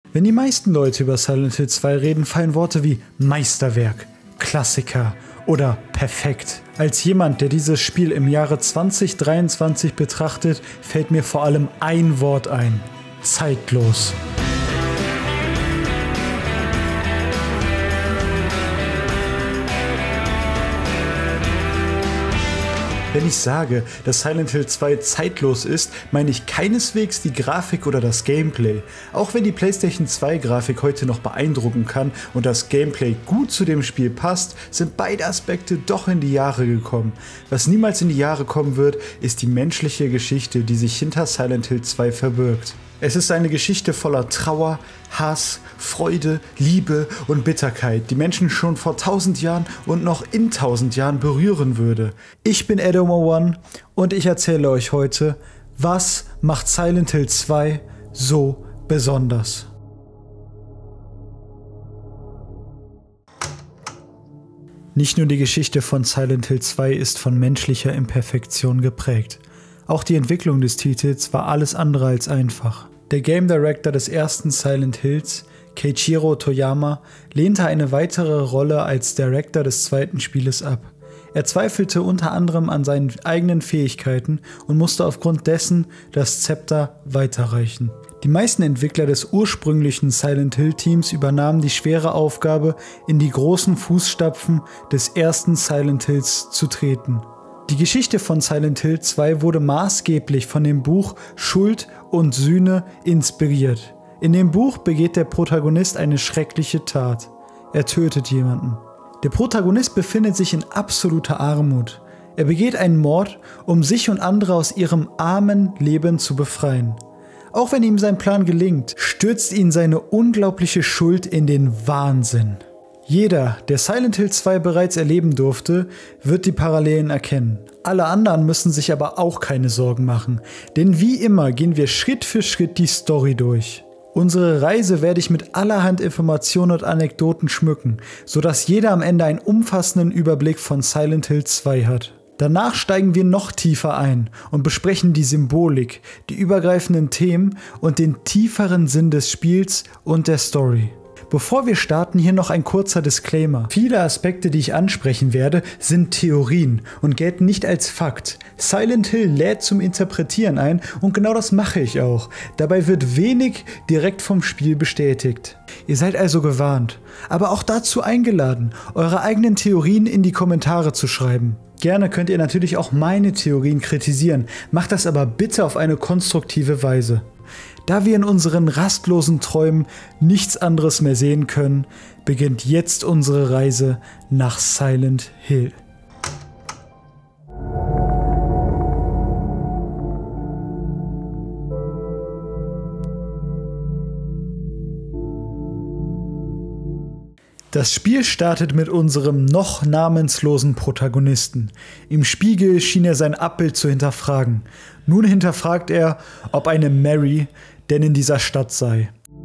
Wenn die meisten Leute über Silent Hill 2 reden, fallen Worte wie Meisterwerk, Klassiker oder perfekt. Als jemand, der dieses Spiel im Jahre 2023 betrachtet, fällt mir vor allem ein Wort ein: zeitlos. Wenn ich sage, dass Silent Hill 2 zeitlos ist, meine ich keineswegs die Grafik oder das Gameplay. Auch wenn die PlayStation 2 Grafik heute noch beeindrucken kann und das Gameplay gut zu dem Spiel passt, sind beide Aspekte doch in die Jahre gekommen. Was niemals in die Jahre kommen wird, ist die menschliche Geschichte, die sich hinter Silent Hill 2 verbirgt. Es ist eine Geschichte voller Trauer, Hass, Freude, Liebe und Bitterkeit, die Menschen schon vor 1000 Jahren und noch in 1000 Jahren berühren würde. Ich bin Edomo1 und ich erzähle euch heute, was macht Silent Hill 2 so besonders. Nicht nur die Geschichte von Silent Hill 2 ist von menschlicher Imperfektion geprägt. Auch die Entwicklung des Titels war alles andere als einfach. Der Game Director des ersten Silent Hills, Keiichiro Toyama, lehnte eine weitere Rolle als Director des zweiten Spieles ab. Er zweifelte unter anderem an seinen eigenen Fähigkeiten und musste aufgrund dessen das Zepter weiterreichen. Die meisten Entwickler des ursprünglichen Silent Hill Teams übernahmen die schwere Aufgabe, in die großen Fußstapfen des ersten Silent Hills zu treten. Die Geschichte von Silent Hill 2 wurde maßgeblich von dem Buch Schuld und Sühne inspiriert. In dem Buch begeht der Protagonist eine schreckliche Tat. Er tötet jemanden. Der Protagonist befindet sich in absoluter Armut. Er begeht einen Mord, um sich und andere aus ihrem armen Leben zu befreien. Auch wenn ihm sein Plan gelingt, stürzt ihn seine unglaubliche Schuld in den Wahnsinn. Jeder, der Silent Hill 2 bereits erleben durfte, wird die Parallelen erkennen. Alle anderen müssen sich aber auch keine Sorgen machen, denn wie immer gehen wir Schritt für Schritt die Story durch. Unsere Reise werde ich mit allerhand Informationen und Anekdoten schmücken, sodass jeder am Ende einen umfassenden Überblick von Silent Hill 2 hat. Danach steigen wir noch tiefer ein und besprechen die Symbolik, die übergreifenden Themen und den tieferen Sinn des Spiels und der Story. Bevor wir starten, hier noch ein kurzer Disclaimer. Viele Aspekte, die ich ansprechen werde, sind Theorien und gelten nicht als Fakt. Silent Hill lädt zum Interpretieren ein und genau das mache ich auch. Dabei wird wenig direkt vom Spiel bestätigt. Ihr seid also gewarnt, aber auch dazu eingeladen, eure eigenen Theorien in die Kommentare zu schreiben. Gerne könnt ihr natürlich auch meine Theorien kritisieren, macht das aber bitte auf eine konstruktive Weise. Da wir in unseren rastlosen Träumen nichts anderes mehr sehen können, beginnt jetzt unsere Reise nach Silent Hill. Das Spiel startet mit unserem noch namenslosen Protagonisten. Im Spiegel schien er sein Abbild zu hinterfragen. Nun hinterfragt er, ob eine Mary denn in dieser Stadt sei.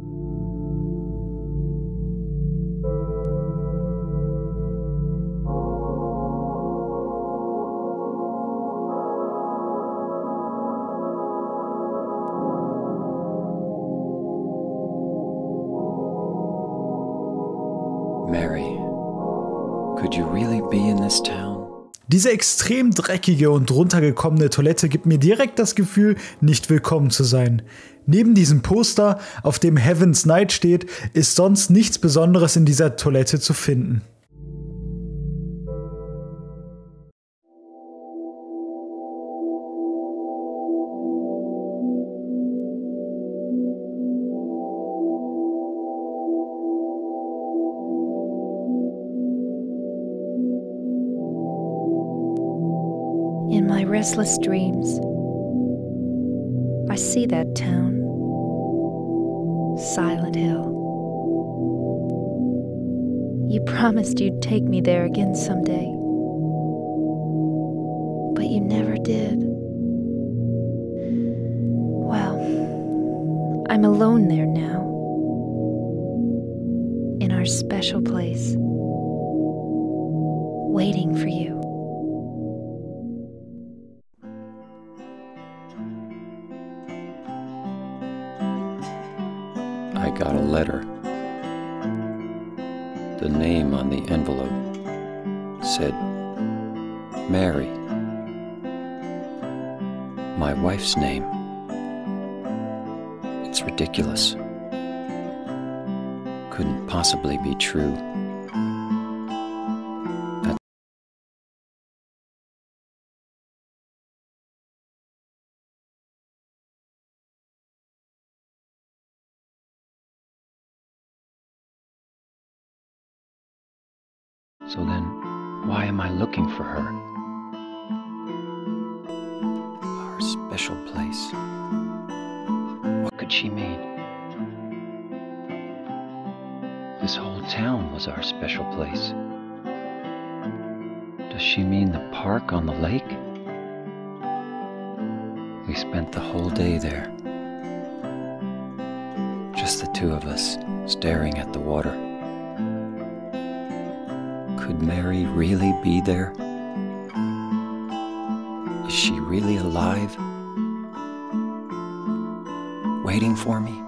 Mary, could you really be in this town? Diese extrem dreckige und runtergekommene Toilette gibt mir direkt das Gefühl, nicht willkommen zu sein. Neben diesem Poster, auf dem Heaven's Night steht, ist sonst nichts Besonderes in dieser Toilette zu finden. In my restless dreams, I see that town, Silent Hill. You promised you'd take me there again someday, but you never did. Well, I'm alone there now, in our special place, waiting for you. I got a letter. The name on the envelope said Mary. My wife's name. It's ridiculous. Couldn't possibly be true. So then, why am I looking for her? Our special place. What could she mean? This whole town was our special place. Does she mean the park on the lake? We spent the whole day there. Just the two of us, staring at the water. Could Mary really be there? Is she really alive? Waiting for me?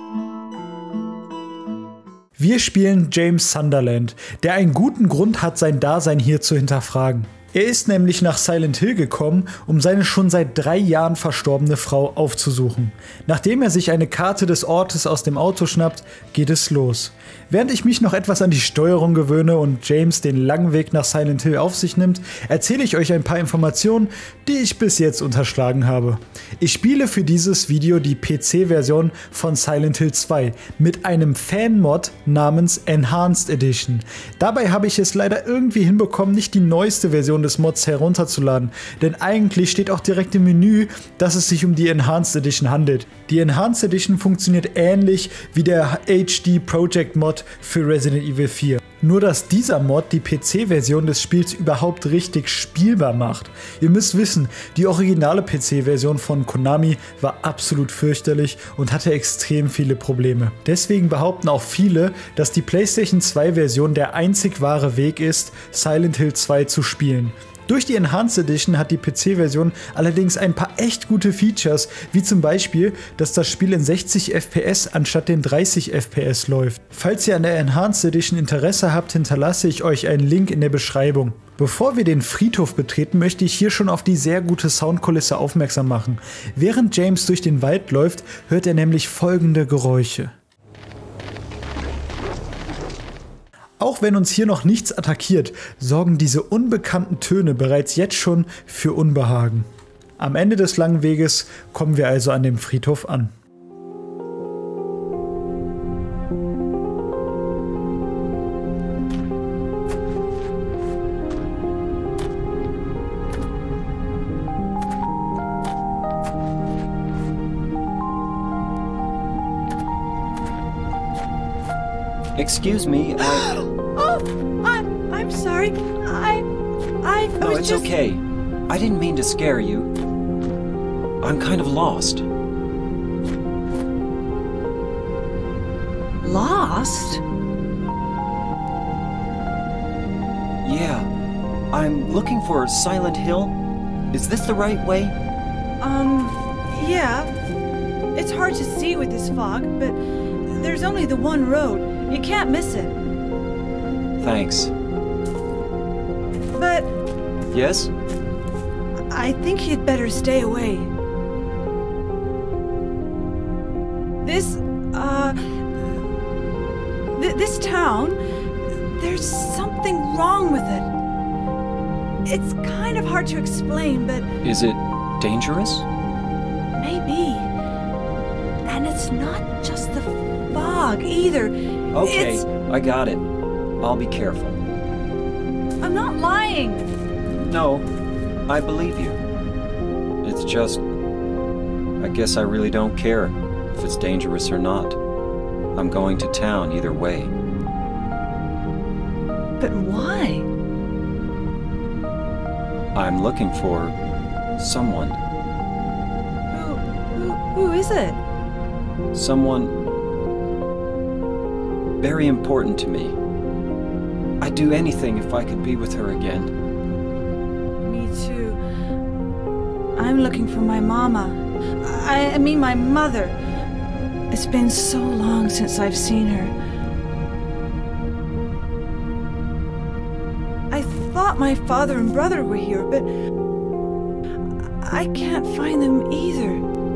Wir spielen James Sunderland, der einen guten Grund hat, sein Dasein hier zu hinterfragen. Er ist nämlich nach Silent Hill gekommen, um seine schon seit 3 Jahren verstorbene Frau aufzusuchen. Nachdem er sich eine Karte des Ortes aus dem Auto schnappt, geht es los. Während ich mich noch etwas an die Steuerung gewöhne und James den langen Weg nach Silent Hill auf sich nimmt, erzähle ich euch ein paar Informationen, die ich bis jetzt unterschlagen habe. Ich spiele für dieses Video die PC-Version von Silent Hill 2 mit einem Fan-Mod namens Enhanced Edition. Dabei habe ich es leider irgendwie hinbekommen, nicht die neueste Version des Mods herunterzuladen, denn eigentlich steht auch direkt im Menü, dass es sich um die Enhanced Edition handelt. Die Enhanced Edition funktioniert ähnlich wie der HD Project Mod für Resident Evil 4. Nur dass dieser Mod die PC-Version des Spiels überhaupt richtig spielbar macht. Ihr müsst wissen, die originale PC-Version von Konami war absolut fürchterlich und hatte extrem viele Probleme. Deswegen behaupten auch viele, dass die PlayStation 2-Version der einzig wahre Weg ist, Silent Hill 2 zu spielen. Durch die Enhanced Edition hat die PC-Version allerdings ein paar echt gute Features, wie zum Beispiel, dass das Spiel in 60 FPS anstatt den 30 FPS läuft. Falls ihr an der Enhanced Edition Interesse habt, hinterlasse ich euch einen Link in der Beschreibung. Bevor wir den Friedhof betreten, möchte ich hier schon auf die sehr gute Soundkulisse aufmerksam machen. Während James durch den Wald läuft, hört er nämlich folgende Geräusche. Auch wenn uns hier noch nichts attackiert, sorgen diese unbekannten Töne bereits jetzt schon für Unbehagen. Am Ende des langen Weges kommen wir also an dem Friedhof an. Excuse me, I'm sorry. I No, was it's just... okay. I didn't mean to scare you. I'm kind of lost. Lost? Yeah, I'm looking for Silent Hill. Is this the right way? Yeah. It's hard to see with this fog, but there's only the one road. You can't miss it. Thanks. But Yes? I think you'd better stay away. This town, there's something wrong with it. It's kind of hard to explain, but Is it dangerous? maybe. And it's not just the fog either. Okay, It's... I got it. I'll be careful. I'm not lying. No, I believe you. It's just... I guess I really don't care if it's dangerous or not. I'm going to town either way. But why? I'm looking for someone. Who is it? Someone very important to me. I'd do anything if I could be with her again. Me too. I'm looking for my mama. I mean my mother. It's been so long since I've seen her. I thought my father and brother were here, but I can't find them either.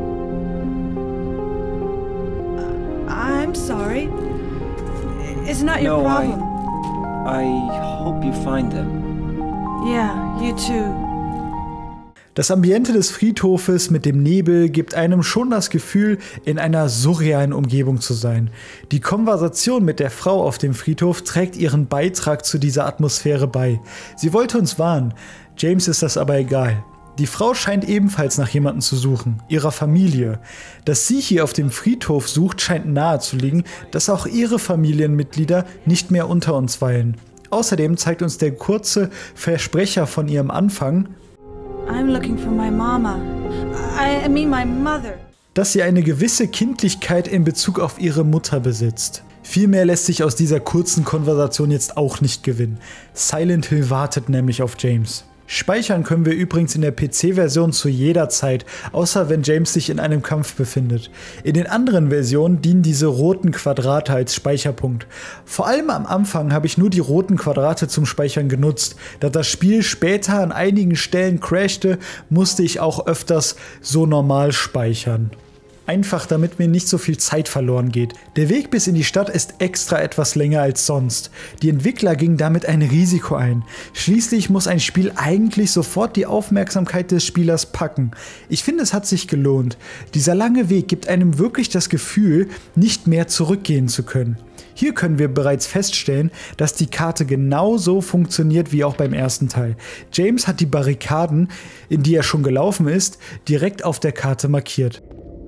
I'm sorry. It's not your problem. I hope you find them. Yeah, you too. Das Ambiente des Friedhofes mit dem Nebel gibt einem schon das Gefühl, in einer surrealen Umgebung zu sein. Die Konversation mit der Frau auf dem Friedhof trägt ihren Beitrag zu dieser Atmosphäre bei. Sie wollte uns warnen, James ist das aber egal. Die Frau scheint ebenfalls nach jemandem zu suchen, ihrer Familie. Dass sie hier auf dem Friedhof sucht, scheint nahe zu liegen, dass auch ihre Familienmitglieder nicht mehr unter uns weilen. Außerdem zeigt uns der kurze Versprecher von ihrem Anfang, I'm looking for my mama. I mean my mother. Dass sie eine gewisse Kindlichkeit in Bezug auf ihre Mutter besitzt. Viel mehr lässt sich aus dieser kurzen Konversation jetzt auch nicht gewinnen. Silent Hill wartet nämlich auf James. Speichern können wir übrigens in der PC-Version zu jeder Zeit, außer wenn James sich in einem Kampf befindet. In den anderen Versionen dienen diese roten Quadrate als Speicherpunkt. Vor allem am Anfang habe ich nur die roten Quadrate zum Speichern genutzt. Da das Spiel später an einigen Stellen crashte, musste ich auch öfters so normal speichern. Einfach damit mir nicht so viel Zeit verloren geht. Der Weg bis in die Stadt ist extra etwas länger als sonst. Die Entwickler gingen damit ein Risiko ein. Schließlich muss ein Spiel eigentlich sofort die Aufmerksamkeit des Spielers packen. Ich finde, es hat sich gelohnt. Dieser lange Weg gibt einem wirklich das Gefühl, nicht mehr zurückgehen zu können. Hier können wir bereits feststellen, dass die Karte genauso funktioniert wie auch beim ersten Teil. James hat die Barrikaden, in die er schon gelaufen ist, direkt auf der Karte markiert.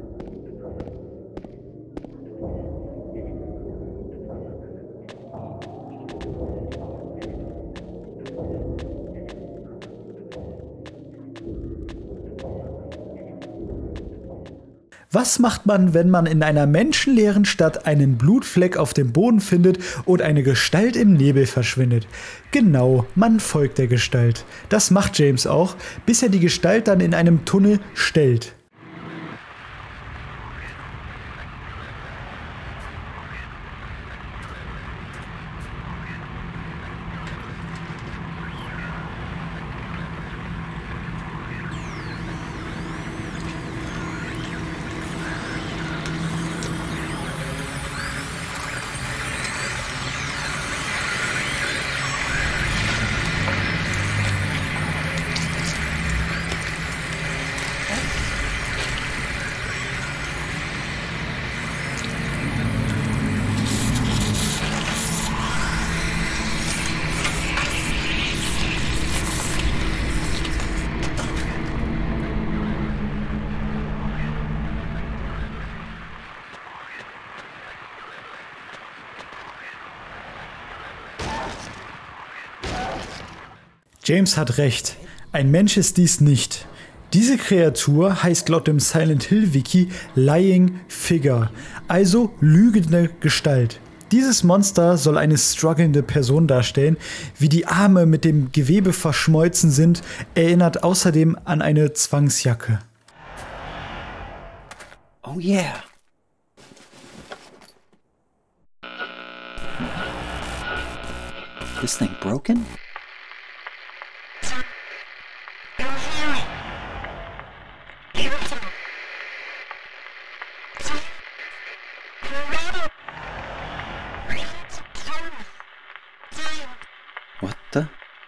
Was macht man, wenn man in einer menschenleeren Stadt einen Blutfleck auf dem Boden findet und eine Gestalt im Nebel verschwindet? Genau, man folgt der Gestalt. Das macht James auch, bis er die Gestalt dann in einem Tunnel stellt. James hat recht, ein Mensch ist dies nicht. Diese Kreatur heißt laut dem Silent Hill Wiki Lying Figure, also lügende Gestalt. Dieses Monster soll eine strugglende Person darstellen. Wie die Arme mit dem Gewebe verschmolzen sind, erinnert außerdem an eine Zwangsjacke. Oh yeah. This thing broken? What the?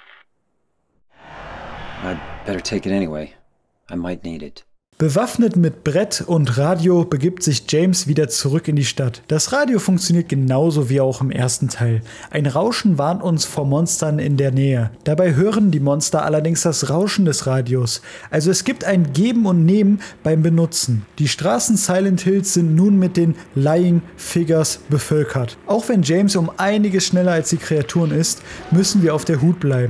I'd better take it anyway. I might need it. Bewaffnet mit Brett und Radio begibt sich James wieder zurück in die Stadt. Das Radio funktioniert genauso wie auch im ersten Teil. Ein Rauschen warnt uns vor Monstern in der Nähe. Dabei hören die Monster allerdings das Rauschen des Radios. Also es gibt ein Geben und Nehmen beim Benutzen. Die Straßen Silent Hills sind nun mit den Lying Figures bevölkert. Auch wenn James um einiges schneller als die Kreaturen ist, müssen wir auf der Hut bleiben.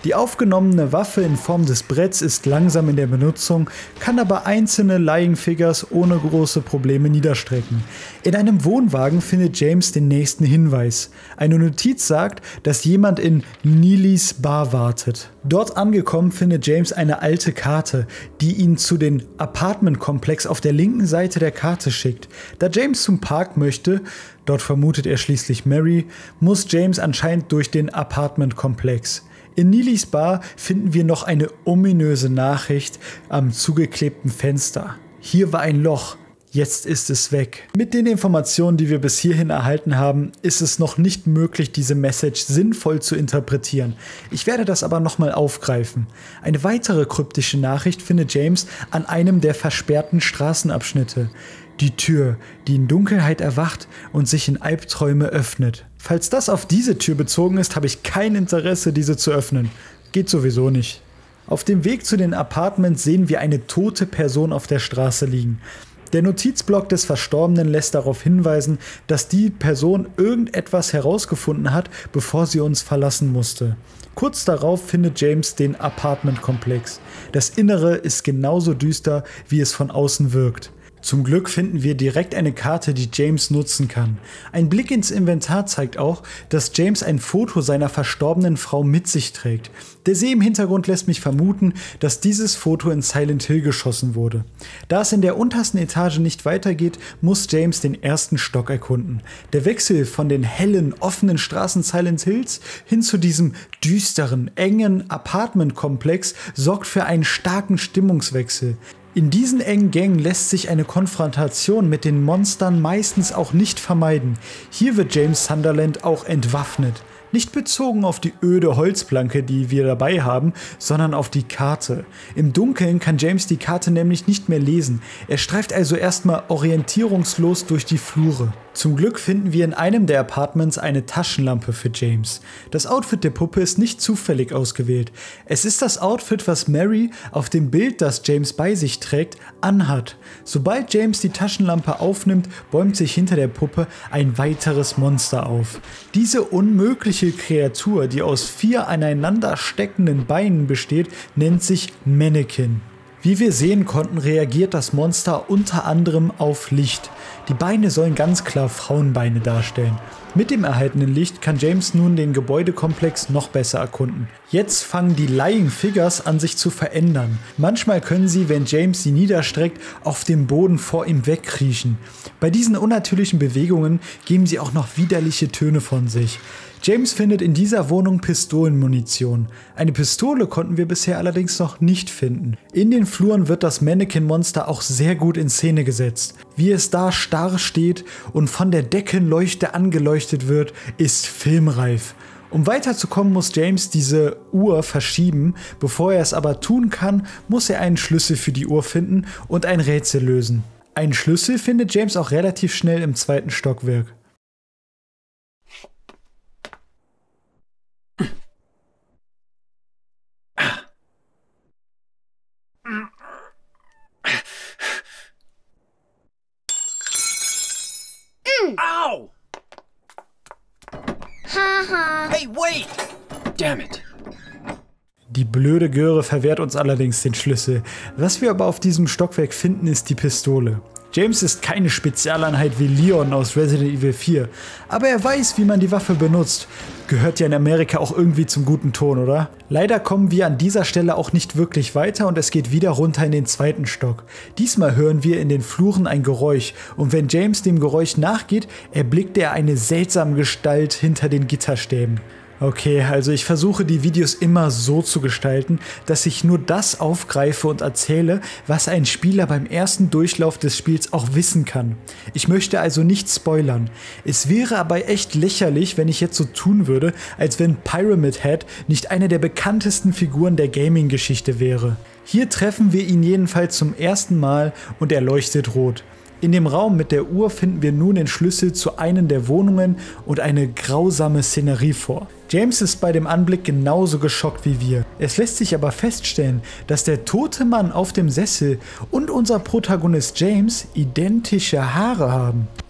Die aufgenommene Waffe in Form des Bretts ist langsam in der Benutzung, kann aber einzelne Lying Figures ohne große Probleme niederstrecken. In einem Wohnwagen findet James den nächsten Hinweis. Eine Notiz sagt, dass jemand in Neely's Bar wartet. Dort angekommen findet James eine alte Karte, die ihn zu dem Apartmentkomplex auf der linken Seite der Karte schickt. Da James zum Park möchte, dort vermutet er schließlich Mary, muss James anscheinend durch den Apartmentkomplex. In Neely's Bar finden wir noch eine ominöse Nachricht am zugeklebten Fenster. Hier war ein Loch, jetzt ist es weg. Mit den Informationen, die wir bis hierhin erhalten haben, ist es noch nicht möglich, diese Message sinnvoll zu interpretieren. Ich werde das aber nochmal aufgreifen. Eine weitere kryptische Nachricht findet James an einem der versperrten Straßenabschnitte. Die Tür, die in Dunkelheit erwacht und sich in Albträume öffnet. Falls das auf diese Tür bezogen ist, habe ich kein Interesse, diese zu öffnen. Geht sowieso nicht. Auf dem Weg zu den Apartments sehen wir eine tote Person auf der Straße liegen. Der Notizblock des Verstorbenen lässt darauf hinweisen, dass die Person irgendetwas herausgefunden hat, bevor sie uns verlassen musste. Kurz darauf findet James den Apartmentkomplex. Das Innere ist genauso düster, wie es von außen wirkt. Zum Glück finden wir direkt eine Karte, die James nutzen kann. Ein Blick ins Inventar zeigt auch, dass James ein Foto seiner verstorbenen Frau mit sich trägt. Der See im Hintergrund lässt mich vermuten, dass dieses Foto in Silent Hill geschossen wurde. Da es in der untersten Etage nicht weitergeht, muss James den ersten Stock erkunden. Der Wechsel von den hellen, offenen Straßen Silent Hills hin zu diesem düsteren, engen Apartmentkomplex sorgt für einen starken Stimmungswechsel. In diesen engen Gängen lässt sich eine Konfrontation mit den Monstern meistens auch nicht vermeiden. Hier wird James Sunderland auch entwaffnet. Nicht bezogen auf die öde Holzplanke, die wir dabei haben, sondern auf die Karte. Im Dunkeln kann James die Karte nämlich nicht mehr lesen. Er streift also erstmal orientierungslos durch die Flure. Zum Glück finden wir in einem der Apartments eine Taschenlampe für James. Das Outfit der Puppe ist nicht zufällig ausgewählt. Es ist das Outfit, was Mary auf dem Bild, das James bei sich trägt, anhat. Sobald James die Taschenlampe aufnimmt, bäumt sich hinter der Puppe ein weiteres Monster auf. Diese unmögliche Kreatur, die aus 4 aneinander steckenden Beinen besteht, nennt sich Mannequin. Wie wir sehen konnten, reagiert das Monster unter anderem auf Licht. Die Beine sollen ganz klar Frauenbeine darstellen. Mit dem erhaltenen Licht kann James nun den Gebäudekomplex noch besser erkunden. Jetzt fangen die Lying Figures an, sich zu verändern. Manchmal können sie, wenn James sie niederstreckt, auf dem Boden vor ihm wegkriechen. Bei diesen unnatürlichen Bewegungen geben sie auch noch widerliche Töne von sich. James findet in dieser Wohnung Pistolenmunition. Eine Pistole konnten wir bisher allerdings noch nicht finden. In den Fluren wird das Mannequin-Monster auch sehr gut in Szene gesetzt. Wie es da starr steht und von der Deckenleuchte angeleuchtet wird, ist filmreif. Um weiterzukommen, muss James diese Uhr verschieben. Bevor er es aber tun kann, muss er einen Schlüssel für die Uhr finden und ein Rätsel lösen. Einen Schlüssel findet James auch relativ schnell im 2. Stockwerk. Ow! Hey, wait! Damn it. Die blöde Göre verwehrt uns allerdings den Schlüssel. Was wir aber auf diesem Stockwerk finden, ist die Pistole. James ist keine Spezialeinheit wie Leon aus Resident Evil 4, aber er weiß, wie man die Waffe benutzt. Gehört ja in Amerika auch irgendwie zum guten Ton, oder? Leider kommen wir an dieser Stelle auch nicht wirklich weiter und es geht wieder runter in den 2. Stock. Diesmal hören wir in den Fluren ein Geräusch und wenn James dem Geräusch nachgeht, erblickt er eine seltsame Gestalt hinter den Gitterstäben. Okay, also ich versuche die Videos immer so zu gestalten, dass ich nur das aufgreife und erzähle, was ein Spieler beim ersten Durchlauf des Spiels auch wissen kann. Ich möchte also nicht spoilern. Es wäre aber echt lächerlich, wenn ich jetzt so tun würde, als wenn Pyramid Head nicht eine der bekanntesten Figuren der Gaming-Geschichte wäre. Hier treffen wir ihn jedenfalls zum ersten Mal und er leuchtet rot. In dem Raum mit der Uhr finden wir nun den Schlüssel zu einer der Wohnungen und eine grausame Szenerie vor. James ist bei dem Anblick genauso geschockt wie wir. Es lässt sich aber feststellen, dass der tote Mann auf dem Sessel und unser Protagonist James identische Haare haben.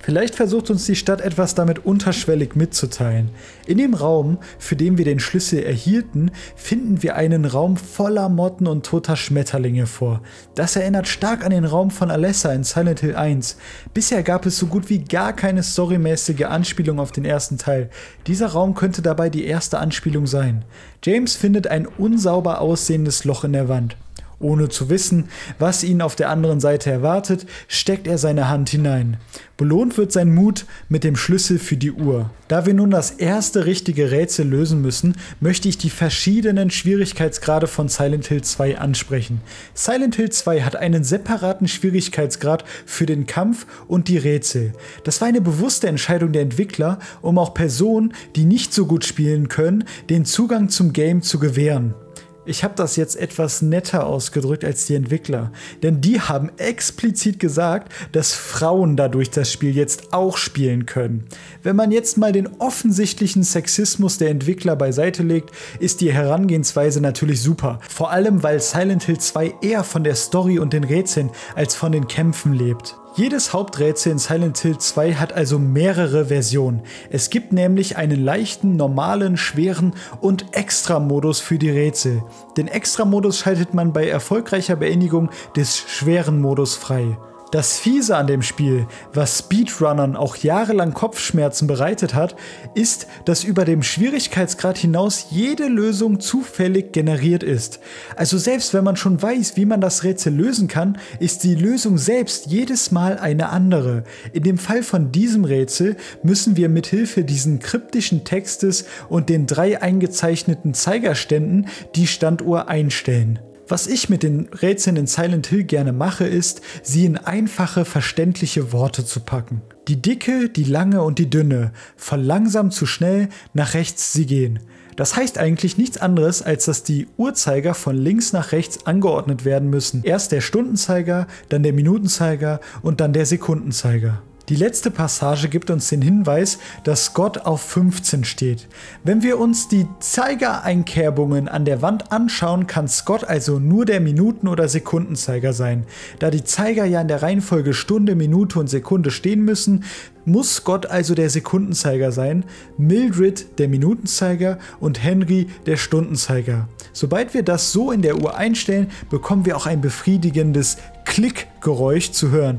Vielleicht versucht uns die Stadt etwas damit unterschwellig mitzuteilen. In dem Raum, für den wir den Schlüssel erhielten, finden wir einen Raum voller Motten und toter Schmetterlinge vor. Das erinnert stark an den Raum von Alessa in Silent Hill 1. Bisher gab es so gut wie gar keine storymäßige Anspielung auf den ersten Teil. Dieser Raum könnte dabei die erste Anspielung sein. James findet ein unsauber aussehendes Loch in der Wand. Ohne zu wissen, was ihn auf der anderen Seite erwartet, steckt er seine Hand hinein. Belohnt wird sein Mut mit dem Schlüssel für die Uhr. Da wir nun das erste richtige Rätsel lösen müssen, möchte ich die verschiedenen Schwierigkeitsgrade von Silent Hill 2 ansprechen. Silent Hill 2 hat einen separaten Schwierigkeitsgrad für den Kampf und die Rätsel. Das war eine bewusste Entscheidung der Entwickler, um auch Personen, die nicht so gut spielen können, den Zugang zum Game zu gewähren. Ich habe das jetzt etwas netter ausgedrückt als die Entwickler, denn die haben explizit gesagt, dass Frauen dadurch das Spiel jetzt auch spielen können. Wenn man jetzt mal den offensichtlichen Sexismus der Entwickler beiseite legt, ist die Herangehensweise natürlich super. Vor allem, weil Silent Hill 2 eher von der Story und den Rätseln als von den Kämpfen lebt. Jedes Haupträtsel in Silent Hill 2 hat also mehrere Versionen. Es gibt nämlich einen leichten, normalen, schweren und Extra-Modus für die Rätsel. Den Extra-Modus schaltet man bei erfolgreicher Beendigung des schweren Modus frei. Das Fiese an dem Spiel, was Speedrunnern auch jahrelang Kopfschmerzen bereitet hat, ist, dass über dem Schwierigkeitsgrad hinaus jede Lösung zufällig generiert ist. Also selbst wenn man schon weiß, wie man das Rätsel lösen kann, ist die Lösung selbst jedes Mal eine andere. In dem Fall von diesem Rätsel müssen wir mithilfe diesen kryptischen Textes und den 3 eingezeichneten Zeigerständen die Standuhr einstellen. Was ich mit den Rätseln in Silent Hill gerne mache, ist, sie in einfache, verständliche Worte zu packen. Die Dicke, die Lange und die Dünne, von langsam zu schnell nach rechts sie gehen. Das heißt eigentlich nichts anderes, als dass die Uhrzeiger von links nach rechts angeordnet werden müssen. Erst der Stundenzeiger, dann der Minutenzeiger und dann der Sekundenzeiger. Die letzte Passage gibt uns den Hinweis, dass Scott auf 15 steht. Wenn wir uns die Zeigereinkerbungen an der Wand anschauen, kann Scott also nur der Minuten- oder Sekundenzeiger sein. Da die Zeiger ja in der Reihenfolge Stunde, Minute und Sekunde stehen müssen, muss Scott also der Sekundenzeiger sein, Mildred der Minutenzeiger und Henry der Stundenzeiger. Sobald wir das so in der Uhr einstellen, bekommen wir auch ein befriedigendes Klickgeräusch zu hören.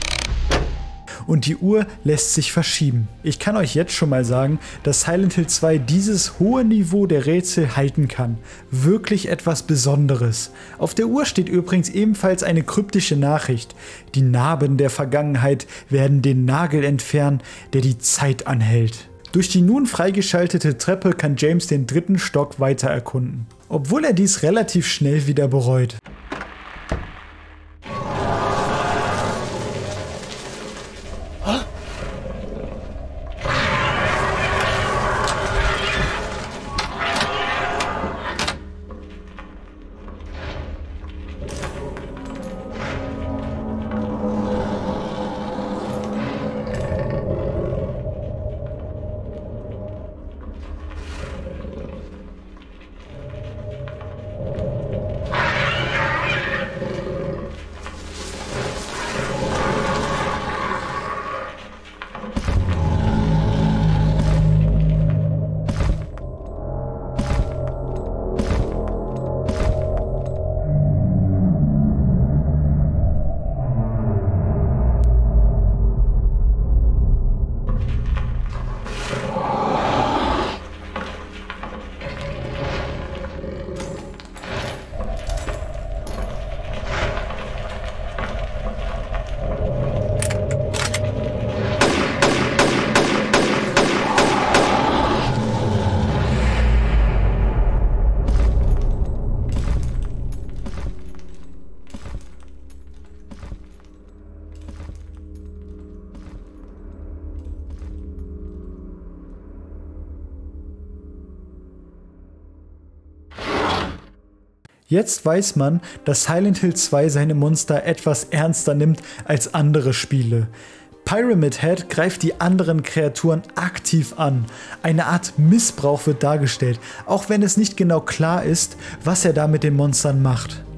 Und die Uhr lässt sich verschieben. Ich kann euch jetzt schon mal sagen, dass Silent Hill 2 dieses hohe Niveau der Rätsel halten kann. Wirklich etwas Besonderes. Auf der Uhr steht übrigens ebenfalls eine kryptische Nachricht. Die Narben der Vergangenheit werden den Nagel entfernen, der die Zeit anhält. Durch die nun freigeschaltete Treppe kann James den 3. Stock weiter erkunden. Obwohl er dies relativ schnell wieder bereut. Jetzt weiß man, dass Silent Hill 2 seine Monster etwas ernster nimmt als andere Spiele. Pyramid Head greift die anderen Kreaturen aktiv an. Eine Art Missbrauch wird dargestellt, auch wenn es nicht genau klar ist, was er da mit den Monstern macht.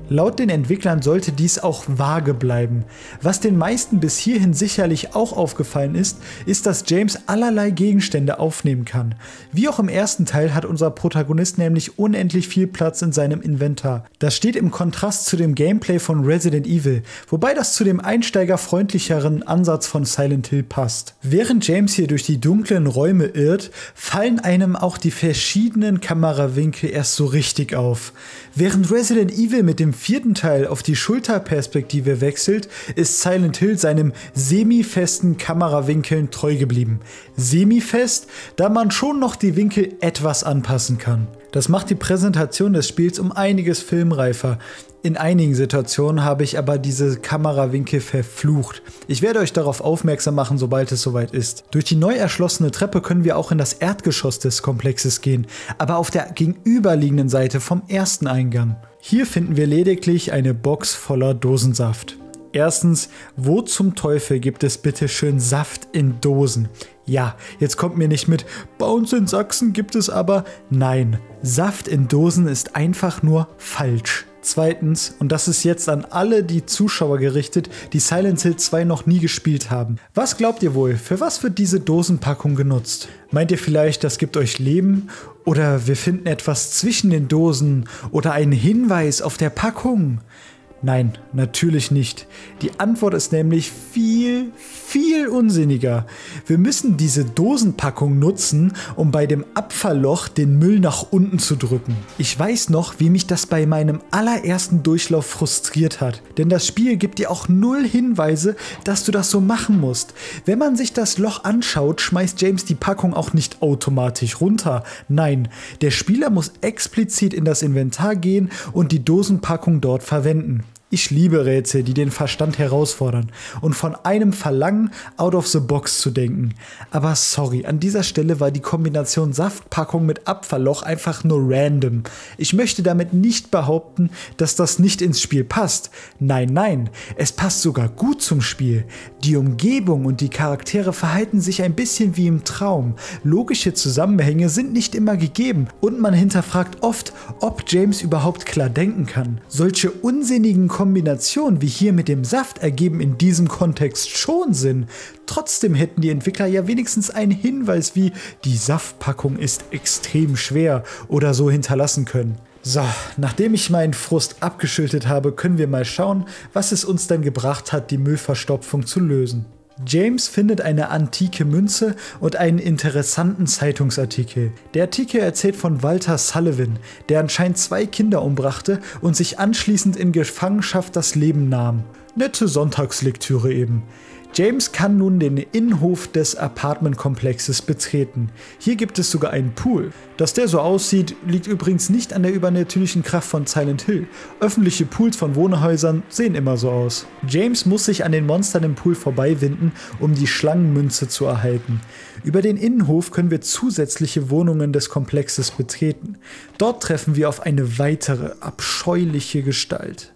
Laut den Entwicklern sollte dies auch vage bleiben. Was den meisten bis hierhin sicherlich auch aufgefallen ist, ist, dass James allerlei Gegenstände aufnehmen kann. Wie auch im ersten Teil hat unser Protagonist nämlich unendlich viel Platz in seinem Inventar. Das steht im Kontrast zu dem Gameplay von Resident Evil, wobei das zu dem einsteigerfreundlicheren Ansatz von Silent Hill passt. Während James hier durch die dunklen Räume irrt, fallen einem auch die verschiedenen Kamerawinkel erst so richtig auf. Während Resident Evil mit dem vierten Teil auf die Schulterperspektive wechselt, ist Silent Hill seinem semi-festen Kamerawinkeln treu geblieben. Semi-fest, da man schon noch die Winkel etwas anpassen kann. Das macht die Präsentation des Spiels um einiges filmreifer. In einigen Situationen habe ich aber diese Kamerawinkel verflucht. Ich werde euch darauf aufmerksam machen, sobald es soweit ist. Durch die neu erschlossene Treppe können wir auch in das Erdgeschoss des Komplexes gehen, aber auf der gegenüberliegenden Seite vom ersten Eingang. Hier finden wir lediglich eine Box voller Dosensaft. Erstens, wo zum Teufel gibt es bitte schön Saft in Dosen? Ja, jetzt kommt mir nicht mit, bei uns in Sachsen gibt es aber. Nein, Saft in Dosen ist einfach nur falsch. Zweitens, und das ist jetzt an alle die Zuschauer gerichtet, die Silent Hill 2 noch nie gespielt haben. Was glaubt ihr wohl, für was wird diese Dosenpackung genutzt? Meint ihr vielleicht, das gibt euch Leben? Oder wir finden etwas zwischen den Dosen? Oder einen Hinweis auf der Packung? Nein, natürlich nicht. Die Antwort ist nämlich viel unsinniger. Wir müssen diese Dosenpackung nutzen, um bei dem Abfallloch den Müll nach unten zu drücken. Ich weiß noch, wie mich das bei meinem allerersten Durchlauf frustriert hat. Denn das Spiel gibt dir auch null Hinweise, dass du das so machen musst. Wenn man sich das Loch anschaut, schmeißt James die Packung auch nicht automatisch runter. Nein, der Spieler muss explizit in das Inventar gehen und die Dosenpackung dort verwenden. Ich liebe Rätsel, die den Verstand herausfordern und von einem verlangen, out of the box zu denken. Aber sorry, an dieser Stelle war die Kombination Saftpackung mit Abfallloch einfach nur random. Ich möchte damit nicht behaupten, dass das nicht ins Spiel passt. Nein, es passt sogar gut zum Spiel. Die Umgebung und die Charaktere verhalten sich ein bisschen wie im Traum. Logische Zusammenhänge sind nicht immer gegeben und man hinterfragt oft, ob James überhaupt klar denken kann. Solche unsinnigen Kombinationen wie hier mit dem Saft ergeben in diesem Kontext schon Sinn. Trotzdem hätten die Entwickler ja wenigstens einen Hinweis wie die Saftpackung ist extrem schwer oder so hinterlassen können. So, nachdem ich meinen Frust abgeschüttet habe, können wir mal schauen, was es uns denn gebracht hat, die Müllverstopfung zu lösen. James findet eine antike Münze und einen interessanten Zeitungsartikel. Der Artikel erzählt von Walter Sullivan, der anscheinend 2 Kinder umbrachte und sich anschließend in Gefangenschaft das Leben nahm. Nette Sonntagslektüre eben. James kann nun den Innenhof des Apartmentkomplexes betreten. Hier gibt es sogar einen Pool. Dass der so aussieht, liegt übrigens nicht an der übernatürlichen Kraft von Silent Hill. Öffentliche Pools von Wohnhäusern sehen immer so aus. James muss sich an den Monstern im Pool vorbeiwinden, um die Schlangenmünze zu erhalten. Über den Innenhof können wir zusätzliche Wohnungen des Komplexes betreten. Dort treffen wir auf eine weitere, abscheuliche Gestalt.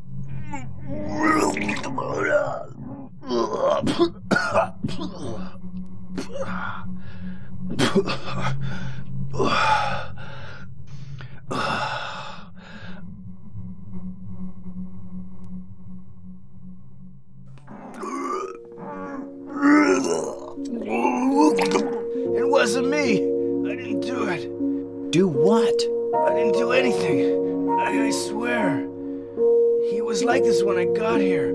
It wasn't me. I didn't do it. Do what? I didn't do anything. I swear. He was like this when I got here.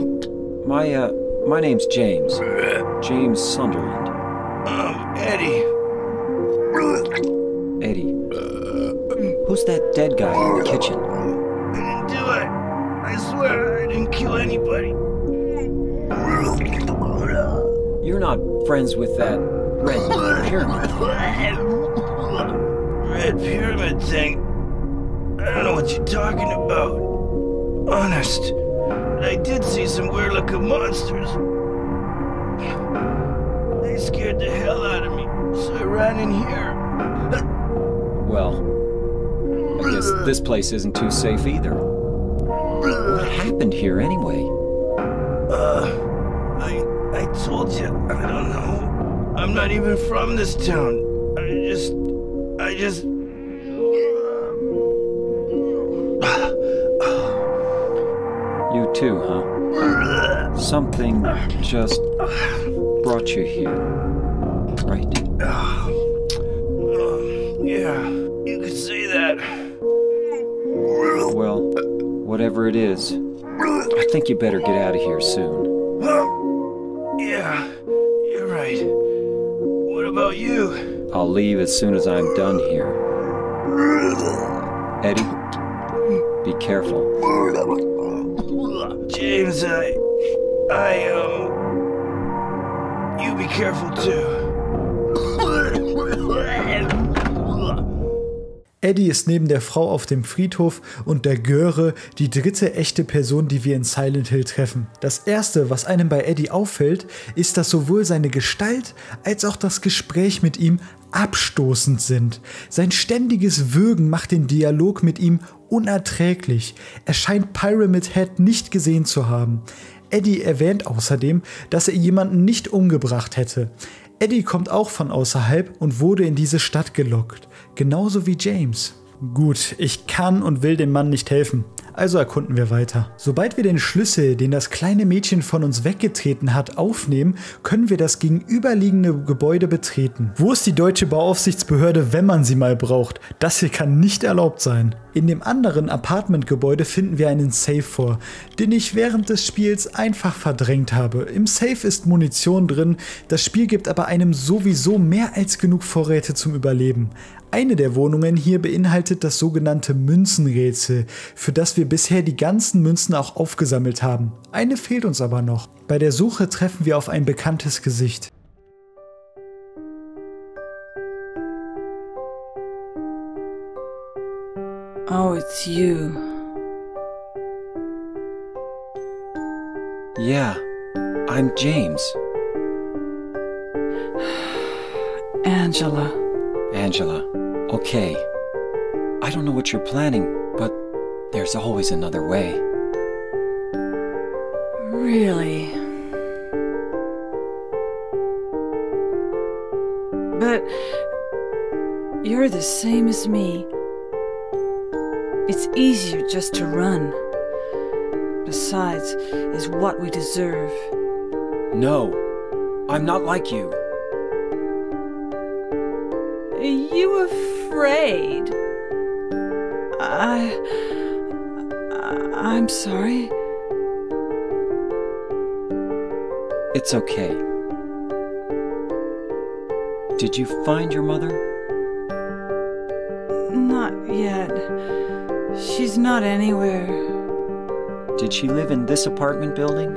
My name's James. James Sunderland. Eddie. Eddie. Who's that dead guy in the kitchen? I didn't do it. I swear I didn't kill anybody. You're not friends with that red pyramid. Red pyramid thing. I don't know what you're talking about. Honest. But I did see some weird looking monsters. They scared the hell out of me, so I ran in here. Well, I guess this place isn't too safe either. What happened here anyway? I told you, I don't know. I'm not even from this town. I just... You too, huh? Something just brought you here, right? Yeah, you could say that. Well, whatever it is, I think you better get out of here soon. Yeah, you're right. What about you? I'll leave as soon as I'm done here. Eddie, be careful. James, you be careful too. Eddie ist neben der Frau auf dem Friedhof und der Göre die dritte echte Person, die wir in Silent Hill treffen. Das erste, was einem bei Eddie auffällt, ist, dass sowohl seine Gestalt als auch das Gespräch mit ihm abstoßend sind. Sein ständiges Würgen macht den Dialog mit ihm unerträglich. Er scheint Pyramid Head nicht gesehen zu haben. Eddie erwähnt außerdem, dass er jemanden nicht umgebracht hätte. Eddie kommt auch von außerhalb und wurde in diese Stadt gelockt. Genauso wie James. Gut, ich kann und will dem Mann nicht helfen. Also erkunden wir weiter. Sobald wir den Schlüssel, den das kleine Mädchen von uns weggetreten hat, aufnehmen, können wir das gegenüberliegende Gebäude betreten. Wo ist die deutsche Bauaufsichtsbehörde, wenn man sie mal braucht? Das hier kann nicht erlaubt sein. In dem anderen Apartmentgebäude finden wir einen Safe vor, den ich während des Spiels einfach verdrängt habe. Im Safe ist Munition drin, das Spiel gibt aber einem sowieso mehr als genug Vorräte zum Überleben. Eine der Wohnungen hier beinhaltet das sogenannte Münzenrätsel, für das wir bisher die ganzen Münzen auch aufgesammelt haben. Eine fehlt uns aber noch. Bei der Suche treffen wir auf ein bekanntes Gesicht. Oh, it's you. Yeah, I'm James. Angela. Angela, okay. I don't know what you're planning, but there's always another way. Really? But you're the same as me. It's easier just to run. Besides, is what we deserve. No, I'm not like you. You afraid? I'm sorry. It's okay. Did you find your mother? Not yet. She's not anywhere. Did she live in this apartment building?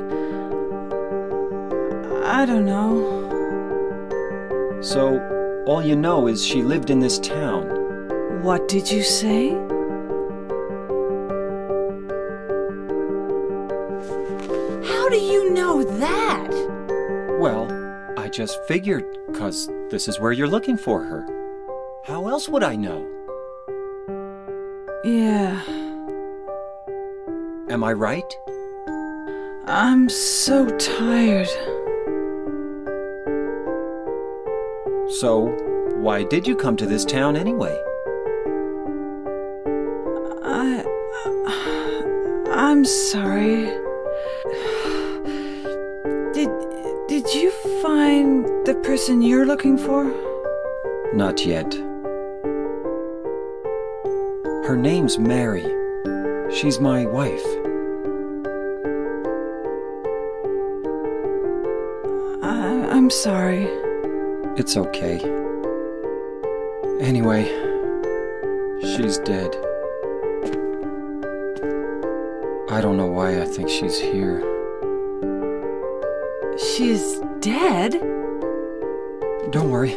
I don't know. So, all you know is she lived in this town. What did you say? How do you know that? Well, I just figured, 'cause this is where you're looking for her. How else would I know? Yeah. Am I right? I'm so tired. So, why did you come to this town anyway? I'm sorry. Did you find the person you're looking for? Not yet. Her name's Mary. She's my wife. I'm sorry. It's okay. Anyway, she's dead. I don't know why I think she's here. She's dead? Don't worry.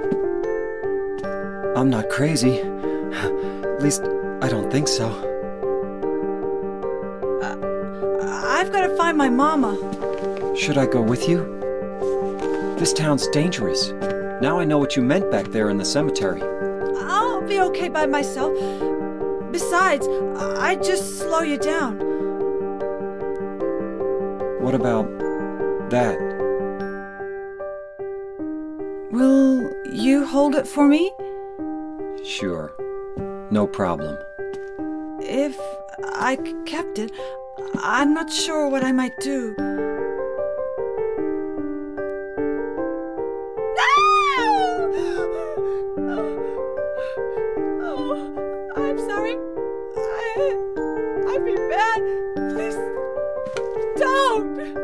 I'm not crazy. At least, I don't think so. I've got to find my mama. Should I go with you? This town's dangerous. Now I know what you meant back there in the cemetery. I'll be okay by myself. Besides, I'd just slow you down. What about that? Will you hold it for me? Sure. No problem. If I kept it, I'm not sure what I might do. I'm sorry. I feel bad. Please don't.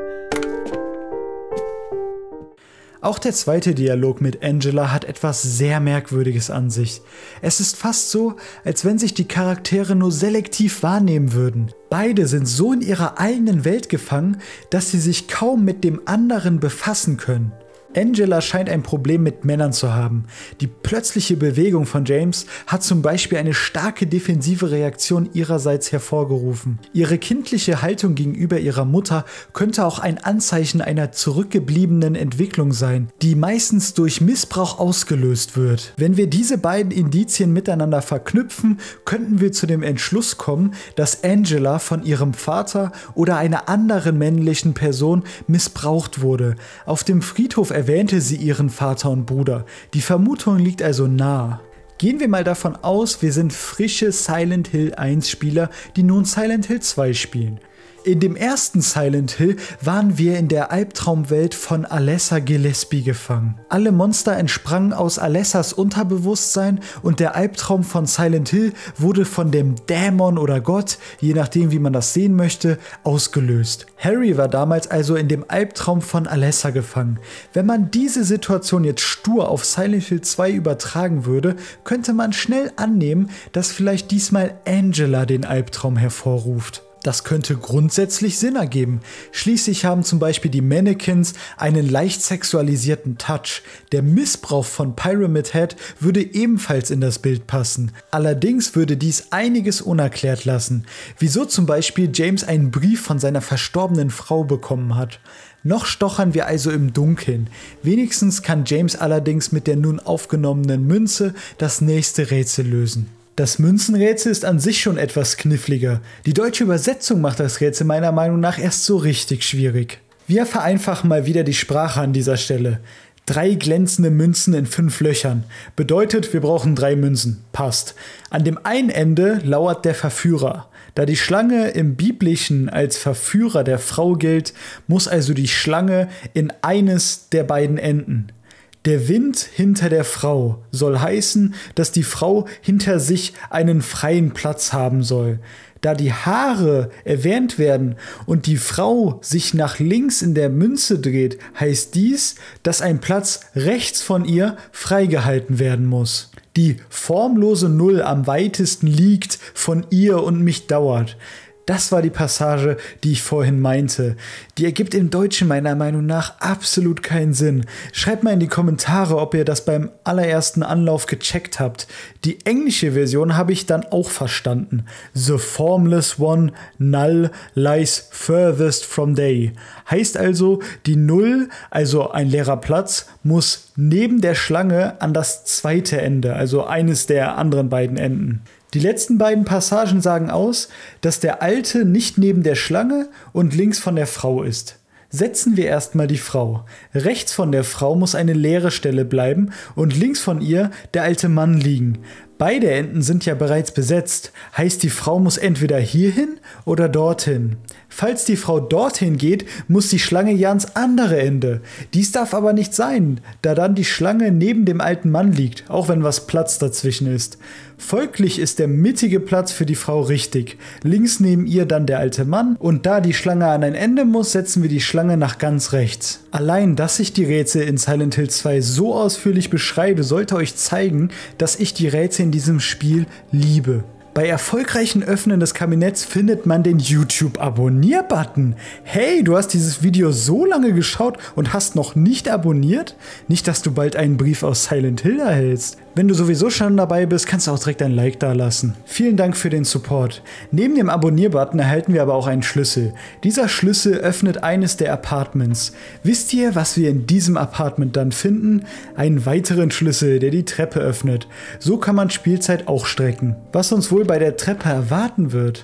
Auch der zweite Dialog mit Angela hat etwas sehr Merkwürdiges an sich. Es ist fast so, als wenn sich die Charaktere nur selektiv wahrnehmen würden. Beide sind so in ihrer eigenen Welt gefangen, dass sie sich kaum mit dem anderen befassen können. Angela scheint ein Problem mit Männern zu haben. Die plötzliche Bewegung von James hat zum Beispiel eine starke defensive Reaktion ihrerseits hervorgerufen. Ihre kindliche Haltung gegenüber ihrer Mutter könnte auch ein Anzeichen einer zurückgebliebenen Entwicklung sein, die meistens durch Missbrauch ausgelöst wird. Wenn wir diese beiden Indizien miteinander verknüpfen, könnten wir zu dem Entschluss kommen, dass Angela von ihrem Vater oder einer anderen männlichen Person missbraucht wurde. Auf dem Friedhof erwähnte sie ihren Vater und Bruder. Die Vermutung liegt also nahe. Gehen wir mal davon aus, wir sind frische Silent Hill 1 Spieler, die nun Silent Hill 2 spielen. In dem ersten Silent Hill waren wir in der Albtraumwelt von Alessa Gillespie gefangen. Alle Monster entsprangen aus Alessas Unterbewusstsein und der Albtraum von Silent Hill wurde von dem Dämon oder Gott, je nachdem wie man das sehen möchte, ausgelöst. Harry war damals also in dem Albtraum von Alessa gefangen. Wenn man diese Situation jetzt stur auf Silent Hill 2 übertragen würde, könnte man schnell annehmen, dass vielleicht diesmal Angela den Albtraum hervorruft. Das könnte grundsätzlich Sinn ergeben. Schließlich haben zum Beispiel die Mannequins einen leicht sexualisierten Touch. Der Missbrauch von Pyramid Head würde ebenfalls in das Bild passen. Allerdings würde dies einiges unerklärt lassen. Wieso zum Beispiel James einen Brief von seiner verstorbenen Frau bekommen hat. Noch stochern wir also im Dunkeln. Wenigstens kann James allerdings mit der nun aufgenommenen Münze das nächste Rätsel lösen. Das Münzenrätsel ist an sich schon etwas kniffliger. Die deutsche Übersetzung macht das Rätsel meiner Meinung nach erst so richtig schwierig. Wir vereinfachen mal wieder die Sprache an dieser Stelle. 3 glänzende Münzen in 5 Löchern. Bedeutet, wir brauchen 3 Münzen. Passt. An dem einen Ende lauert der Verführer. Da die Schlange im Biblischen als Verführer der Frau gilt, muss also die Schlange in eines der beiden enden. Der Wind hinter der Frau soll heißen, dass die Frau hinter sich einen freien Platz haben soll. Da die Haare erwähnt werden und die Frau sich nach links in der Münze dreht, heißt dies, dass ein Platz rechts von ihr freigehalten werden muss. Die formlose Null am weitesten liegt von ihr und mich dauert. Das war die Passage, die ich vorhin meinte. Die ergibt im Deutschen meiner Meinung nach absolut keinen Sinn. Schreibt mal in die Kommentare, ob ihr das beim allerersten Anlauf gecheckt habt. Die englische Version habe ich dann auch verstanden. The formless one, null, lies furthest from day. Heißt also, die Null, also ein leerer Platz, muss neben der Schlange an das zweite Ende, also eines der anderen beiden Enden. Die letzten beiden Passagen sagen aus, dass der Alte nicht neben der Schlange und links von der Frau ist. Setzen wir erstmal die Frau. Rechts von der Frau muss eine leere Stelle bleiben und links von ihr der alte Mann liegen. Beide Enden sind ja bereits besetzt, heißt die Frau muss entweder hierhin oder dorthin. Falls die Frau dorthin geht, muss die Schlange ja ans andere Ende. Dies darf aber nicht sein, da dann die Schlange neben dem alten Mann liegt, auch wenn was Platz dazwischen ist. Folglich ist der mittige Platz für die Frau richtig. Links neben ihr dann der alte Mann und da die Schlange an ein Ende muss, setzen wir die Schlange nach ganz rechts. Allein, dass ich die Rätsel in Silent Hill 2 so ausführlich beschreibe, sollte euch zeigen, dass ich die Rätsel in diesem Spiel liebe. Bei erfolgreichen Öffnen des Kabinetts findet man den YouTube-Abonnier-Button. Hey, du hast dieses Video so lange geschaut und hast noch nicht abonniert? Nicht, dass du bald einen Brief aus Silent Hill erhältst. Wenn du sowieso schon dabei bist, kannst du auch direkt ein Like da lassen. Vielen Dank für den Support. Neben dem Abonnier-Button erhalten wir aber auch einen Schlüssel. Dieser Schlüssel öffnet eines der Apartments. Wisst ihr, was wir in diesem Apartment dann finden? Einen weiteren Schlüssel, der die Treppe öffnet. So kann man Spielzeit auch strecken. Was uns wohl bei der Treppe erwarten wird.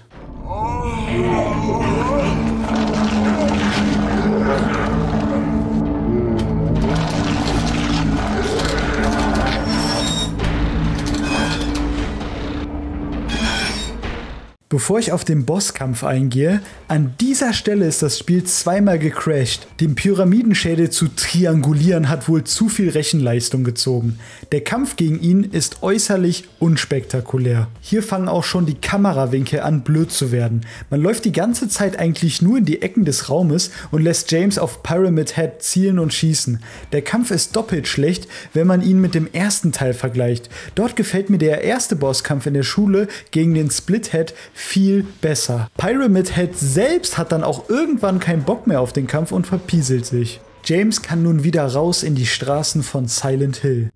Bevor ich auf den Bosskampf eingehe, an dieser Stelle ist das Spiel zweimal gecrashed. Den Pyramidenschädel zu triangulieren hat wohl zu viel Rechenleistung gezogen. Der Kampf gegen ihn ist äußerlich unspektakulär. Hier fangen auch schon die Kamerawinkel an blöd zu werden. Man läuft die ganze Zeit eigentlich nur in die Ecken des Raumes und lässt James auf Pyramid Head zielen und schießen. Der Kampf ist doppelt schlecht, wenn man ihn mit dem ersten Teil vergleicht. Dort gefällt mir der erste Bosskampf in der Schule gegen den Splithead viel besser. Pyramid Head selbst hat dann auch irgendwann keinen Bock mehr auf den Kampf und verpieselt sich. James kann nun wieder raus in die Straßen von Silent Hill.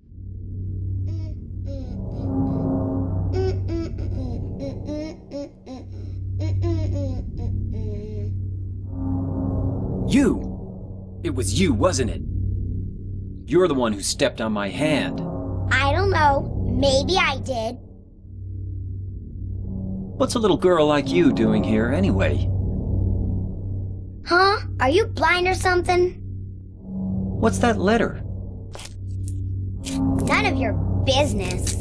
You! It was you, wasn't it? You're the one who stepped on my hand. I don't know. Maybe I did. What's a little girl like you doing here anyway? Huh? Are you blind or something? What's that letter? None of your business.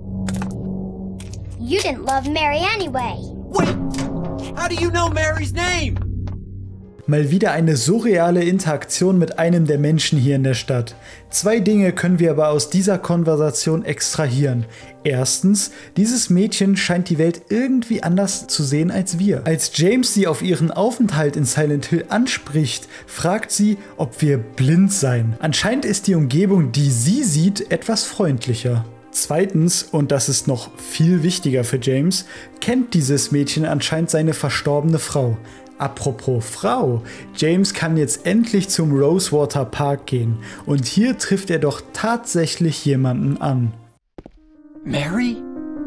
You didn't love Mary anyway. Wait! How do you know Mary's name? Mal wieder eine surreale Interaktion mit einem der Menschen hier in der Stadt. Zwei Dinge können wir aber aus dieser Konversation extrahieren. Erstens, dieses Mädchen scheint die Welt irgendwie anders zu sehen als wir. Als James sie auf ihren Aufenthalt in Silent Hill anspricht, fragt sie, ob wir blind seien. Anscheinend ist die Umgebung, die sie sieht, etwas freundlicher. Zweitens, und das ist noch viel wichtiger für James, kennt dieses Mädchen anscheinend seine verstorbene Frau. Apropos Frau, James kann jetzt endlich zum Rosewater Park gehen und hier trifft er doch tatsächlich jemanden an. Mary?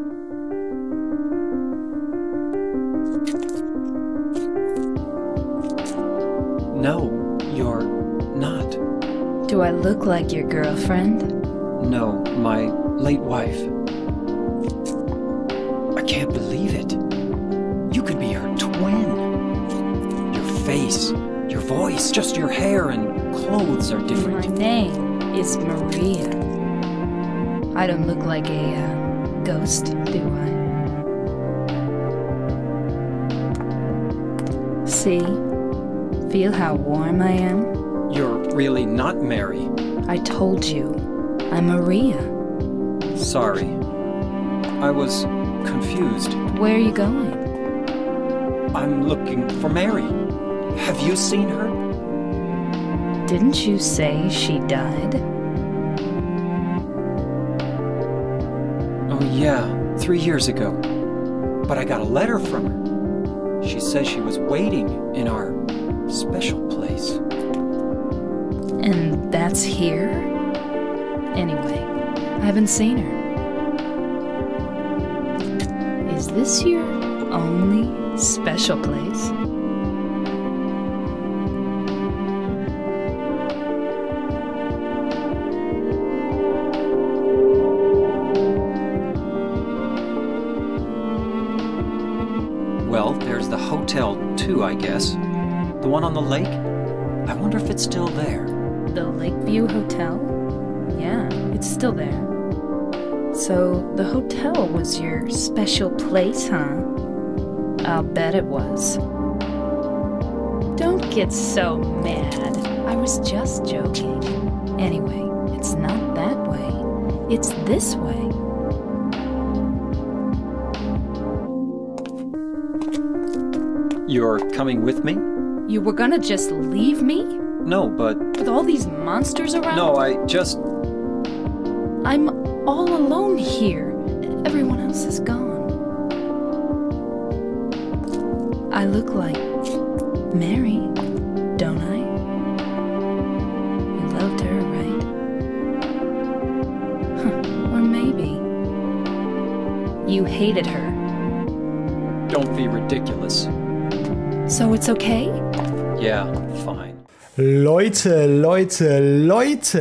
No, you're not. Do I look like your girlfriend? No, my late wife. I can't believe it. You could be her twin. Face, your voice, just your hair and clothes are different. My name is Maria. I don't look like a ghost, do I? See? Feel how warm I am? You're really not Mary. I told you, I'm Maria. Sorry. I was confused. Where are you going? I'm looking for Mary. Have you seen her? Didn't you say she died? Oh yeah, 3 years ago. But I got a letter from her. She says she was waiting in our special place. And that's here? Anyway, I haven't seen her. Is this your only special place? Well, there's the hotel too, I guess. The one on the lake? I wonder if it's still there. The Lakeview Hotel? Yeah, it's still there. So, the hotel was your special place, huh? I'll bet it was. Don't get so mad. I was just joking. Anyway, it's not that way. It's this way. You're coming with me? You were gonna just leave me? No, but... With all these monsters around? No, I just... I'm all alone here. Everyone else is gone. I look like Mary, don't I? You loved her, right? Huh, or maybe you hated her. Don't be ridiculous. So it's okay? Yeah, fine. Leute,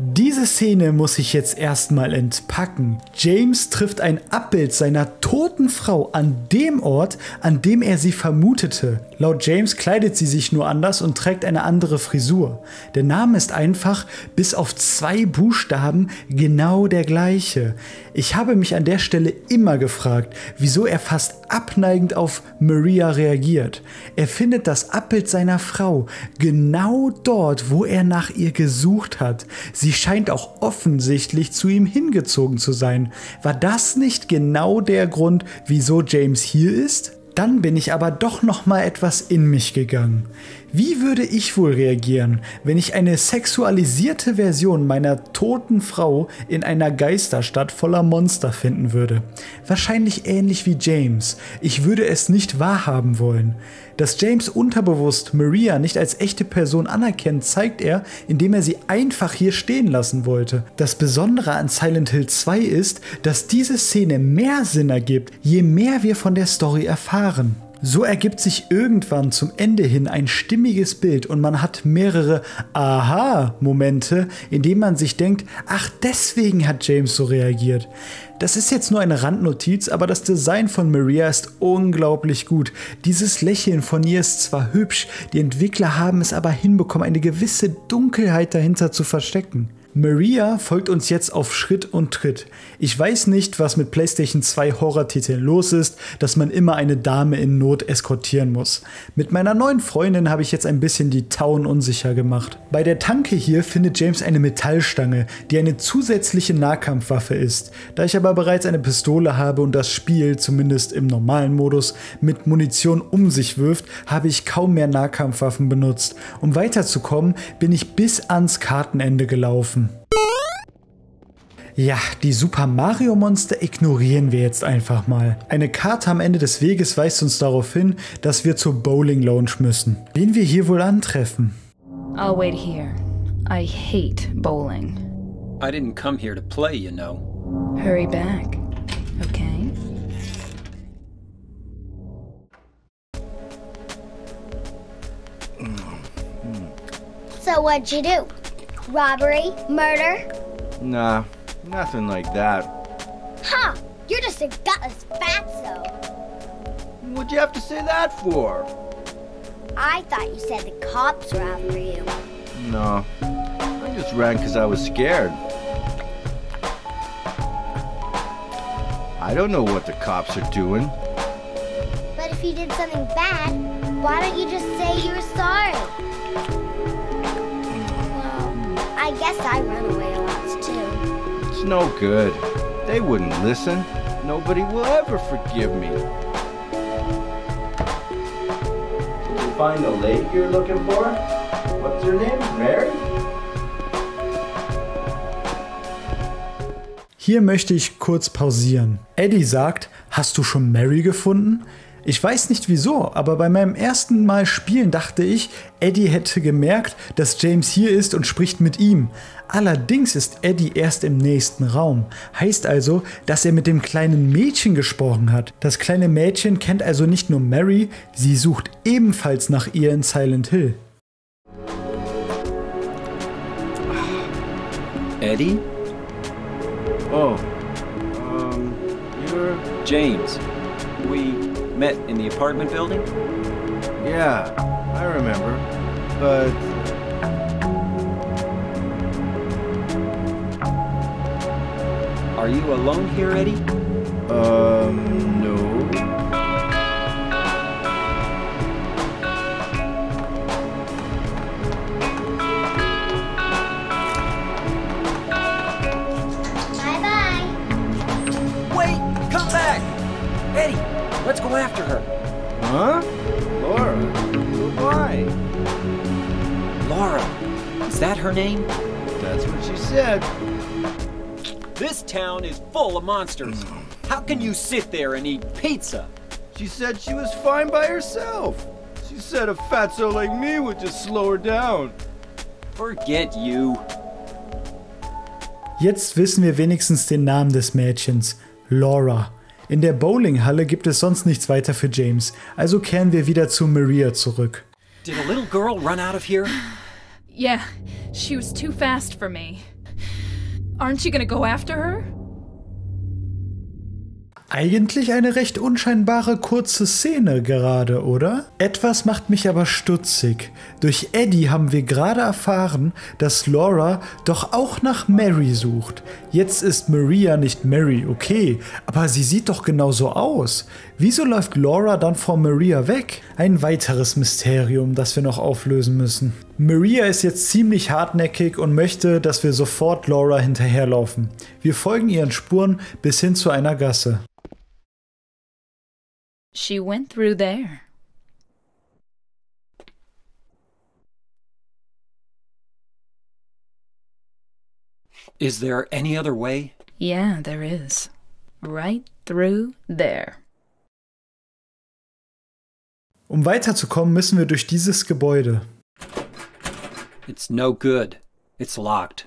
Diese Szene muss ich jetzt erstmal entpacken. James trifft ein Abbild seiner toten Frau an dem Ort, an dem er sie vermutete. Laut James kleidet sie sich nur anders und trägt eine andere Frisur. Der Name ist einfach, bis auf 2 Buchstaben, genau der gleiche. Ich habe mich an der Stelle immer gefragt, wieso er fast abneigend auf Maria reagiert. Er findet das Abbild seiner Frau genau dort, wo er nach ihr gesucht hat. Sie scheint auch offensichtlich zu ihm hingezogen zu sein. War das nicht genau der Grund, wieso James hier ist? Dann bin ich aber doch noch mal etwas in mich gegangen. Wie würde ich wohl reagieren, wenn ich eine sexualisierte Version meiner toten Frau in einer Geisterstadt voller Monster finden würde? Wahrscheinlich ähnlich wie James. Ich würde es nicht wahrhaben wollen. Dass James unterbewusst Maria nicht als echte Person anerkennt, zeigt er, indem er sie einfach hier stehen lassen wollte. Das Besondere an Silent Hill 2 ist, dass diese Szene mehr Sinn ergibt, je mehr wir von der Story erfahren. So ergibt sich irgendwann zum Ende hin ein stimmiges Bild und man hat mehrere Aha-Momente, in denen man sich denkt, ach, deswegen hat James so reagiert. Das ist jetzt nur eine Randnotiz, aber das Design von Maria ist unglaublich gut. Dieses Lächeln von ihr ist zwar hübsch, die Entwickler haben es aber hinbekommen, eine gewisse Dunkelheit dahinter zu verstecken. Maria folgt uns jetzt auf Schritt und Tritt. Ich weiß nicht, was mit PlayStation 2 Horrortiteln los ist, dass man immer eine Dame in Not eskortieren muss. Mit meiner neuen Freundin habe ich jetzt ein bisschen die Tauen unsicher gemacht. Bei der Tanke hier findet James eine Metallstange, die eine zusätzliche Nahkampfwaffe ist. Da ich aber bereits eine Pistole habe und das Spiel, zumindest im normalen Modus, mit Munition um sich wirft, habe ich kaum mehr Nahkampfwaffen benutzt. Um weiterzukommen, bin ich bis ans Kartenende gelaufen. Ja, die Super Mario Monster ignorieren wir jetzt einfach mal. Eine Karte am Ende des Weges weist uns darauf hin, dass wir zur Bowling Lounge müssen. Wen wir hier wohl antreffen? I'll wait here. I hate bowling. I didn't come here to play, you know. Hurry back, okay? So what'd you do? Robbery? Murder? Nah, nothing like that. Huh, you're just a gutless fatso. What'd you have to say that for? I thought you said the cops were after you. No, I just ran because I was scared. I don't know what the cops are doing. But if you did something bad, why don't you just say you were sorry? Well, I guess I run away a lot too. It's no good. They wouldn't listen. Nobody will ever forgive me. Did you find the lady you're looking for? What's her name? Mary? Hier möchte ich kurz pausieren. Eddie sagt, hast du schon Mary gefunden? Ich weiß nicht wieso, aber bei meinem ersten Mal spielen dachte ich, Eddie hätte gemerkt, dass James hier ist und spricht mit ihm. Allerdings ist Eddie erst im nächsten Raum. Heißt also, dass er mit dem kleinen Mädchen gesprochen hat. Das kleine Mädchen kennt also nicht nur Mary, sie sucht ebenfalls nach ihr in Silent Hill. Eddie? Oh, you're... James. We met in the apartment building? Yeah, I remember, but... Are you alone here, Eddie? No. Bye-bye. Wait! Come back! Eddie, let's go after her. Huh? Laura? Why? Laura. Is that her name? That's what she said. This town is full of monsters. How can you sit there and eat pizza? She said she was fine by herself. She said a fatso like me would just slow her down. Forget you. Jetzt wissen wir wenigstens den Namen des Mädchens, Laura. In der Bowlinghalle gibt es sonst nichts weiter für James, also kehren wir wieder zu Maria zurück. Did a little girl run out of here? Yeah, she was too fast for me. Aren't you gonna go after her? Eigentlich eine recht unscheinbare kurze Szene gerade, oder? Etwas macht mich aber stutzig. Durch Eddie haben wir gerade erfahren, dass Laura doch auch nach Mary sucht. Jetzt ist Maria nicht Mary, okay, aber sie sieht doch genauso aus. Wieso läuft Laura dann vor Maria weg? Ein weiteres Mysterium, das wir noch auflösen müssen. Maria ist jetzt ziemlich hartnäckig und möchte, dass wir sofort Laura hinterherlaufen. Wir folgen ihren Spuren bis hin zu einer Gasse. She went through there. Is there any other way? Yeah, there is. Right through there. Um weiterzukommen, müssen wir durch dieses Gebäude. It's no good. It's locked.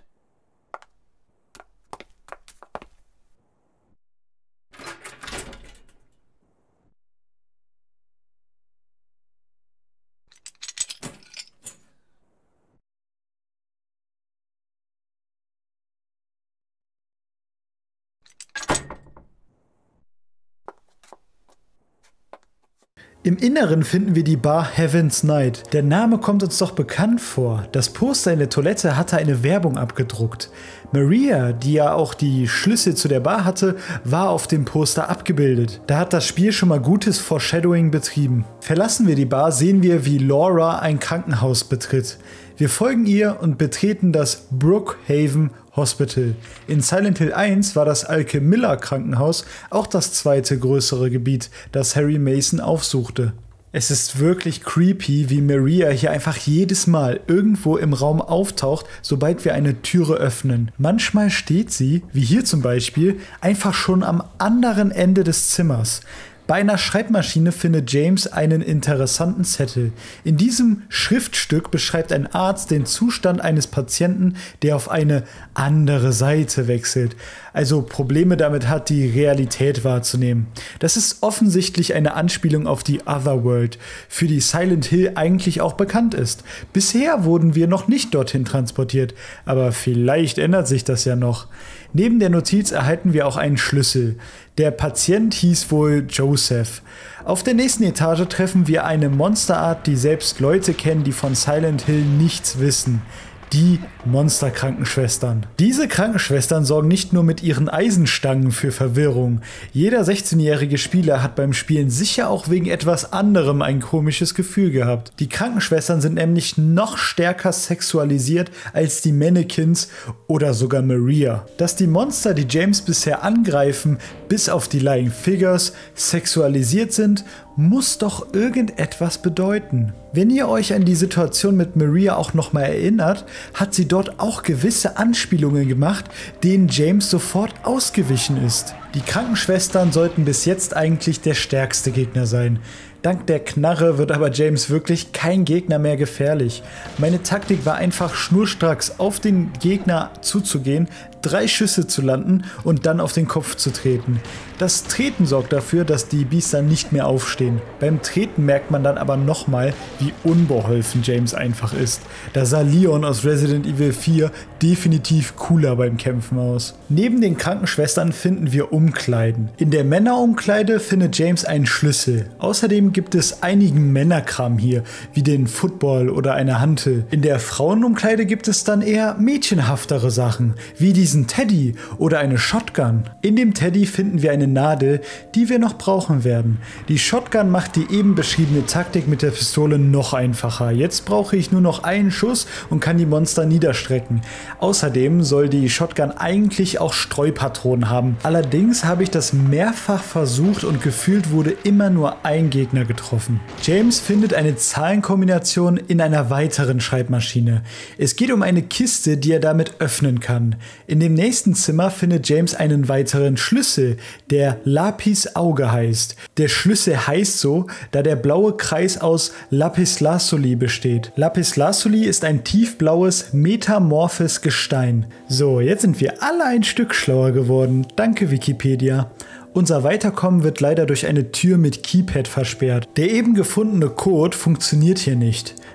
Im Inneren finden wir die Bar Heaven's Night. Der Name kommt uns doch bekannt vor. Das Poster in der Toilette hatte eine Werbung abgedruckt. Maria, die ja auch die Schlüssel zu der Bar hatte, war auf dem Poster abgebildet. Da hat das Spiel schon mal gutes Foreshadowing betrieben. Verlassen wir die Bar, sehen wir, wie Laura ein Krankenhaus betritt. Wir folgen ihr und betreten das Brookhaven Hospital. In Silent Hill 1 war das Alke Miller Krankenhaus auch das zweite größere Gebiet, das Harry Mason aufsuchte. Es ist wirklich creepy, wie Maria hier einfach jedes Mal irgendwo im Raum auftaucht, sobald wir eine Türe öffnen. Manchmal steht sie, wie hier zum Beispiel, einfach schon am anderen Ende des Zimmers. Bei einer Schreibmaschine findet James einen interessanten Zettel. In diesem Schriftstück beschreibt ein Arzt den Zustand eines Patienten, der auf eine andere Seite wechselt, also Probleme damit hat, die Realität wahrzunehmen. Das ist offensichtlich eine Anspielung auf die Otherworld, für die Silent Hill eigentlich auch bekannt ist. Bisher wurden wir noch nicht dorthin transportiert, aber vielleicht ändert sich das ja noch. Neben der Notiz erhalten wir auch einen Schlüssel. Der Patient hieß wohl Joseph. Auf der nächsten Etage treffen wir eine Monsterart, die selbst Leute kennen, die von Silent Hill nichts wissen. Die Monsterkrankenschwestern. Diese Krankenschwestern sorgen nicht nur mit ihren Eisenstangen für Verwirrung. Jeder 16-jährige Spieler hat beim Spielen sicher auch wegen etwas anderem ein komisches Gefühl gehabt. Die Krankenschwestern sind nämlich noch stärker sexualisiert als die Mannequins oder sogar Maria. Dass die Monster, die James bisher angreifen, bis auf die Lying Figures sexualisiert sind, muss doch irgendetwas bedeuten. Wenn ihr euch an die Situation mit Maria auch nochmal erinnert, hat sie dort auch gewisse Anspielungen gemacht, denen James sofort ausgewichen ist. Die Krankenschwestern sollten bis jetzt eigentlich der stärkste Gegner sein. Dank der Knarre wird aber James wirklich kein Gegner mehr gefährlich. Meine Taktik war einfach schnurstracks auf den Gegner zuzugehen, 3 Schüsse zu landen und dann auf den Kopf zu treten. Das Treten sorgt dafür, dass die Biester nicht mehr aufstehen. Beim Treten merkt man dann aber nochmal, wie unbeholfen James einfach ist. Da sah Leon aus Resident Evil 4 definitiv cooler beim Kämpfen aus. Neben den Krankenschwestern finden wir Umkleiden. In der Männerumkleide findet James einen Schlüssel. Außerdem gibt es einigen Männerkram hier, wie den Football oder eine Hantel. In der Frauenumkleide gibt es dann eher mädchenhaftere Sachen, wie diesen Teddy oder eine Shotgun. In dem Teddy finden wir eine Nadel, die wir noch brauchen werden. Die Shotgun macht die eben beschriebene Taktik mit der Pistole noch einfacher. Jetzt brauche ich nur noch einen Schuss und kann die Monster niederstrecken. Außerdem soll die Shotgun eigentlich auch Streupatronen haben. Allerdings habe ich das mehrfach versucht und gefühlt wurde immer nur ein Gegner getroffen. James findet eine Zahlenkombination in einer weiteren Schreibmaschine. Es geht um eine Kiste, die er damit öffnen kann. In dem nächsten Zimmer findet James einen weiteren Schlüssel, der Lapis Auge heißt. Der Schlüssel heißt so, da der blaue Kreis aus Lapislazuli besteht. Lapislazuli ist ein tiefblaues, metamorphes Gestein. So, jetzt sind wir alle ein Stück schlauer geworden. Danke Wikipedia. Unser Weiterkommen wird leider durch eine Tür mit Keypad versperrt. Der eben gefundene Code funktioniert hier nicht.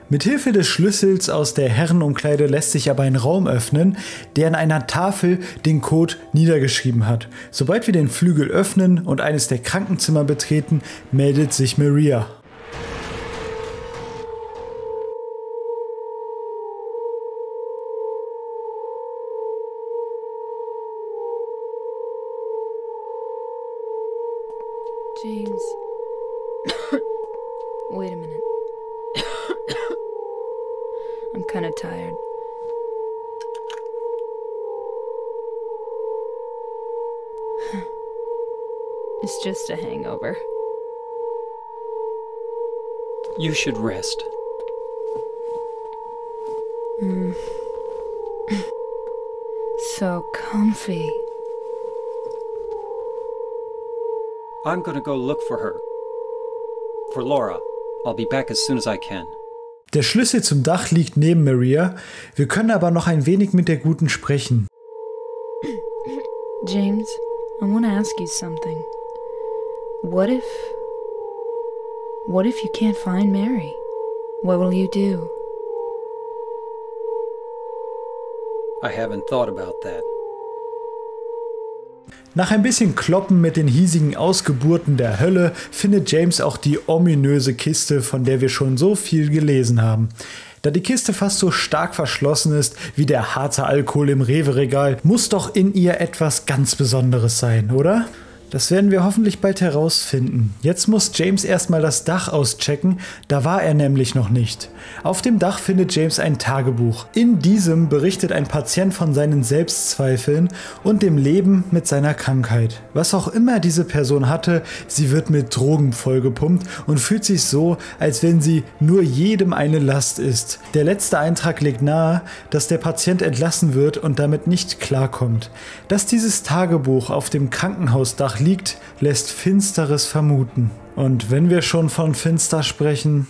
Mithilfe des Schlüssels aus der Herrenumkleide lässt sich aber ein Raum öffnen, der an einer Tafel den Code niedergeschrieben hat. Sobald wir den Flügel öffnen und eines der Krankenzimmer betreten, meldet sich Maria. James. Wait a minute. I'm kind of tired. It's just a hangover. You should rest. So comfy. I'm gonna go look for her. For Laura. I'll be back as soon as I can. Der Schlüssel zum Dach liegt neben Maria. Wir können aber noch ein wenig mit der Guten sprechen. James, I want to ask you something. What if you can't find Mary? What will you do? I haven't thought about that. Nach ein bisschen Kloppen mit den hiesigen Ausgeburten der Hölle findet James auch die ominöse Kiste, von der wir schon so viel gelesen haben. Da die Kiste fast so stark verschlossen ist wie der harte Alkohol im Rewe-Regal, muss doch in ihr etwas ganz Besonderes sein, oder? Das werden wir hoffentlich bald herausfinden. Jetzt muss James erstmal das Dach auschecken, da war er nämlich noch nicht. Auf dem Dach findet James ein Tagebuch. In diesem berichtet ein Patient von seinen Selbstzweifeln und dem Leben mit seiner Krankheit. Was auch immer diese Person hatte, sie wird mit Drogen vollgepumpt und fühlt sich so, als wenn sie nur jedem eine Last ist. Der letzte Eintrag legt nahe, dass der Patient entlassen wird und damit nicht klarkommt. Dass dieses Tagebuch auf dem Krankenhausdach liegt, lässt Finsteres vermuten. Und wenn wir schon von finster sprechen...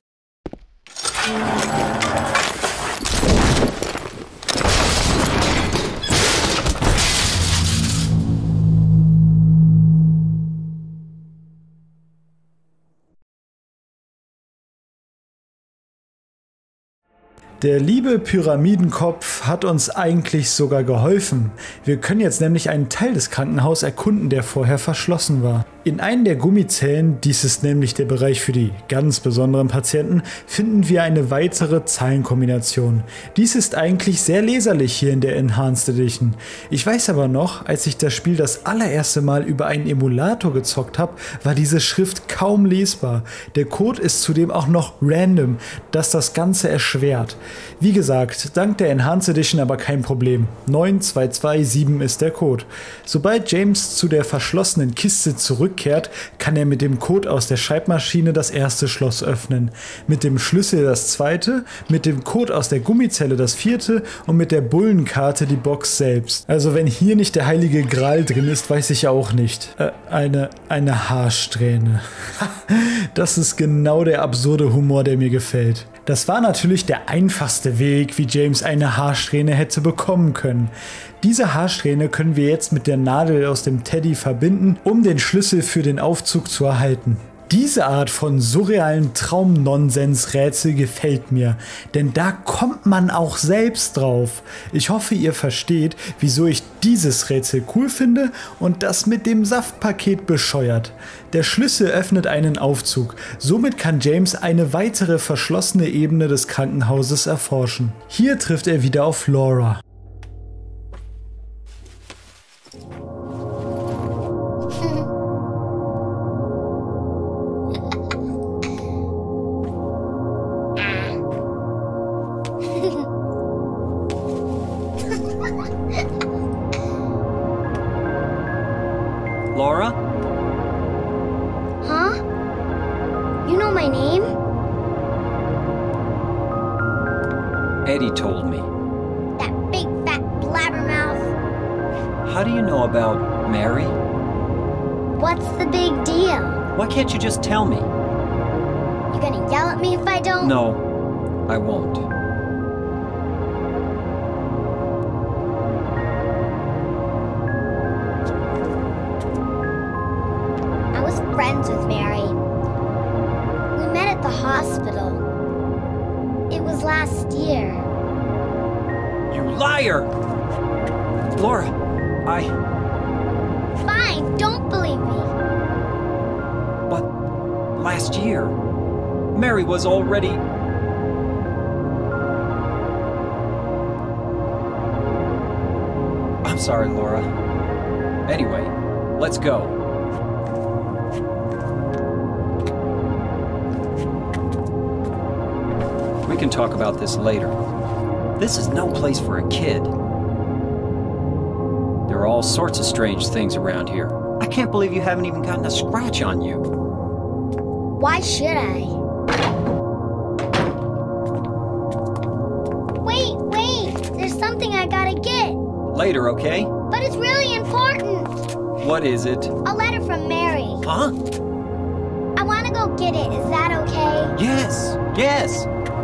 Der liebe Pyramidenkopf hat uns eigentlich sogar geholfen. Wir können jetzt nämlich einen Teil des Krankenhauses erkunden, der vorher verschlossen war. In einem der Gummizellen, dies ist nämlich der Bereich für die ganz besonderen Patienten, finden wir eine weitere Zahlenkombination. Dies ist eigentlich sehr leserlich hier in der Enhanced Edition. Ich weiß aber noch, als ich das Spiel das allererste Mal über einen Emulator gezockt habe, war diese Schrift kaum lesbar. Der Code ist zudem auch noch random, das das Ganze erschwert. Wie gesagt, dank der Enhanced Edition aber kein Problem. 9227 ist der Code. Sobald James zu der verschlossenen Kiste zurückkehrt, kann er mit dem Code aus der Schreibmaschine das erste Schloss öffnen. Mit dem Schlüssel das zweite, mit dem Code aus der Gummizelle das vierte und mit der Bullenkarte die Box selbst. Also wenn hier nicht der heilige Gral drin ist, weiß ich auch nicht. Eine Haarsträhne. Das ist genau der absurde Humor, der mir gefällt. Das war natürlich der einfachste Weg, wie James eine Haarsträhne hätte bekommen können. Diese Haarsträhne können wir jetzt mit der Nadel aus dem Teddy verbinden, um den Schlüssel für den Aufzug zu erhalten. Diese Art von surrealen Traumnonsens-Rätsel gefällt mir, denn da kommt man auch selbst drauf. Ich hoffe, ihr versteht, wieso ich dieses Rätsel cool finde und das mit dem Saftpaket bescheuert. Der Schlüssel öffnet einen Aufzug, somit kann James eine weitere verschlossene Ebene des Krankenhauses erforschen. Hier trifft er wieder auf Laura. Laura? Huh? You know my name? Eddie told me. That big fat blabbermouth. How do you know about Mary? What's the big deal? Why can't you just tell me? You gonna yell at me if I don't? No, I won't. I was friends with Mary. We met at the hospital. It was last year. You liar! Laura, Fine, don't believe me. But last year, Mary was already... I'm sorry, Laura. Anyway, let's go. We can talk about this later. This is no place for a kid. There are all sorts of strange things around here. I can't believe you haven't even gotten a scratch on you. Why should I? Wait, there's something I gotta get. Later, okay? But it's really important. What is it? A letter from Mary. Huh? I wanna go get it, is that okay? Yes, yes.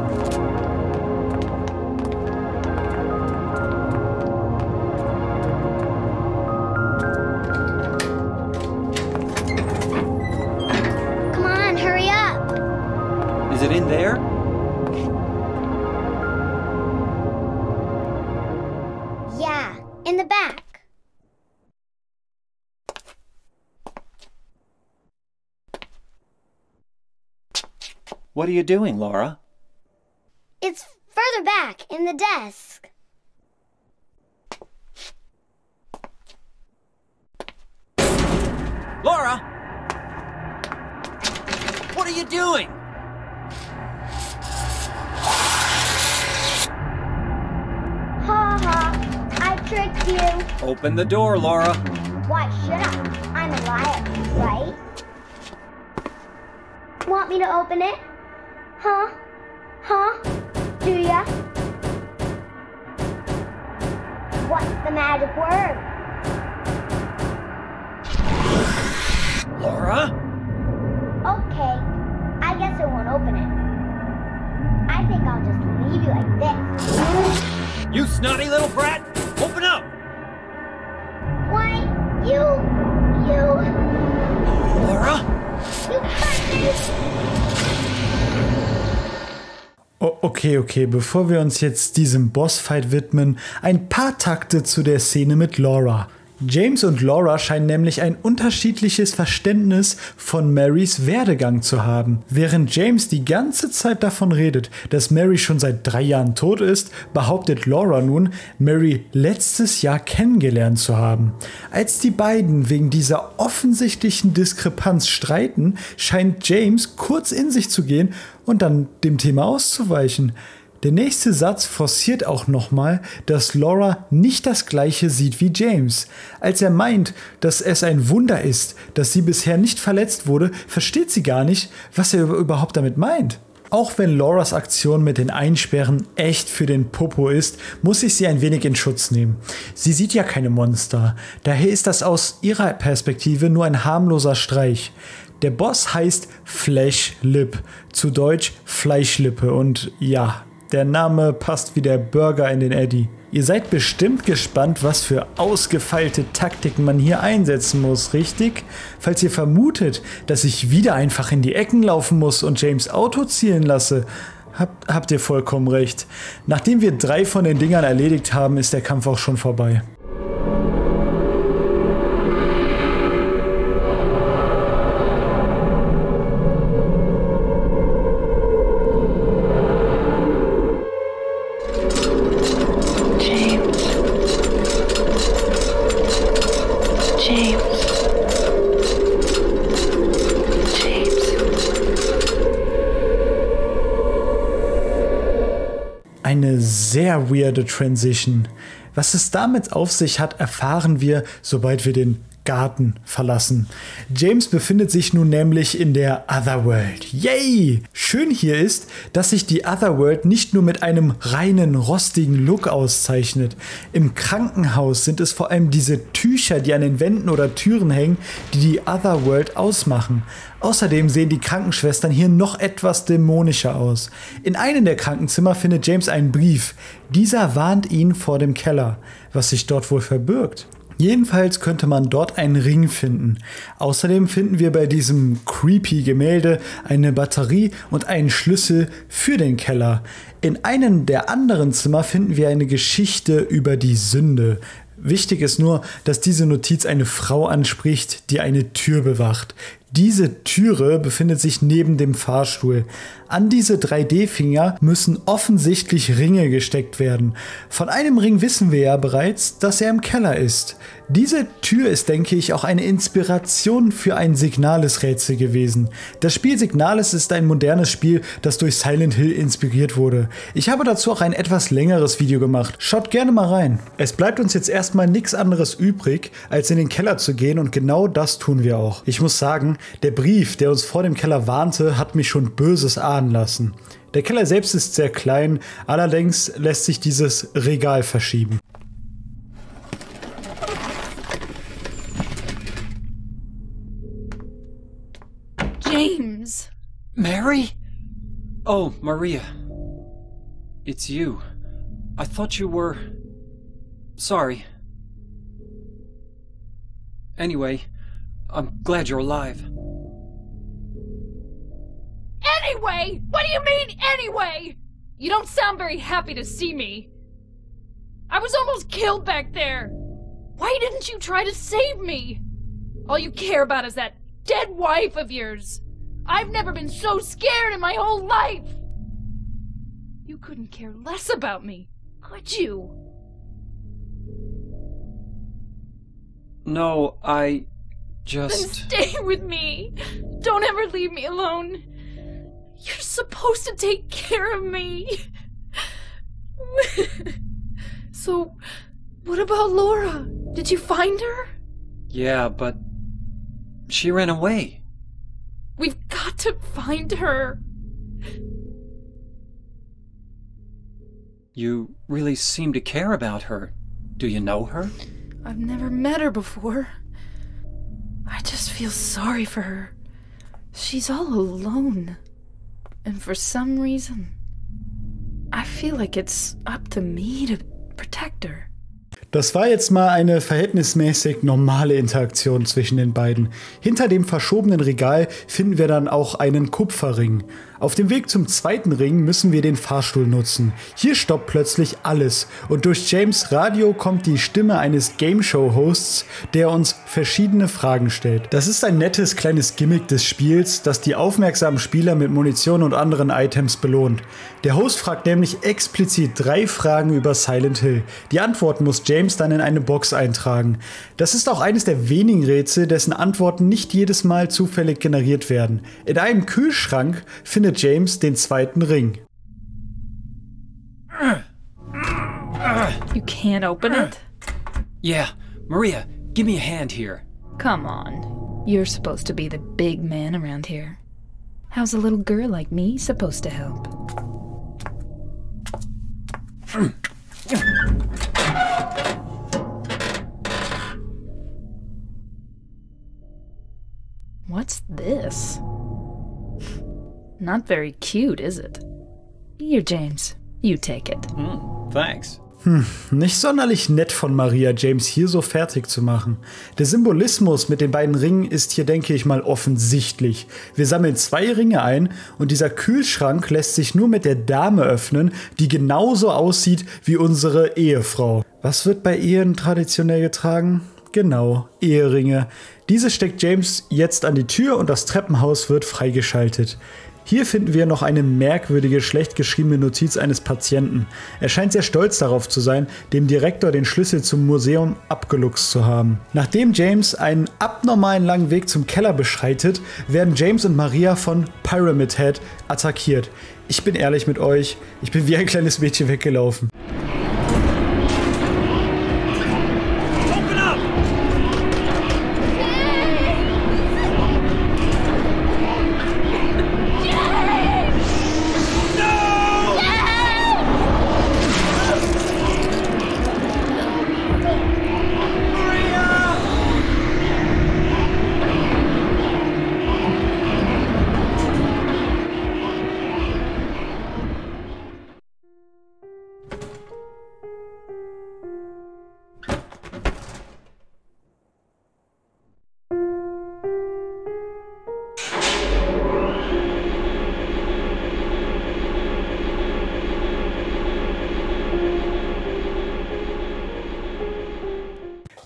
Come on, hurry up. Is it in there? Yeah, in the back. What are you doing, Laura? It's further back in the desk. Laura! What are you doing? Ha ha, I tricked you. Open the door, Laura. Why should I? I'm a liar, right? Want me to open it? Huh? Do ya? What's the magic word? Laura? Okay, I guess I won't open it. I think I'll just leave you like this. You snotty little brat! Open up! Why, you... Laura? You hurt me! Okay, bevor wir uns jetzt diesem Bossfight widmen, ein paar Takte zu der Szene mit Laura. James und Laura scheinen nämlich ein unterschiedliches Verständnis von Marys Werdegang zu haben. Während James die ganze Zeit davon redet, dass Mary schon seit 3 Jahren tot ist, behauptet Laura nun, Mary letztes Jahr kennengelernt zu haben. Als die beiden wegen dieser offensichtlichen Diskrepanz streiten, scheint James kurz in sich zu gehen und dann dem Thema auszuweichen. Der nächste Satz forciert auch nochmal, dass Laura nicht das Gleiche sieht wie James. Als er meint, dass es ein Wunder ist, dass sie bisher nicht verletzt wurde, versteht sie gar nicht, was er überhaupt damit meint. Auch wenn Lauras Aktion mit den Einsperren echt für den Popo ist, muss ich sie ein wenig in Schutz nehmen. Sie sieht ja keine Monster, daher ist das aus ihrer Perspektive nur ein harmloser Streich. Der Boss heißt Flesh Lip, zu Deutsch Fleischlippe, und ja, der Name passt wie der Burger in den Eddy. Ihr seid bestimmt gespannt, was für ausgefeilte Taktiken man hier einsetzen muss, richtig? Falls ihr vermutet, dass ich wieder einfach in die Ecken laufen muss und James Auto zielen lasse, habt ihr vollkommen recht. Nachdem wir 3 von den Dingern erledigt haben, ist der Kampf auch schon vorbei. Eine sehr weirde Transition. Was es damit auf sich hat, erfahren wir, sobald wir den Garten verlassen. James befindet sich nun nämlich in der Otherworld. Yay! Schön hier ist, dass sich die Otherworld nicht nur mit einem reinen, rostigen Look auszeichnet. Im Krankenhaus sind es vor allem diese Tücher, die an den Wänden oder Türen hängen, die die Otherworld ausmachen. Außerdem sehen die Krankenschwestern hier noch etwas dämonischer aus. In einem der Krankenzimmer findet James einen Brief. Dieser warnt ihn vor dem Keller, was sich dort wohl verbirgt. Jedenfalls könnte man dort einen Ring finden. Außerdem finden wir bei diesem creepy Gemälde eine Batterie und einen Schlüssel für den Keller. In einem der anderen Zimmer finden wir eine Geschichte über die Sünde. Wichtig ist nur, dass diese Notiz eine Frau anspricht, die eine Tür bewacht. Diese Türe befindet sich neben dem Fahrstuhl. An diese 3D-Finger müssen offensichtlich Ringe gesteckt werden. Von einem Ring wissen wir ja bereits, dass er im Keller ist. Diese Tür ist, denke ich, auch eine Inspiration für ein Signalis-Rätsel gewesen. Das Spiel Signalis ist ein modernes Spiel, das durch Silent Hill inspiriert wurde. Ich habe dazu auch ein etwas längeres Video gemacht. Schaut gerne mal rein. Es bleibt uns jetzt erstmal nichts anderes übrig, als in den Keller zu gehen, und genau das tun wir auch. Ich muss sagen, der Brief, der uns vor dem Keller warnte, hat mich schon Böses ahnen lassen. Der Keller selbst ist sehr klein, allerdings lässt sich dieses Regal verschieben. James! Mary? Oh, Maria. It's you. I thought you were... Sorry. Anyway, I'm glad you're alive. Anyway? What do you mean, anyway? You don't sound very happy to see me. I was almost killed back there. Why didn't you try to save me? All you care about is that dead wife of yours. I've never been so scared in my whole life. You couldn't care less about me, could you? No, I Then just... stay with me. Don't ever leave me alone. You're supposed to take care of me. So, what about Laura? Did you find her? Yeah, but... She ran away. We've got to find her. You really seem to care about her. Do you know her? I've never met her before. I just feel sorry for her. She's all alone. And for some reason, I feel like it's up to me to protect her. Das war jetzt mal eine verhältnismäßig normale Interaktion zwischen den beiden. Hinter dem verschobenen Regal finden wir dann auch einen Kupferring. Auf dem Weg zum zweiten Ring müssen wir den Fahrstuhl nutzen. Hier stoppt plötzlich alles und durch James' Radio kommt die Stimme eines Game-Show-Hosts, der uns verschiedene Fragen stellt. Das ist ein nettes kleines Gimmick des Spiels, das die aufmerksamen Spieler mit Munition und anderen Items belohnt. Der Host fragt nämlich explizit 3 Fragen über Silent Hill. Die Antworten muss James dann in eine Box eintragen. Das ist auch eines der wenigen Rätsel, dessen Antworten nicht jedes Mal zufällig generiert werden. In einem Kühlschrank findet James den zweiten Ring. You can't open it? Yeah, Maria, give me a hand here. Come on. You're supposed to be the big man around here. How's a little girl like me supposed to help? What's this? Not very cute, is it? Here, James. You take it. Thanks. Nicht sonderlich nett von Maria, James hier so fertig zu machen. Der Symbolismus mit den beiden Ringen ist hier, denke ich mal, offensichtlich. Wir sammeln 2 Ringe ein und dieser Kühlschrank lässt sich nur mit der Dame öffnen, die genauso aussieht wie unsere Ehefrau. Was wird bei Ehen traditionell getragen? Genau, Eheringe. Diese steckt James jetzt an die Tür und das Treppenhaus wird freigeschaltet. Hier finden wir noch eine merkwürdige, schlecht geschriebene Notiz eines Patienten. Er scheint sehr stolz darauf zu sein, dem Direktor den Schlüssel zum Museum abgeluchst zu haben. Nachdem James einen abnormalen langen Weg zum Keller beschreitet, werden James und Maria von Pyramid Head attackiert. Ich bin ehrlich mit euch, ich bin wie ein kleines Mädchen weggelaufen.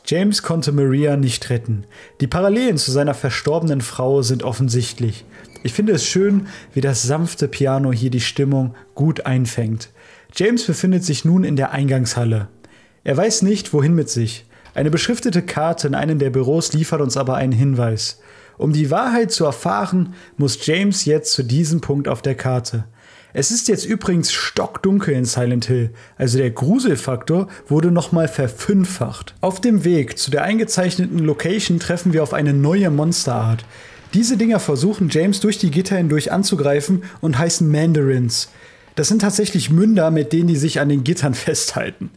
James konnte Maria nicht retten. Die Parallelen zu seiner verstorbenen Frau sind offensichtlich. Ich finde es schön, wie das sanfte Piano hier die Stimmung gut einfängt. James befindet sich nun in der Eingangshalle. Er weiß nicht, wohin mit sich. Eine beschriftete Karte in einem der Büros liefert uns aber einen Hinweis. Um die Wahrheit zu erfahren, muss James jetzt zu diesem Punkt auf der Karte. Es ist jetzt übrigens stockdunkel in Silent Hill, also der Gruselfaktor wurde nochmal verfünffacht. Auf dem Weg zu der eingezeichneten Location treffen wir auf eine neue Monsterart. Diese Dinger versuchen James durch die Gitter hindurch anzugreifen und heißen Mandarins. Das sind tatsächlich Münder, mit denen die sich an den Gittern festhalten.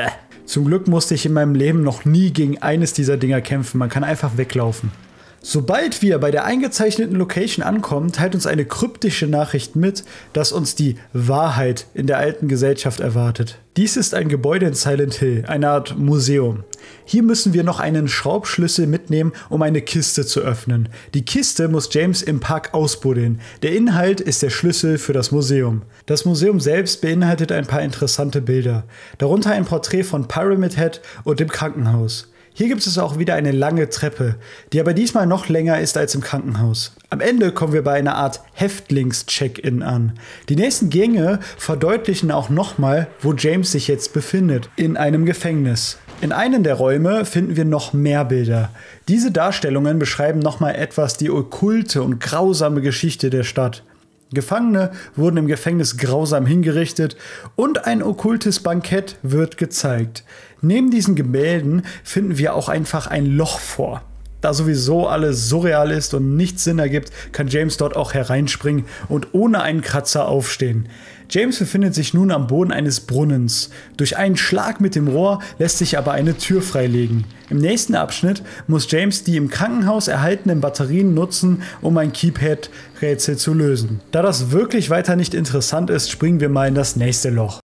Zum Glück musste ich in meinem Leben noch nie gegen eines dieser Dinger kämpfen, man kann einfach weglaufen. Sobald wir bei der eingezeichneten Location ankommen, teilt uns eine kryptische Nachricht mit, dass uns die Wahrheit in der alten Gesellschaft erwartet. Dies ist ein Gebäude in Silent Hill, eine Art Museum. Hier müssen wir noch einen Schraubschlüssel mitnehmen, um eine Kiste zu öffnen. Die Kiste muss James im Park ausbuddeln. Der Inhalt ist der Schlüssel für das Museum. Das Museum selbst beinhaltet ein paar interessante Bilder, darunter ein Porträt von Pyramid Head und dem Krankenhaus. Hier gibt es auch wieder eine lange Treppe, die aber diesmal noch länger ist als im Krankenhaus. Am Ende kommen wir bei einer Art Häftlings-Check-In an. Die nächsten Gänge verdeutlichen auch nochmal, wo James sich jetzt befindet, in einem Gefängnis. In einem der Räume finden wir noch mehr Bilder. Diese Darstellungen beschreiben nochmal etwas die okkulte und grausame Geschichte der Stadt. Gefangene wurden im Gefängnis grausam hingerichtet und ein okkultes Bankett wird gezeigt. Neben diesen Gemälden finden wir auch einfach ein Loch vor. Da sowieso alles surreal ist und nichts Sinn ergibt, kann James dort auch hereinspringen und ohne einen Kratzer aufstehen. James befindet sich nun am Boden eines Brunnens. Durch einen Schlag mit dem Rohr lässt sich aber eine Tür freilegen. Im nächsten Abschnitt muss James die im Krankenhaus erhaltenen Batterien nutzen, um ein Keypad-Rätsel zu lösen. Da das wirklich weiter nicht interessant ist, springen wir mal in das nächste Loch.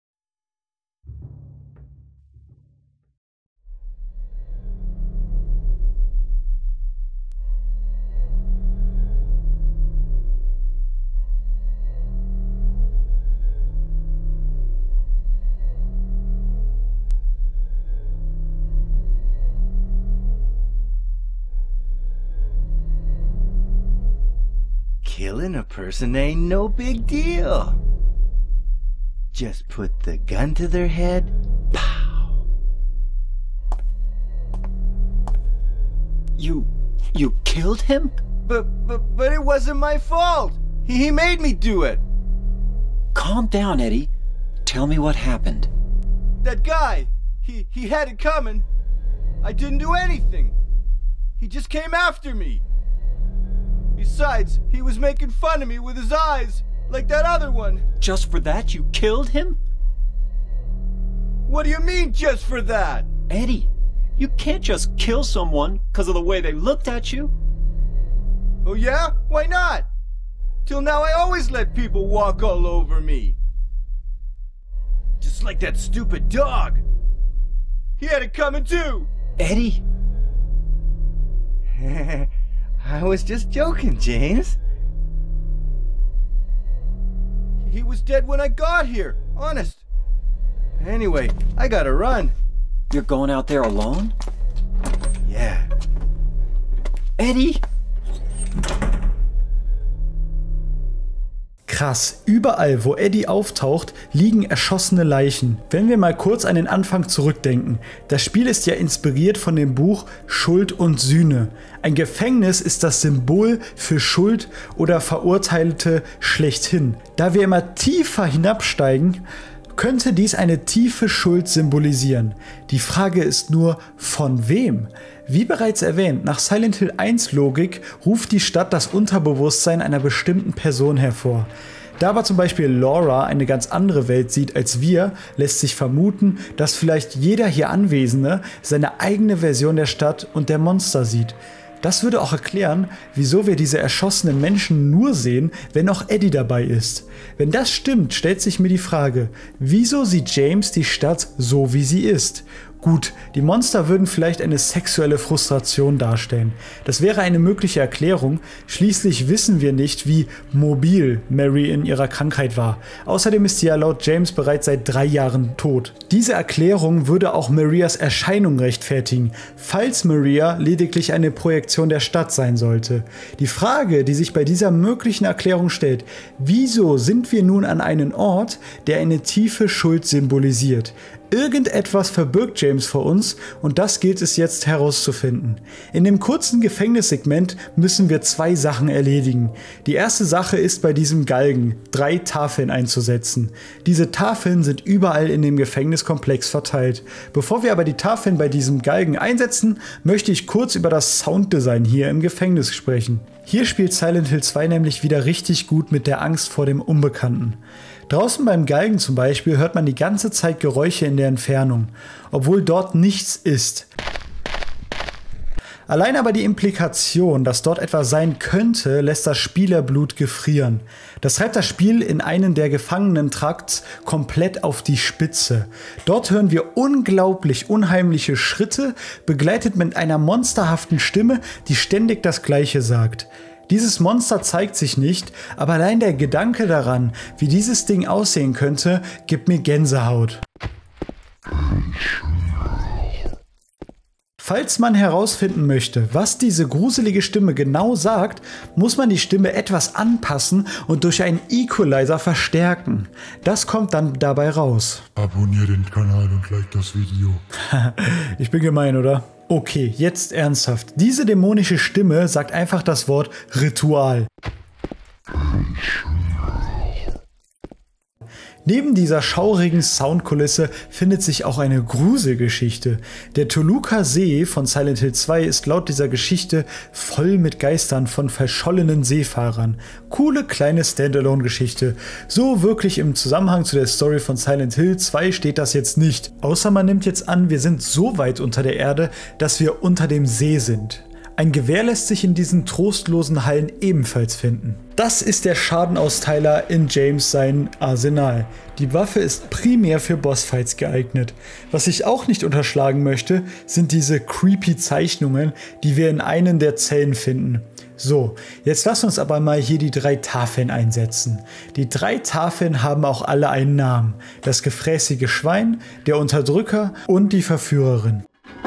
Killing a person ain't no big deal. Just put the gun to their head. Pow. You killed him? But it wasn't my fault. He made me do it. Calm down, Eddie. Tell me what happened. That guy, he had it coming. I didn't do anything. He just came after me. Besides, he was making fun of me with his eyes, like that other one. Just for that, you killed him? What do you mean, just for that? Eddie, you can't just kill someone because of the way they looked at you. Oh yeah? Why not? Till now I always let people walk all over me. Just like that stupid dog. He had it coming too. Eddie? I was just joking, James. He was dead when I got here, honest. Anyway, I gotta run. You're going out there alone? Yeah. Eddie? Krass, überall wo Eddie auftaucht, liegen erschossene Leichen. Wenn wir mal kurz an den Anfang zurückdenken, das Spiel ist ja inspiriert von dem Buch Schuld und Sühne. Ein Gefängnis ist das Symbol für Schuld oder Verurteilte schlechthin. Da wir immer tiefer hinabsteigen, könnte dies eine tiefe Schuld symbolisieren. Die Frage ist nur, von wem? Wie bereits erwähnt, nach Silent Hill 1 Logik ruft die Stadt das Unterbewusstsein einer bestimmten Person hervor. Da aber zum Beispiel Laura eine ganz andere Welt sieht als wir, lässt sich vermuten, dass vielleicht jeder hier Anwesende seine eigene Version der Stadt und der Monster sieht. Das würde auch erklären, wieso wir diese erschossenen Menschen nur sehen, wenn auch Eddie dabei ist. Wenn das stimmt, stellt sich mir die Frage, wieso sieht James die Stadt so, wie sie ist? Gut, die Monster würden vielleicht eine sexuelle Frustration darstellen. Das wäre eine mögliche Erklärung, schließlich wissen wir nicht, wie mobil Mary in ihrer Krankheit war. Außerdem ist sie ja laut James bereits seit 3 Jahren tot. Diese Erklärung würde auch Marias Erscheinung rechtfertigen, falls Maria lediglich eine Projektion der Stadt sein sollte. Die Frage, die sich bei dieser möglichen Erklärung stellt: Wieso sind wir nun an einen Ort, der eine tiefe Schuld symbolisiert? Irgendetwas verbirgt James vor uns und das gilt es jetzt herauszufinden. In dem kurzen Gefängnissegment müssen wir 2 Sachen erledigen. Die erste Sache ist, bei diesem Galgen 3 Tafeln einzusetzen. Diese Tafeln sind überall in dem Gefängniskomplex verteilt. Bevor wir aber die Tafeln bei diesem Galgen einsetzen, möchte ich kurz über das Sounddesign hier im Gefängnis sprechen. Hier spielt Silent Hill 2 nämlich wieder richtig gut mit der Angst vor dem Unbekannten. Draußen beim Galgen zum Beispiel hört man die ganze Zeit Geräusche in der Entfernung, obwohl dort nichts ist. Allein aber die Implikation, dass dort etwas sein könnte, lässt das Spielerblut gefrieren. Das treibt das Spiel in einen der Gefangenentrakts komplett auf die Spitze. Dort hören wir unglaublich unheimliche Schritte, begleitet mit einer monsterhaften Stimme, die ständig das Gleiche sagt. Dieses Monster zeigt sich nicht, aber allein der Gedanke daran, wie dieses Ding aussehen könnte, gibt mir Gänsehaut. Falls man herausfinden möchte, was diese gruselige Stimme genau sagt, muss man die Stimme etwas anpassen und durch einen Equalizer verstärken. Das kommt dann dabei raus. Abonnier den Kanal und like das Video. Ich bin gemein, oder? Okay, jetzt ernsthaft. Diese dämonische Stimme sagt einfach das Wort Ritual. Neben dieser schaurigen Soundkulisse findet sich auch eine Gruselgeschichte. Der Toluca See von Silent Hill 2 ist laut dieser Geschichte voll mit Geistern von verschollenen Seefahrern. Coole kleine Standalone-Geschichte. So wirklich im Zusammenhang zu der Story von Silent Hill 2 steht das jetzt nicht. Außer man nimmt jetzt an, wir sind so weit unter der Erde, dass wir unter dem See sind. Ein Gewehr lässt sich in diesen trostlosen Hallen ebenfalls finden. Das ist der Schadenausteiler in James sein Arsenal. Die Waffe ist primär für Bossfights geeignet. Was ich auch nicht unterschlagen möchte, sind diese creepy Zeichnungen, die wir in einen der Zellen finden. So, jetzt lass uns aber mal hier die 3 Tafeln einsetzen. Die 3 Tafeln haben auch alle einen Namen. Das gefräßige Schwein, der Unterdrücker und die Verführerin.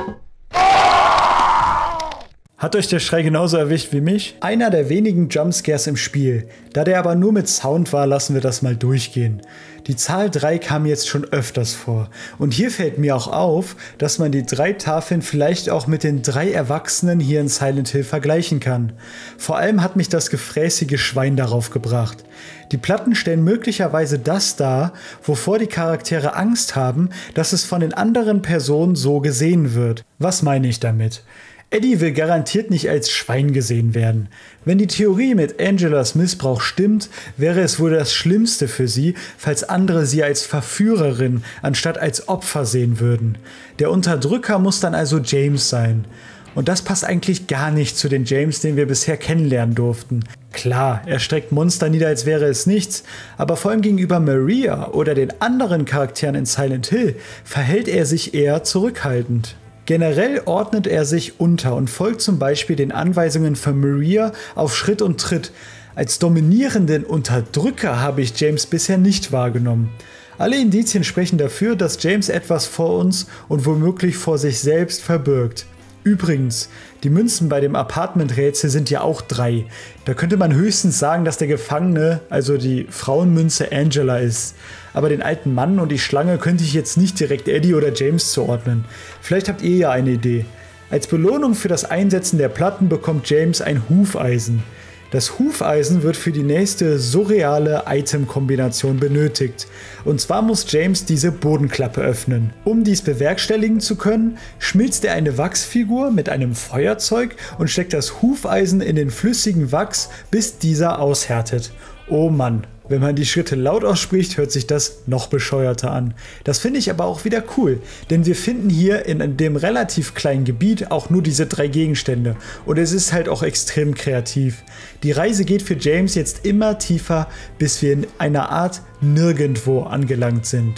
Hat euch der Schrei genauso erwischt wie mich? Einer der wenigen Jumpscares im Spiel. Da der aber nur mit Sound war, lassen wir das mal durchgehen. Die Zahl 3 kam jetzt schon öfters vor. Und hier fällt mir auch auf, dass man die 3 Tafeln vielleicht auch mit den 3 Erwachsenen hier in Silent Hill vergleichen kann. Vor allem hat mich das gefräßige Schwein darauf gebracht. Die Platten stellen möglicherweise das dar, wovor die Charaktere Angst haben, dass es von den anderen Personen so gesehen wird. Was meine ich damit? Eddie will garantiert nicht als Schwein gesehen werden. Wenn die Theorie mit Angelas Missbrauch stimmt, wäre es wohl das Schlimmste für sie, falls andere sie als Verführerin anstatt als Opfer sehen würden. Der Unterdrücker muss dann also James sein. Und das passt eigentlich gar nicht zu den James, den wir bisher kennenlernen durften. Klar, er streckt Monster nieder, als wäre es nichts, aber vor allem gegenüber Maria oder den anderen Charakteren in Silent Hill verhält er sich eher zurückhaltend. Generell ordnet er sich unter und folgt zum Beispiel den Anweisungen von Maria auf Schritt und Tritt. Als dominierenden Unterdrücker habe ich James bisher nicht wahrgenommen. Alle Indizien sprechen dafür, dass James etwas vor uns und womöglich vor sich selbst verbirgt. Übrigens, die Münzen bei dem Apartment-Rätsel sind ja auch 3. Da könnte man höchstens sagen, dass der Gefangene, also die Frauenmünze, Angela ist. Aber den alten Mann und die Schlange könnte ich jetzt nicht direkt Eddie oder James zuordnen. Vielleicht habt ihr ja eine Idee. Als Belohnung für das Einsetzen der Platten bekommt James ein Hufeisen. Das Hufeisen wird für die nächste surreale Item-Kombination benötigt. Und zwar muss James diese Bodenklappe öffnen. Um dies bewerkstelligen zu können, schmilzt er eine Wachsfigur mit einem Feuerzeug und steckt das Hufeisen in den flüssigen Wachs, bis dieser aushärtet. Oh Mann. Wenn man die Schritte laut ausspricht, hört sich das noch bescheuerter an. Das finde ich aber auch wieder cool, denn wir finden hier in dem relativ kleinen Gebiet auch nur diese 3 Gegenstände und es ist halt auch extrem kreativ. Die Reise geht für James jetzt immer tiefer, bis wir in einer Art Nirgendwo angelangt sind.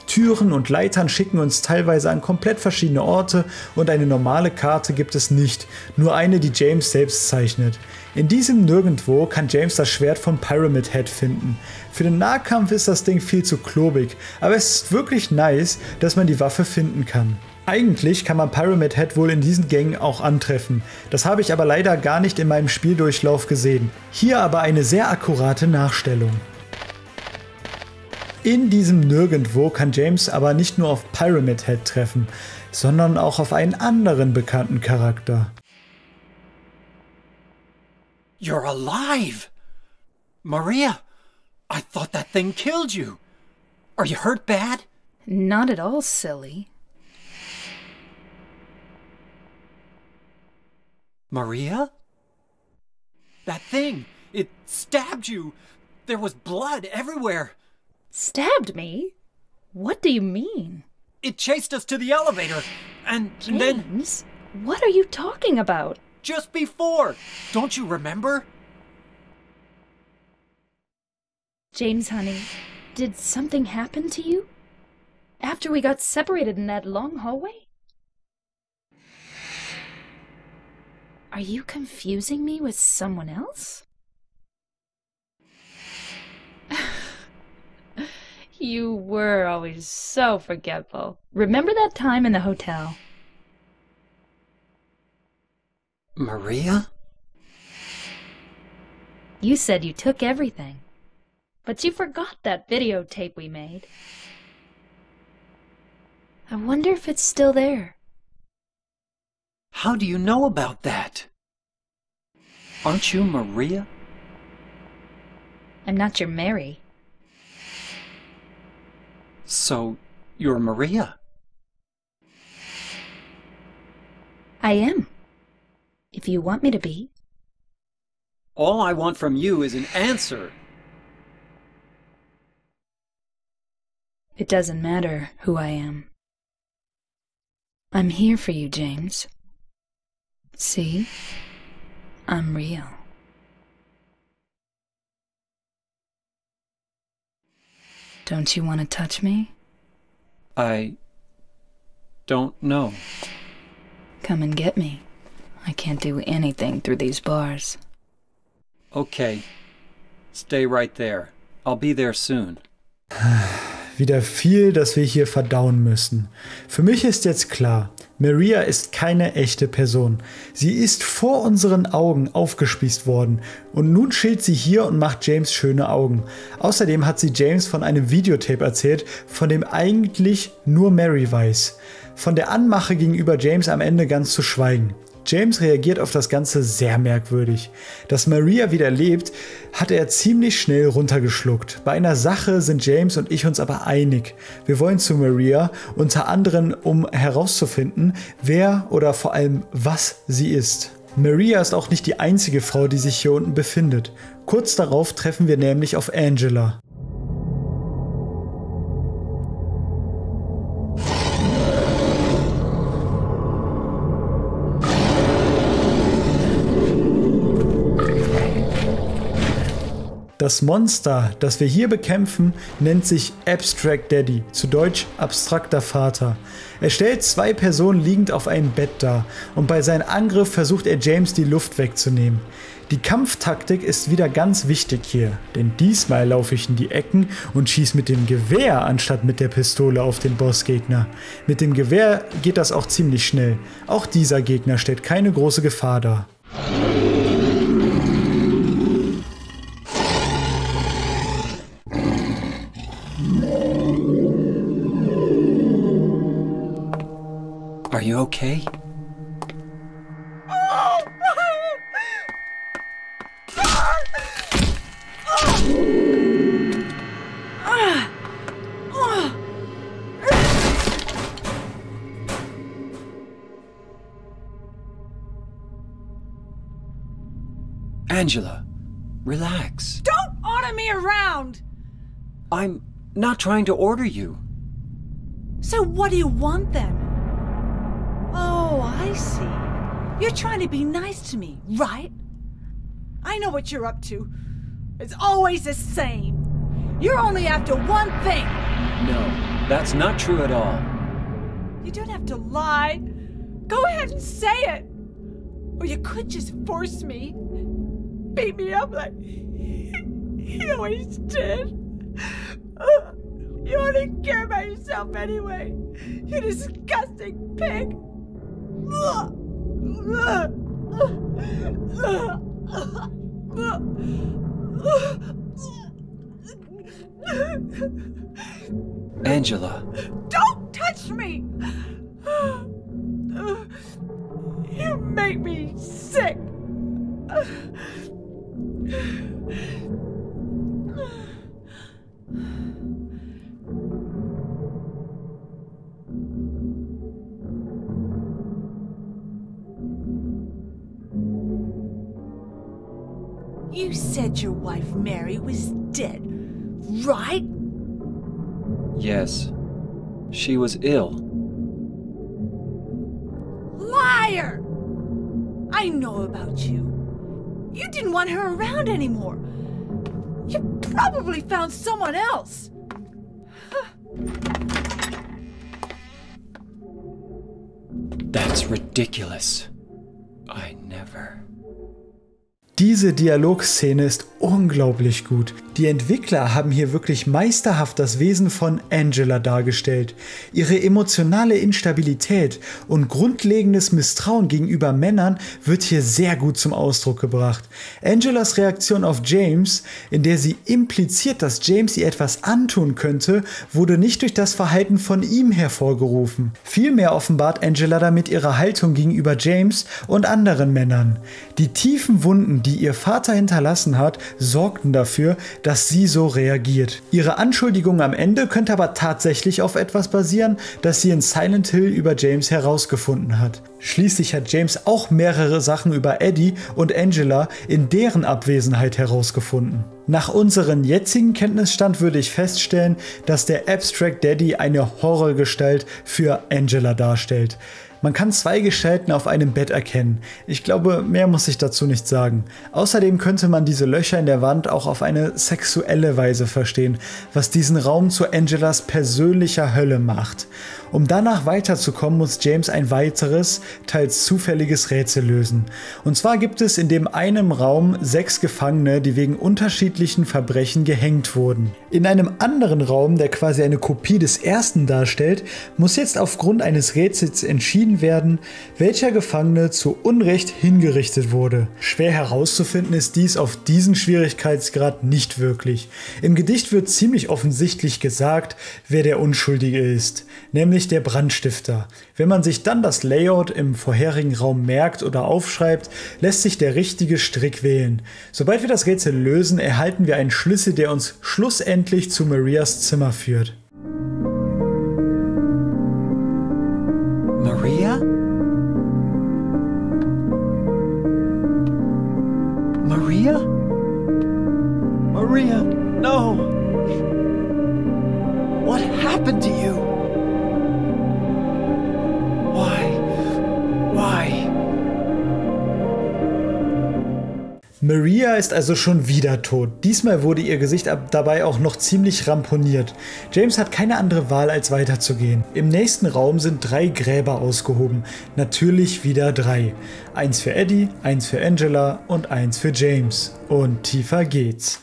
Türen und Leitern schicken uns teilweise an komplett verschiedene Orte und eine normale Karte gibt es nicht, nur eine, die James selbst zeichnet. In diesem Nirgendwo kann James das Schwert von Pyramid Head finden. Für den Nahkampf ist das Ding viel zu klobig, aber es ist wirklich nice, dass man die Waffe finden kann. Eigentlich kann man Pyramid Head wohl in diesen Gängen auch antreffen. Das habe ich aber leider gar nicht in meinem Spieldurchlauf gesehen. Hier aber eine sehr akkurate Nachstellung. In diesem Nirgendwo kann James aber nicht nur auf Pyramid Head treffen, sondern auch auf einen anderen bekannten Charakter. You're alive! Maria, I thought that thing killed you. Are you hurt bad? Not at all, silly. Maria? That thing, it stabbed you. There was blood everywhere. Stabbed me? What do you mean? It chased us to the elevator, and then... James, what are you talking about? Just before! Don't you remember? James, honey, did something happen to you? After we got separated in that long hallway? Are you confusing me with someone else? You were always so forgetful. Remember that time in the hotel? Maria? You said you took everything, but you forgot that videotape we made. I wonder if it's still there. How do you know about that? Aren't you Maria? I'm not your Mary. So, you're Maria? I am. If you want me to be. All I want from you is an answer. It doesn't matter who I am. I'm here for you, James. See? I'm real. Don't you want to touch me? I don't know. Come and get me. I can't do anything through these bars. Okay. Stay right there. I'll be there soon. Wieder viel, das wir hier verdauen müssen. Für mich ist jetzt klar, Maria ist keine echte Person. Sie ist vor unseren Augen aufgespießt worden und nun chillt sie hier und macht James schöne Augen. Außerdem hat sie James von einem Videotape erzählt, von dem eigentlich nur Mary weiß. Von der Anmache gegenüber James am Ende ganz zu schweigen. James reagiert auf das Ganze sehr merkwürdig. Dass Maria wieder lebt, hat er ziemlich schnell runtergeschluckt. Bei einer Sache sind James und ich uns aber einig. Wir wollen zu Maria, unter anderem um herauszufinden, wer oder vor allem was sie ist. Maria ist auch nicht die einzige Frau, die sich hier unten befindet. Kurz darauf treffen wir nämlich auf Angela. Das Monster, das wir hier bekämpfen, nennt sich Abstract Daddy, zu Deutsch abstrakter Vater. Er stellt zwei Personen liegend auf einem Bett dar und bei seinem Angriff versucht er James die Luft wegzunehmen. Die Kampftaktik ist wieder ganz wichtig hier, denn diesmal laufe ich in die Ecken und schieße mit dem Gewehr anstatt mit der Pistole auf den Bossgegner. Mit dem Gewehr geht das auch ziemlich schnell. Auch dieser Gegner stellt keine große Gefahr dar. Are you okay? Angela, relax. Don't order me around! I'm not trying to order you. So what do you want then? Oh, I see. You're trying to be nice to me, right? I know what you're up to. It's always the same. You're only after one thing. No. That's not true at all. You don't have to lie. Go ahead and say it. Or you could just force me. Beat me up like he always did. You only care about yourself anyway. You disgusting pig. Angela. Don't touch me! You make me sick. You said your wife Mary was dead, right? Yes. She was ill. Liar! I know about you. You didn't want her around anymore. You probably found someone else. That's ridiculous. I never... Diese Dialogszene ist unglaublich gut. Die Entwickler haben hier wirklich meisterhaft das Wesen von Angela dargestellt. Ihre emotionale Instabilität und grundlegendes Misstrauen gegenüber Männern wird hier sehr gut zum Ausdruck gebracht. Angelas Reaktion auf James, in der sie impliziert, dass James ihr etwas antun könnte, wurde nicht durch das Verhalten von ihm hervorgerufen. Vielmehr offenbart Angela damit ihre Haltung gegenüber James und anderen Männern. Die tiefen Wunden, die ihr Vater hinterlassen hat, sorgten dafür, dass sie so reagiert. Ihre Anschuldigung am Ende könnte aber tatsächlich auf etwas basieren, das sie in Silent Hill über James herausgefunden hat. Schließlich hat James auch mehrere Sachen über Eddie und Angela in deren Abwesenheit herausgefunden. Nach unserem jetzigen Kenntnisstand würde ich feststellen, dass der Abstract Daddy eine Horrorgestalt für Angela darstellt. Man kann zwei Gestalten auf einem Bett erkennen. Ich glaube, mehr muss ich dazu nicht sagen. Außerdem könnte man diese Löcher in der Wand auch auf eine sexuelle Weise verstehen, was diesen Raum zu Angelas persönlicher Hölle macht. Um danach weiterzukommen, muss James ein weiteres, teils zufälliges Rätsel lösen. Und zwar gibt es in dem einen Raum 6 Gefangene, die wegen unterschiedlichen Verbrechen gehängt wurden. In einem anderen Raum, der quasi eine Kopie des ersten darstellt, muss jetzt aufgrund eines Rätsels entschieden werden, welcher Gefangene zu Unrecht hingerichtet wurde. Schwer herauszufinden ist dies auf diesen Schwierigkeitsgrad nicht wirklich. Im Gedicht wird ziemlich offensichtlich gesagt, wer der Unschuldige ist, nämlich der Brandstifter. Wenn man sich dann das Layout im vorherigen Raum merkt oder aufschreibt, lässt sich der richtige Strick wählen. Sobald wir das Rätsel lösen, erhalten wir einen Schlüssel, der uns schlussendlich zu Marias Zimmer führt. Maria? Maria? Maria, no! What happened to you? Why? Maria ist also schon wieder tot. Diesmal wurde ihr Gesicht dabei auch noch ziemlich ramponiert. James hat keine andere Wahl, als weiterzugehen. Im nächsten Raum sind 3 Gräber ausgehoben. Natürlich wieder 3. 1 für Eddie, 1 für Angela und 1 für James. Und tiefer geht's.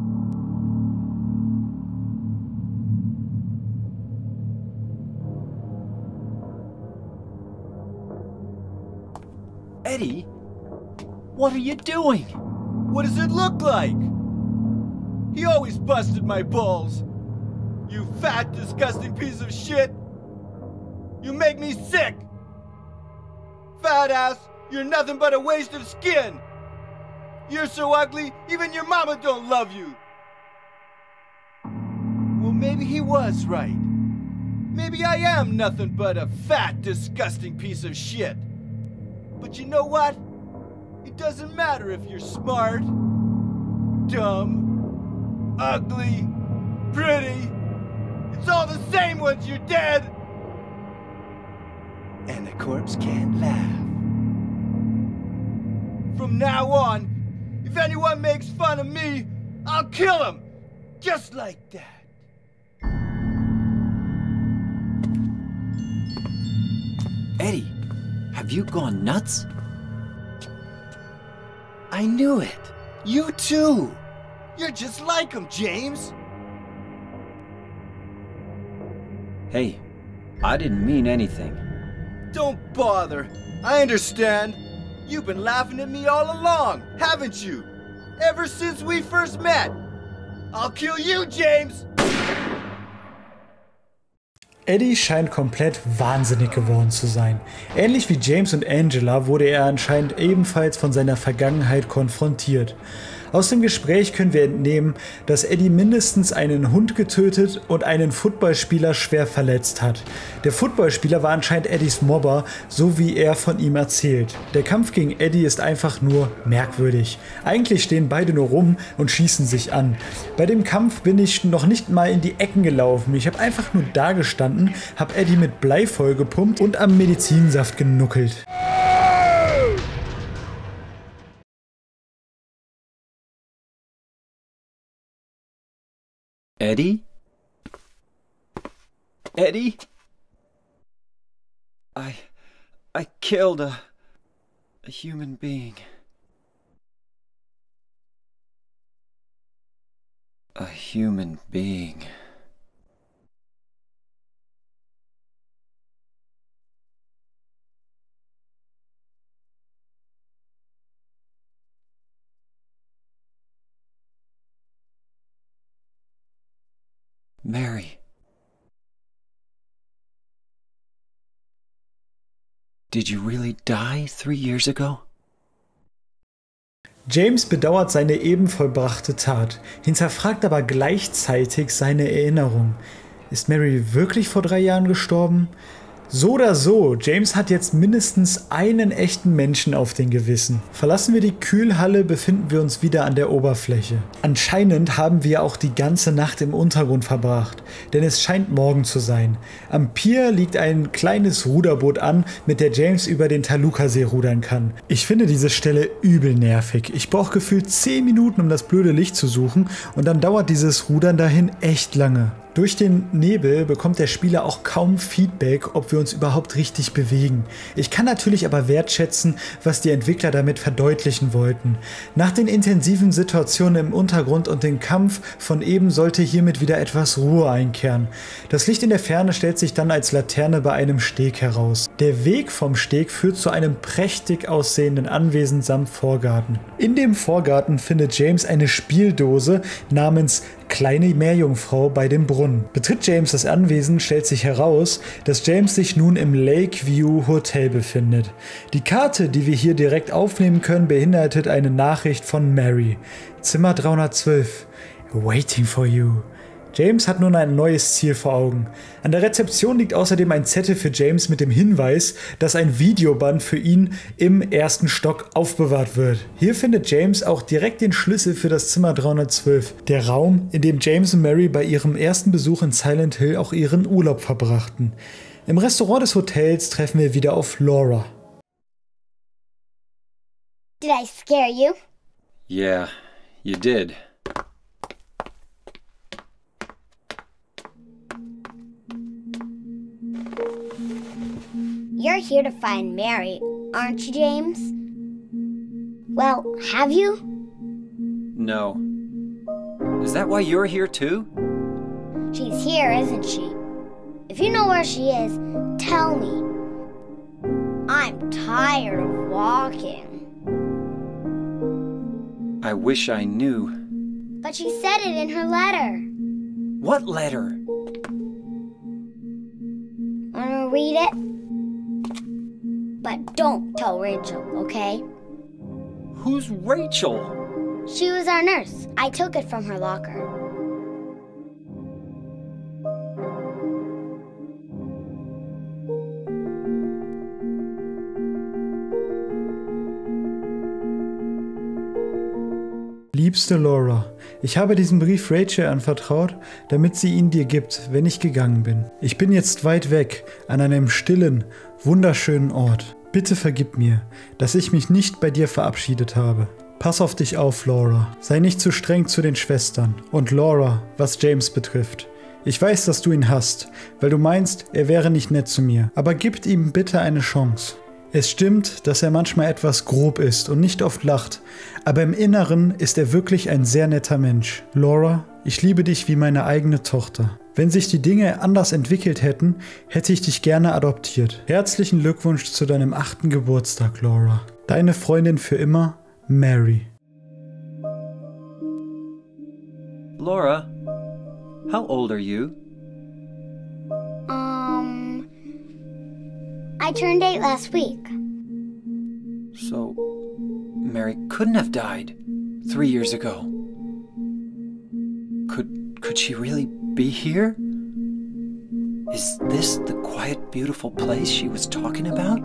Eddie? What are you doing? What does it look like? He always busted my balls. You fat, disgusting piece of shit. You make me sick. Fat ass, you're nothing but a waste of skin. You're so ugly, even your mama don't love you. Well, maybe he was right. Maybe I am nothing but a fat, disgusting piece of shit. But you know what? It doesn't matter if you're smart, dumb, ugly, pretty. It's all the same once you're dead. And the corpse can't laugh. From now on, if anyone makes fun of me, I'll kill him. Just like that. Have you gone nuts? I knew it. You too. You're just like him, James. Hey, I didn't mean anything. Don't bother. I understand. You've been laughing at me all along, haven't you? Ever since we first met. I'll kill you, James! Eddie scheint komplett wahnsinnig geworden zu sein. Ähnlich wie James und Angela wurde er anscheinend ebenfalls von seiner Vergangenheit konfrontiert. Aus dem Gespräch können wir entnehmen, dass Eddie mindestens einen Hund getötet und einen Footballspieler schwer verletzt hat. Der Footballspieler war anscheinend Eddies Mobber, so wie er von ihm erzählt. Der Kampf gegen Eddie ist einfach nur merkwürdig. Eigentlich stehen beide nur rum und schießen sich an. Bei dem Kampf bin ich noch nicht mal in die Ecken gelaufen. Ich habe einfach nur da gestanden, habe Eddie mit Blei vollgepumpt und am Medizinsaft genuckelt. Eddie? Eddie? I killed a human being. A human being. Mary. Did you really die 3 years ago? James bedauert seine eben vollbrachte Tat, hinterfragt aber gleichzeitig seine Erinnerung. Ist Mary wirklich vor 3 Jahren gestorben? So oder so, James hat jetzt mindestens einen echten Menschen auf dem Gewissen. Verlassen wir die Kühlhalle, befinden wir uns wieder an der Oberfläche. Anscheinend haben wir auch die ganze Nacht im Untergrund verbracht, denn es scheint morgen zu sein. Am Pier liegt ein kleines Ruderboot an, mit der James über den Toluca-See rudern kann. Ich finde diese Stelle übel nervig. Ich brauche gefühlt 10 Minuten, um das blöde Licht zu suchen, und dann dauert dieses Rudern dahin echt lange. Durch den Nebel bekommt der Spieler auch kaum Feedback, ob wir uns überhaupt richtig bewegen. Ich kann natürlich aber wertschätzen, was die Entwickler damit verdeutlichen wollten. Nach den intensiven Situationen im Untergrund und dem Kampf von eben sollte hiermit wieder etwas Ruhe einkehren. Das Licht in der Ferne stellt sich dann als Laterne bei einem Steg heraus. Der Weg vom Steg führt zu einem prächtig aussehenden Anwesen samt Vorgarten. In dem Vorgarten findet James eine Spieldose namens Kleine Meerjungfrau bei dem Brunnen. Betritt James das Anwesen, stellt sich heraus, dass James sich nun im Lakeview Hotel befindet. Die Karte, die wir hier direkt aufnehmen können, beinhaltet eine Nachricht von Mary. Zimmer 312. Waiting for you. James hat nun ein neues Ziel vor Augen. An der Rezeption liegt außerdem ein Zettel für James mit dem Hinweis, dass ein Videoband für ihn im 1. Stock aufbewahrt wird. Hier findet James auch direkt den Schlüssel für das Zimmer 312, der Raum, in dem James und Mary bei ihrem ersten Besuch in Silent Hill auch ihren Urlaub verbrachten. Im Restaurant des Hotels treffen wir wieder auf Laura. Did I scare you? Yeah, you did. You're here to find Mary, aren't you, James? Well, have you? No. Is that why you're here too? She's here, isn't she? If you know where she is, tell me. I'm tired of walking. I wish I knew. But she said it in her letter. What letter? Wanna read it? But don't tell Rachel, okay? Who's Rachel? She was our nurse. I took it from her locker. Liebste Laura, ich habe diesen Brief Rachel anvertraut, damit sie ihn dir gibt, wenn ich gegangen bin. Ich bin jetzt weit weg, an einem stillen, wunderschönen Ort. Bitte vergib mir, dass ich mich nicht bei dir verabschiedet habe. Pass auf dich auf, Laura. Sei nicht zu streng zu den Schwestern. Und Laura, was James betrifft. Ich weiß, dass du ihn hasst, weil du meinst, er wäre nicht nett zu mir. Aber gib ihm bitte eine Chance. Es stimmt, dass er manchmal etwas grob ist und nicht oft lacht, aber im Inneren ist er wirklich ein sehr netter Mensch. Laura, ich liebe dich wie meine eigene Tochter. Wenn sich die Dinge anders entwickelt hätten, hätte ich dich gerne adoptiert. Herzlichen Glückwunsch zu deinem 8. Geburtstag, Laura. Deine Freundin für immer, Mary. Laura, how old are you? I turned 8 last week. So, Mary couldn't have died 3 years ago. Could she really be here? Is this the quiet, beautiful place she was talking about?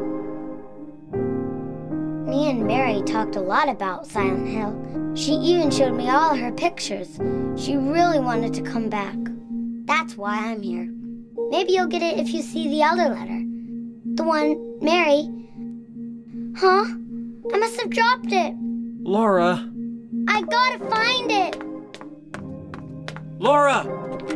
Me and Mary talked a lot about Silent Hill. She even showed me all her pictures. She really wanted to come back. That's why I'm here. Maybe you'll get it if you see the other letter. The one, Mary. Huh? I must have dropped it. Laura! I gotta find it. Laura!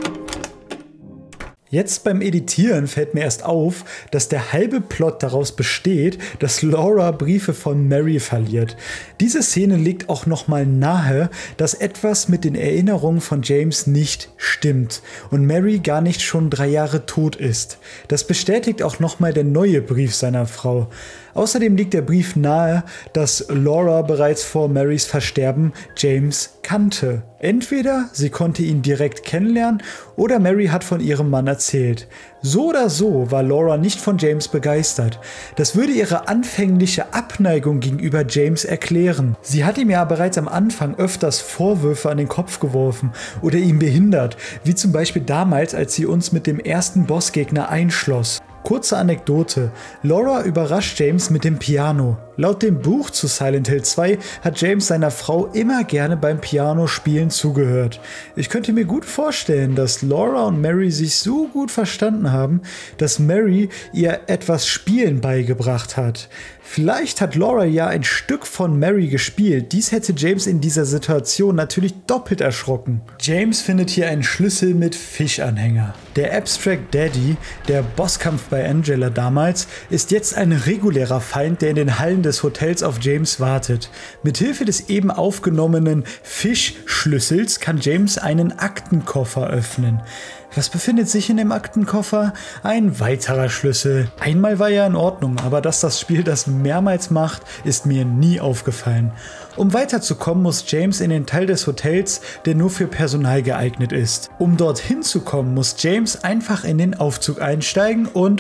Jetzt beim Editieren fällt mir erst auf, dass der halbe Plot daraus besteht, dass Laura Briefe von Mary verliert. Diese Szene legt auch nochmal nahe, dass etwas mit den Erinnerungen von James nicht stimmt und Mary gar nicht schon 3 Jahre tot ist. Das bestätigt auch nochmal der neue Brief seiner Frau. Außerdem liegt der Brief nahe, dass Laura bereits vor Marys Versterben James kannte. Entweder sie konnte ihn direkt kennenlernen oder Mary hat von ihrem Mann erzählt. So oder so war Laura nicht von James begeistert. Das würde ihre anfängliche Abneigung gegenüber James erklären. Sie hat ihm ja bereits am Anfang öfters Vorwürfe an den Kopf geworfen oder ihn behindert, wie zum Beispiel damals, als sie uns mit dem ersten Bossgegner einschloss. Kurze Anekdote. Laura überrascht James mit dem Piano. Laut dem Buch zu Silent Hill 2 hat James seiner Frau immer gerne beim Pianospielen zugehört. Ich könnte mir gut vorstellen, dass Laura und Mary sich so gut verstanden haben, dass Mary ihr etwas Spielen beigebracht hat. Vielleicht hat Laura ja ein Stück von Mary gespielt. Dies hätte James in dieser Situation natürlich doppelt erschrocken. James findet hier einen Schlüssel mit Fischanhänger. Der Abstract Daddy, der Bosskampf bei Angela damals, ist jetzt ein regulärer Feind, der in den Hallen des Hotels auf James wartet. Mithilfe des eben aufgenommenen Fischschlüssels kann James einen Aktenkoffer öffnen. Was befindet sich in dem Aktenkoffer? Ein weiterer Schlüssel. Einmal war ja in Ordnung, aber dass das Spiel das mehrmals macht, ist mir nie aufgefallen. Um weiterzukommen, muss James in den Teil des Hotels, der nur für Personal geeignet ist. Um dorthin zu kommen, muss James einfach in den Aufzug einsteigen und...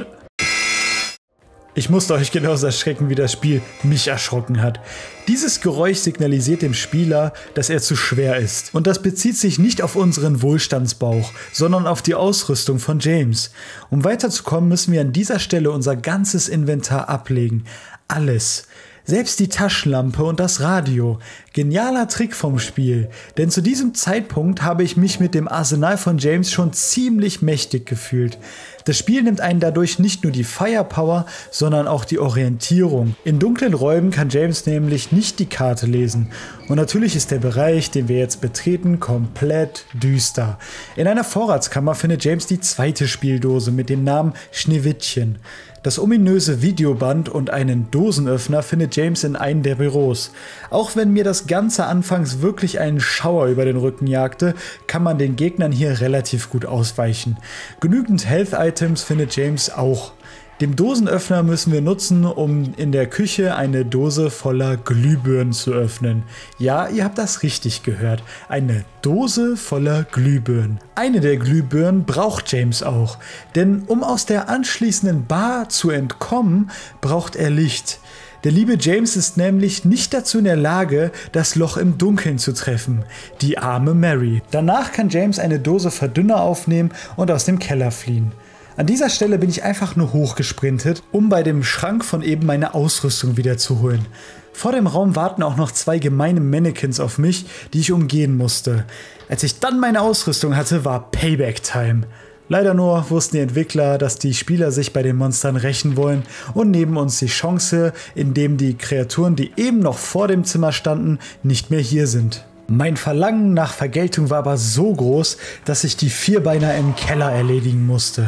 Ich musste euch genauso erschrecken, wie das Spiel mich erschrocken hat. Dieses Geräusch signalisiert dem Spieler, dass er zu schwer ist. Und das bezieht sich nicht auf unseren Wohlstandsbauch, sondern auf die Ausrüstung von James. Um weiterzukommen, müssen wir an dieser Stelle unser ganzes Inventar ablegen. Alles. Selbst die Taschenlampe und das Radio. Genialer Trick vom Spiel, denn zu diesem Zeitpunkt habe ich mich mit dem Arsenal von James schon ziemlich mächtig gefühlt. Das Spiel nimmt einen dadurch nicht nur die Firepower, sondern auch die Orientierung. In dunklen Räumen kann James nämlich nicht die Karte lesen. Und natürlich ist der Bereich, den wir jetzt betreten, komplett düster. In einer Vorratskammer findet James die zweite Spieldose mit dem Namen Schneewittchen. Das ominöse Videoband und einen Dosenöffner findet James in einem der Büros. Auch wenn mir das Ganze anfangs wirklich einen Schauer über den Rücken jagte, kann man den Gegnern hier relativ gut ausweichen. Genügend Health-Items findet James auch. Den Dosenöffner müssen wir nutzen, um in der Küche eine Dose voller Glühbirnen zu öffnen. Ja, ihr habt das richtig gehört. Eine Dose voller Glühbirnen. Eine der Glühbirnen braucht James auch, denn um aus der anschließenden Bar zu entkommen, braucht er Licht. Der liebe James ist nämlich nicht dazu in der Lage, das Loch im Dunkeln zu treffen. Die arme Mary. Danach kann James eine Dose Verdünner aufnehmen und aus dem Keller fliehen. An dieser Stelle bin ich einfach nur hochgesprintet, um bei dem Schrank von eben meine Ausrüstung wieder zu holen. Vor dem Raum warten auch noch 2 gemeine Mannequins auf mich, die ich umgehen musste. Als ich dann meine Ausrüstung hatte, war Payback-Time. Leider nur wussten die Entwickler, dass die Spieler sich bei den Monstern rächen wollen und nehmen uns die Chance, indem die Kreaturen, die eben noch vor dem Zimmer standen, nicht mehr hier sind. Mein Verlangen nach Vergeltung war aber so groß, dass ich die Vierbeiner im Keller erledigen musste.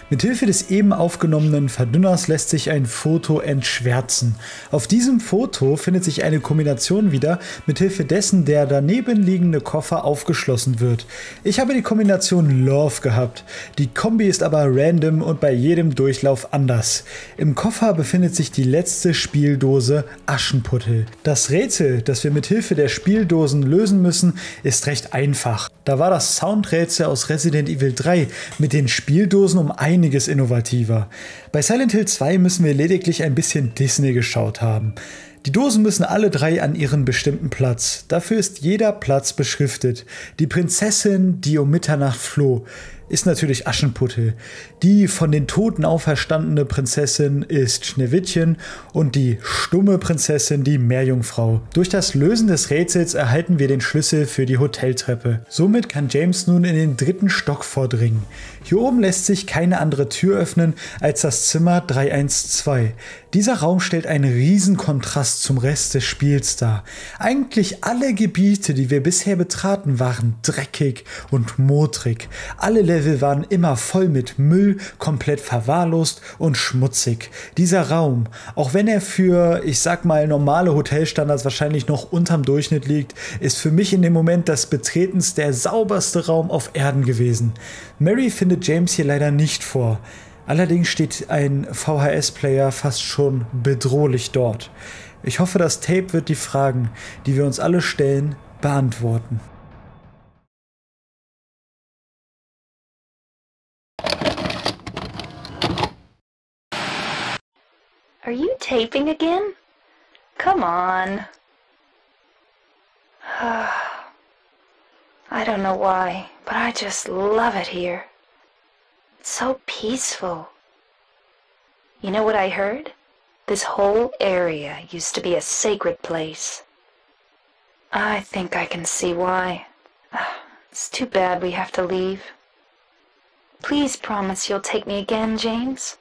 Mithilfe des eben aufgenommenen Verdünners lässt sich ein Foto entschwärzen. Auf diesem Foto findet sich eine Kombination wieder, mithilfe dessen der daneben liegende Koffer aufgeschlossen wird. Ich habe die Kombination Love gehabt. Die Kombi ist aber random und bei jedem Durchlauf anders. Im Koffer befindet sich die letzte Spieldose Aschenputtel. Das Rätsel, das wir mithilfe der Spieldosen lösen müssen, ist recht einfach. Da war das Soundrätsel aus Resident Evil 3 mit den Spieldosen um einiges innovativer. Bei Silent Hill 2 müssen wir lediglich ein bisschen Disney geschaut haben. Die Dosen müssen alle 3 an ihren bestimmten Platz. Dafür ist jeder Platz beschriftet. Die Prinzessin, die um Mitternacht floh, ist natürlich Aschenputtel. Die von den Toten auferstandene Prinzessin ist Schneewittchen und die stumme Prinzessin die Meerjungfrau. Durch das Lösen des Rätsels erhalten wir den Schlüssel für die Hoteltreppe. Somit kann James nun in den 3. Stock vordringen. Hier oben lässt sich keine andere Tür öffnen als das Zimmer 312. Dieser Raum stellt einen riesen Kontrast zum Rest des Spiels dar. Eigentlich alle Gebiete, die wir bisher betraten, waren dreckig und modrig. Alle Level waren immer voll mit Müll, komplett verwahrlost und schmutzig. Dieser Raum, auch wenn er für, ich sag mal, normale Hotelstandards wahrscheinlich noch unterm Durchschnitt liegt, ist für mich in dem Moment des Betretens der sauberste Raum auf Erden gewesen. Mary findet James hier leider nicht vor. Allerdings steht ein VHS-Player fast schon bedrohlich dort. Ich hoffe, das Tape wird die Fragen, die wir uns alle stellen, beantworten. Are you taping again? Come on. I don't know why, but I just love it here. It's so peaceful. You know what I heard? This whole area used to be a sacred place. I think I can see why. It's too bad we have to leave. Please promise you'll take me again, James.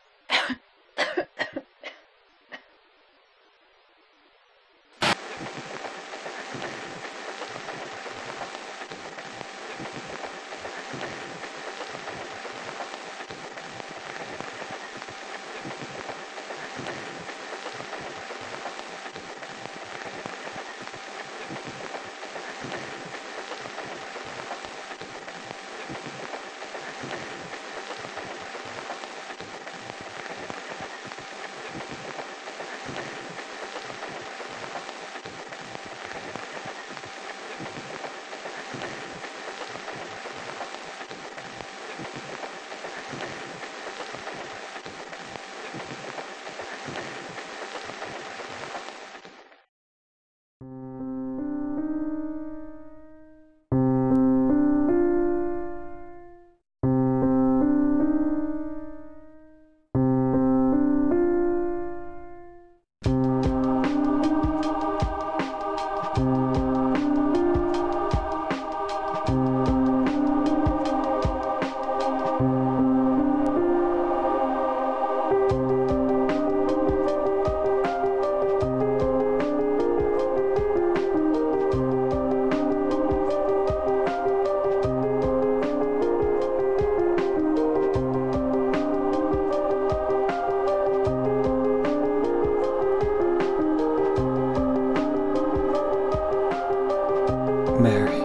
Mary.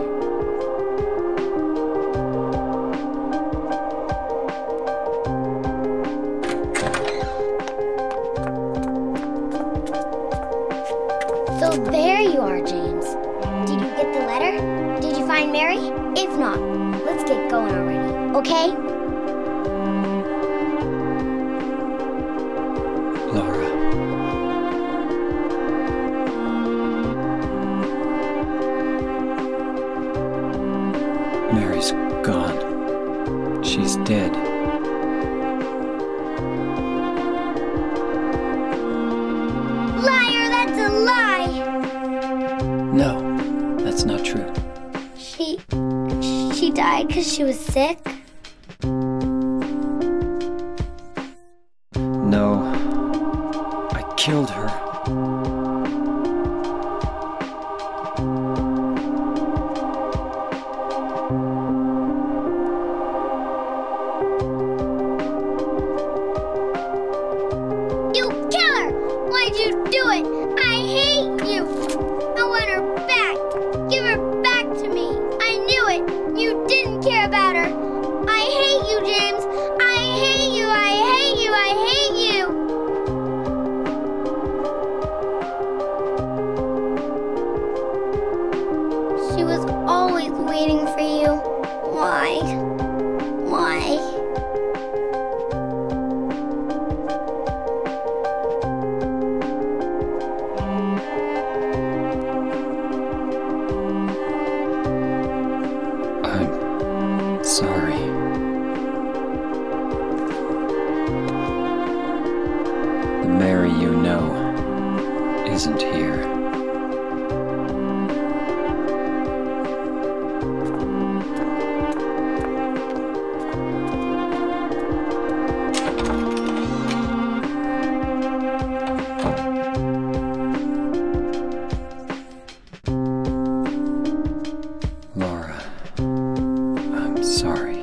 So there you are, James. Did you get the letter? Did you find Mary? If not, let's get going already, okay? Laura. Mary's gone. She's dead. Liar, that's a lie! No, that's not true. She died because she was sick? No, I killed her. was always waiting for you. Why? Why? I'm sorry. The Mary you know isn't here. Laura, I'm sorry.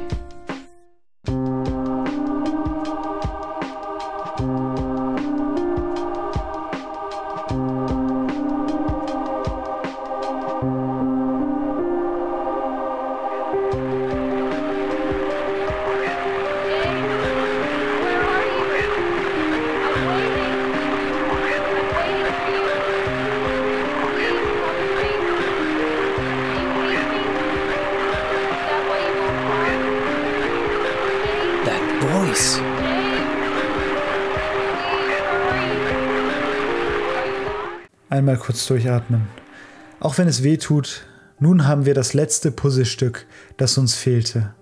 Voice. Einmal kurz durchatmen. Auch wenn es weh tut, nun haben wir das letzte Puzzlestück, das uns fehlte.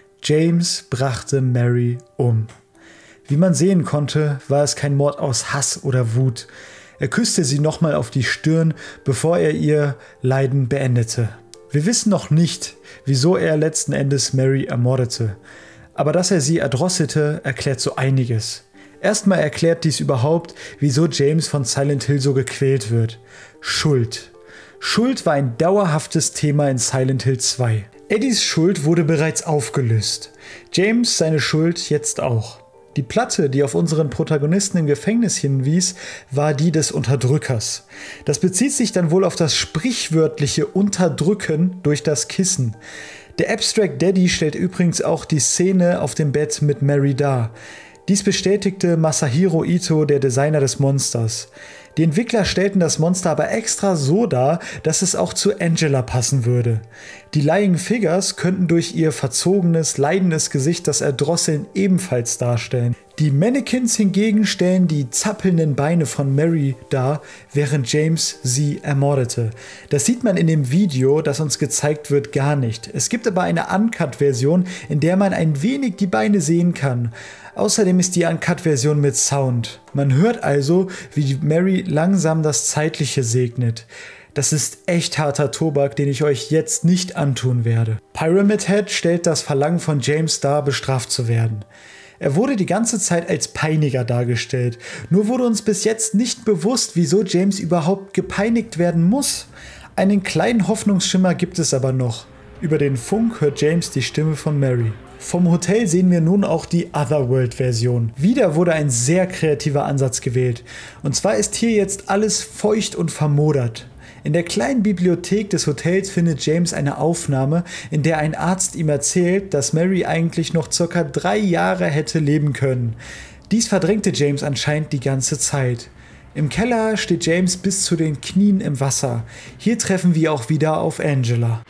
James brachte Mary um. Wie man sehen konnte, war es kein Mord aus Hass oder Wut. Er küsste sie nochmal auf die Stirn, bevor er ihr Leiden beendete. Wir wissen noch nicht, wieso er letzten Endes Mary ermordete. Aber dass er sie erdrosselte, erklärt so einiges. Erstmal erklärt dies überhaupt, wieso James von Silent Hill so gequält wird. Schuld. Schuld war ein dauerhaftes Thema in Silent Hill 2. Eddies Schuld wurde bereits aufgelöst. James seine Schuld jetzt auch. Die Platte, die auf unseren Protagonisten im Gefängnis hinwies, war die des Unterdrückers. Das bezieht sich dann wohl auf das sprichwörtliche Unterdrücken durch das Kissen. Der Abstract Daddy stellt übrigens auch die Szene auf dem Bett mit Mary dar. Dies bestätigte Masahiro Ito, der Designer des Monsters. Die Entwickler stellten das Monster aber extra so dar, dass es auch zu Angela passen würde. Die Lying Figures könnten durch ihr verzogenes, leidendes Gesicht das Erdrosseln ebenfalls darstellen. Die Mannequins hingegen stellen die zappelnden Beine von Mary dar, während James sie ermordete. Das sieht man in dem Video, das uns gezeigt wird, gar nicht. Es gibt aber eine Uncut-Version, in der man ein wenig die Beine sehen kann. Außerdem ist die Uncut-Version mit Sound. Man hört also, wie Mary langsam das Zeitliche segnet. Das ist echt harter Tobak, den ich euch jetzt nicht antun werde. Pyramid Head stellt das Verlangen von James dar, bestraft zu werden. Er wurde die ganze Zeit als Peiniger dargestellt. Nur wurde uns bis jetzt nicht bewusst, wieso James überhaupt gepeinigt werden muss. Einen kleinen Hoffnungsschimmer gibt es aber noch. Über den Funk hört James die Stimme von Mary. Vom Hotel sehen wir nun auch die Otherworld-Version. Wieder wurde ein sehr kreativer Ansatz gewählt. Und zwar ist hier jetzt alles feucht und vermodert. In der kleinen Bibliothek des Hotels findet James eine Aufnahme, in der ein Arzt ihm erzählt, dass Mary eigentlich noch ca. 3 Jahre hätte leben können. Dies verdrängte James anscheinend die ganze Zeit. Im Keller steht James bis zu den Knien im Wasser. Hier treffen wir auch wieder auf Angela.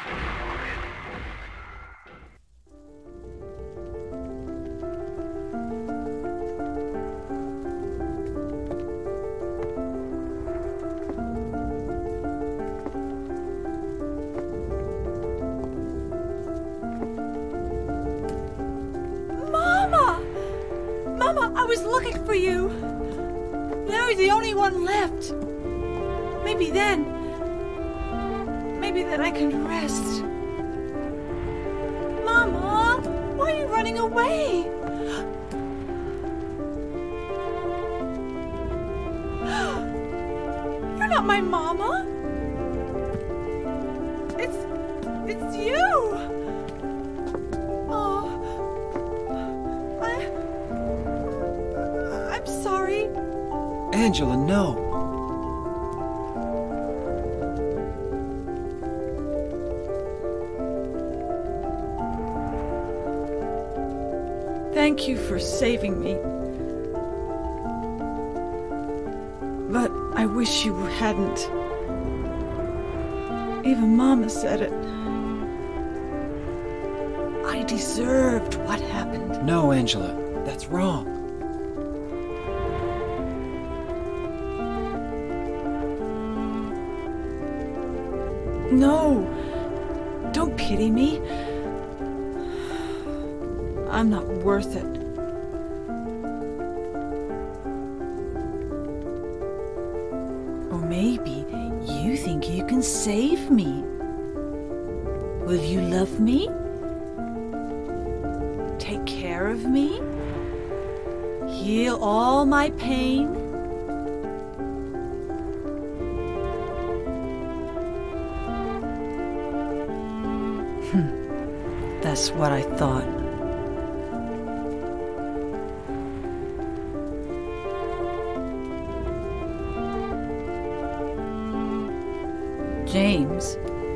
I was looking for you. Larry's the only one left. Maybe then I can rest. Mama, why are you running away? You're not my mama. It's you. Oh, I'm sorry. Angela, no. Thank you for saving me. But I wish you hadn't. Even Mama said it. I deserved what happened. No, Angela, that's wrong. No, don't pity me. I'm not worth it. Or maybe you think you can save me. Will you love me? Take care of me? Heal all my pain? That's what I thought. James,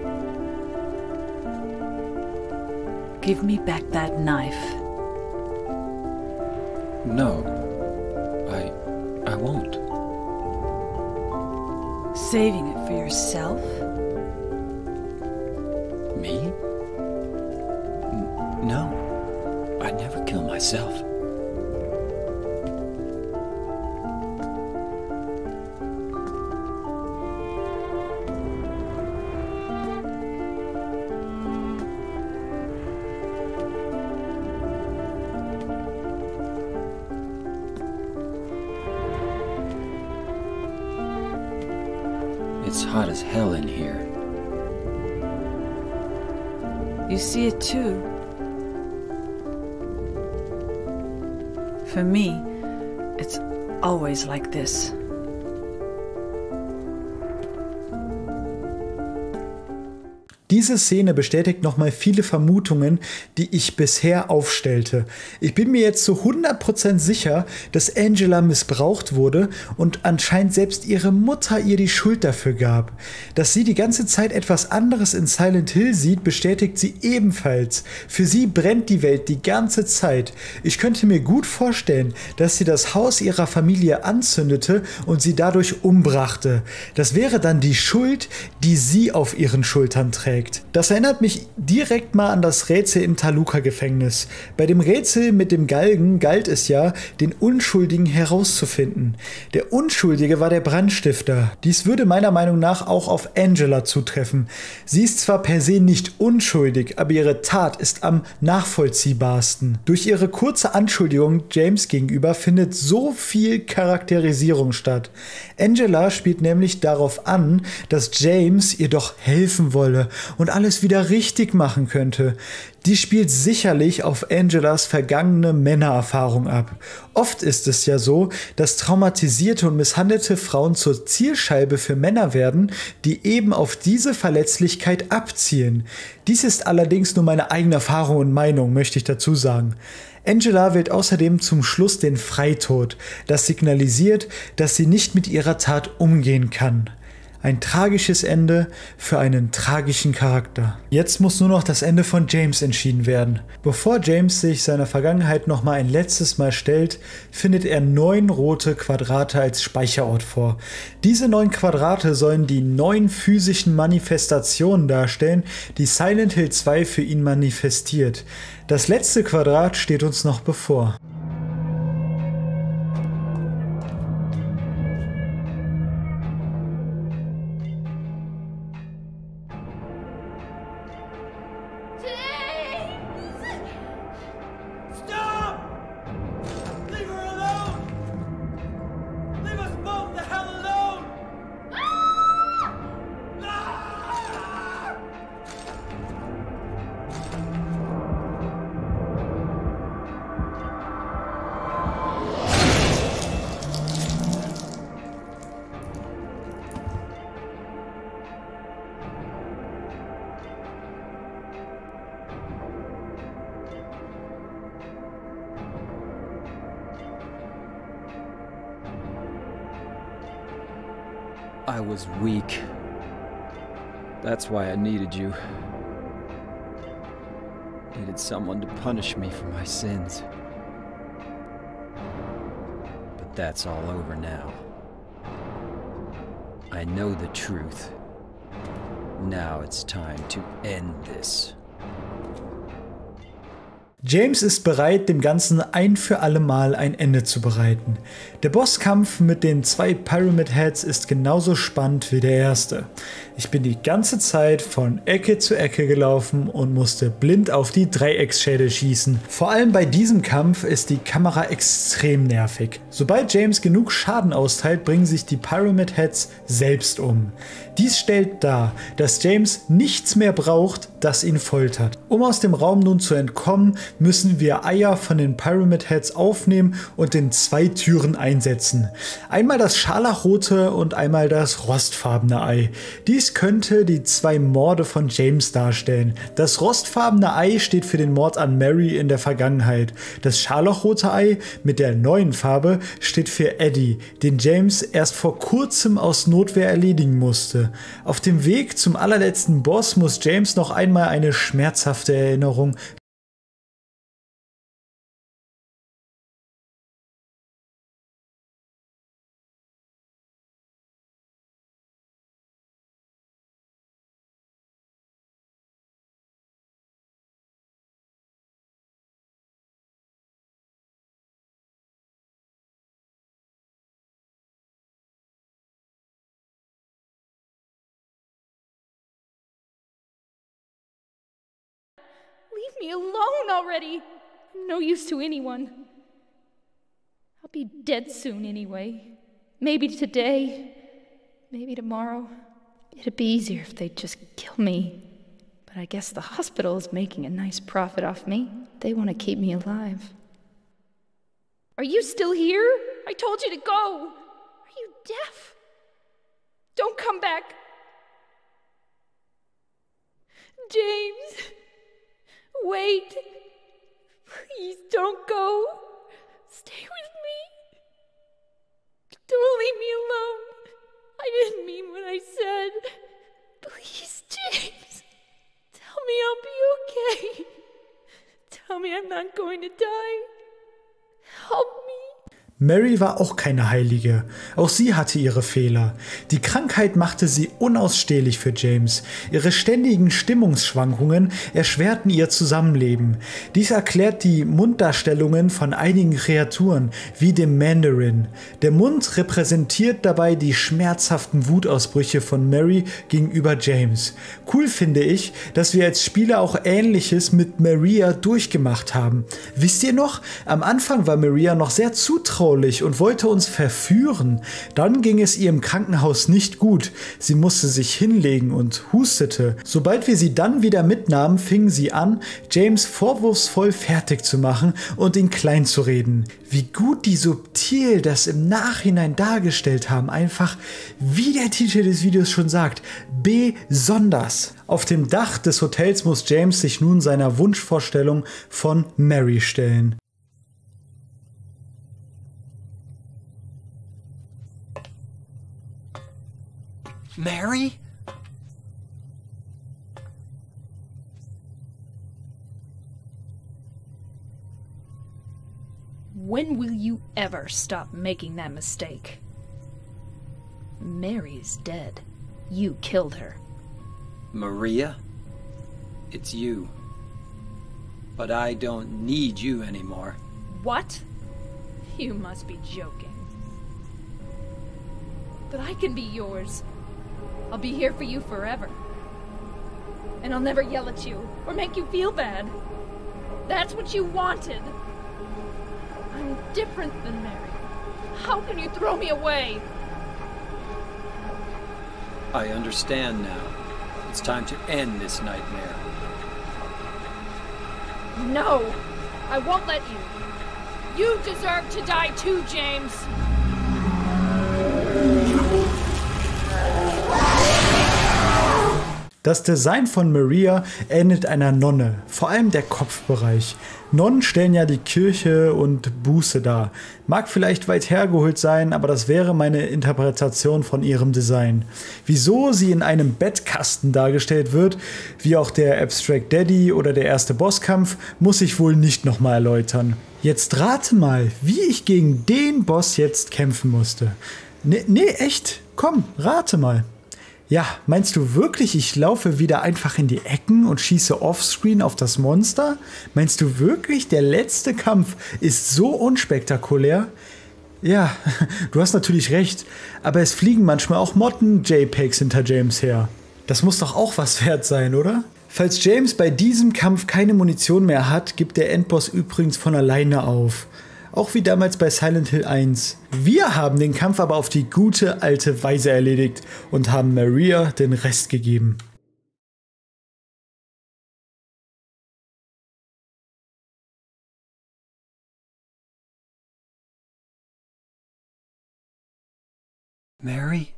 give me back that knife. No, I won't. Saving it for yourself? Me? No, I'd never kill myself. It's hot as hell in here. You see it too. For me, it's always like this. Diese Szene bestätigt nochmal viele Vermutungen, die ich bisher aufstellte. Ich bin mir jetzt zu 100% sicher, dass Angela missbraucht wurde und anscheinend selbst ihre Mutter ihr die Schuld dafür gab. Dass sie die ganze Zeit etwas anderes in Silent Hill sieht, bestätigt sie ebenfalls. Für sie brennt die Welt die ganze Zeit. Ich könnte mir gut vorstellen, dass sie das Haus ihrer Familie anzündete und sie dadurch umbrachte. Das wäre dann die Schuld, die sie auf ihren Schultern trägt. Das erinnert mich direkt mal an das Rätsel im Toluca-Gefängnis. Bei dem Rätsel mit dem Galgen galt es ja, den Unschuldigen herauszufinden. Der Unschuldige war der Brandstifter. Dies würde meiner Meinung nach auch auf Angela zutreffen. Sie ist zwar per se nicht unschuldig, aber ihre Tat ist am nachvollziehbarsten. Durch ihre kurze Anschuldigung James gegenüber findet so viel Charakterisierung statt. Angela spielt nämlich darauf an, dass James ihr doch helfen wolle und alles wieder richtig machen könnte. Die spielt sicherlich auf Angelas vergangene Männererfahrung ab. Oft ist es ja so, dass traumatisierte und misshandelte Frauen zur Zielscheibe für Männer werden, die eben auf diese Verletzlichkeit abzielen. Dies ist allerdings nur meine eigene Erfahrung und Meinung, möchte ich dazu sagen. Angela wählt außerdem zum Schluss den Freitod, das signalisiert, dass sie nicht mit ihrer Tat umgehen kann. Ein tragisches Ende für einen tragischen Charakter. Jetzt muss nur noch das Ende von James entschieden werden. Bevor James sich seiner Vergangenheit nochmal ein letztes Mal stellt, findet er 9 rote Quadrate als Speicherort vor. Diese 9 Quadrate sollen die 9 physischen Manifestationen darstellen, die Silent Hill 2 für ihn manifestiert. Das letzte Quadrat steht uns noch bevor. I was weak. That's why I needed you. Needed someone to punish me for my sins. But that's all over now. I know the truth. Now it's time to end this. James ist bereit, dem Ganzen ein für alle Mal ein Ende zu bereiten. Der Bosskampf mit den 2 Pyramid Heads ist genauso spannend wie der erste. Ich bin die ganze Zeit von Ecke zu Ecke gelaufen und musste blind auf die Dreiecksschädel schießen. Vor allem bei diesem Kampf ist die Kamera extrem nervig. Sobald James genug Schaden austeilt, bringen sich die Pyramid Heads selbst um. Dies stellt dar, dass James nichts mehr braucht, das ihn foltert. Um aus dem Raum nun zu entkommen, müssen wir Eier von den Pyramid Heads aufnehmen und in 2 Türen einsetzen. Einmal das scharlachrote und einmal das rostfarbene Ei. Dies könnte die 2 Morde von James darstellen. Das rostfarbene Ei steht für den Mord an Mary in der Vergangenheit. Das scharlachrote Ei mit der neuen Farbe steht für Eddie, den James erst vor kurzem aus Notwehr erledigen musste. Auf dem Weg zum allerletzten Boss muss James noch einmal eine schmerzhafte Erinnerung Leave me alone already. I'm no use to anyone. I'll be dead soon anyway. Maybe today, maybe tomorrow. It'd be easier if they'd just kill me. But I guess the hospital is making a nice profit off me. They want to keep me alive. Are you still here? I told you to go. Are you deaf? Don't come back. James. Wait. Please don't go. Stay with me. Don't leave me alone. I didn't mean what I said. Please, James. Tell me I'll be okay. Tell me I'm not going to die. Help me. Mary war auch keine Heilige. Auch sie hatte ihre Fehler. Die Krankheit machte sie unausstehlich für James. Ihre ständigen Stimmungsschwankungen erschwerten ihr Zusammenleben. Dies erklärt die Munddarstellungen von einigen Kreaturen, wie dem Mandarin. Der Mund repräsentiert dabei die schmerzhaften Wutausbrüche von Mary gegenüber James. Cool finde ich, dass wir als Spieler auch Ähnliches mit Maria durchgemacht haben. Wisst ihr noch? Am Anfang war Maria noch sehr zutraulich und wollte uns verführen. Dann ging es ihr im Krankenhaus nicht gut. Sie musste sich hinlegen und hustete. Sobald wir sie dann wieder mitnahmen, fing sie an, James vorwurfsvoll fertig zu machen und ihn klein zu reden. Wie gut die subtil das im Nachhinein dargestellt haben. Einfach, wie der Titel des Videos schon sagt, besonders. Auf dem Dach des Hotels muss James sich nun seiner Wunschvorstellung von Mary stellen. Mary? When will you ever stop making that mistake? Mary's dead. You killed her. Maria? It's you. But I don't need you anymore. What? You must be joking. But I can be yours. I'll be here for you forever. And I'll never yell at you or make you feel bad. That's what you wanted. I'm different than Mary. How can you throw me away? I understand now. It's time to end this nightmare. No! I won't let you. You deserve to die too, James. Das Design von Maria ähnelt einer Nonne, vor allem der Kopfbereich. Nonnen stellen ja die Kirche und Buße dar. Mag vielleicht weit hergeholt sein, aber das wäre meine Interpretation von ihrem Design. Wieso sie in einem Bettkasten dargestellt wird, wie auch der Abstract Daddy oder der erste Bosskampf, muss ich wohl nicht nochmal erläutern. Jetzt rate mal, wie ich gegen den Boss jetzt kämpfen musste. Nee, echt? Komm, rate mal. Ja, meinst du wirklich, ich laufe wieder einfach in die Ecken und schieße offscreen auf das Monster? Meinst du wirklich, der letzte Kampf ist so unspektakulär? Ja, du hast natürlich recht, aber es fliegen manchmal auch Motten-JPEGs hinter James her. Das muss doch auch was wert sein, oder? Falls James bei diesem Kampf keine Munition mehr hat, gibt der Endboss übrigens von alleine auf. Auch wie damals bei Silent Hill 1. Wir haben den Kampf aber auf die gute alte Weise erledigt und haben Maria den Rest gegeben. Mary?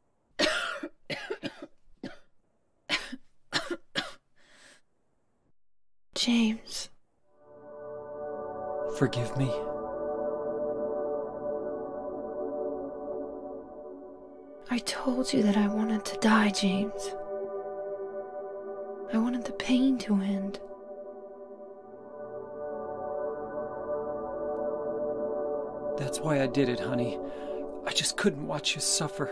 James. Forgive me. I told you that I wanted to die, James. I wanted the pain to end. That's why I did it, honey. I just couldn't watch you suffer.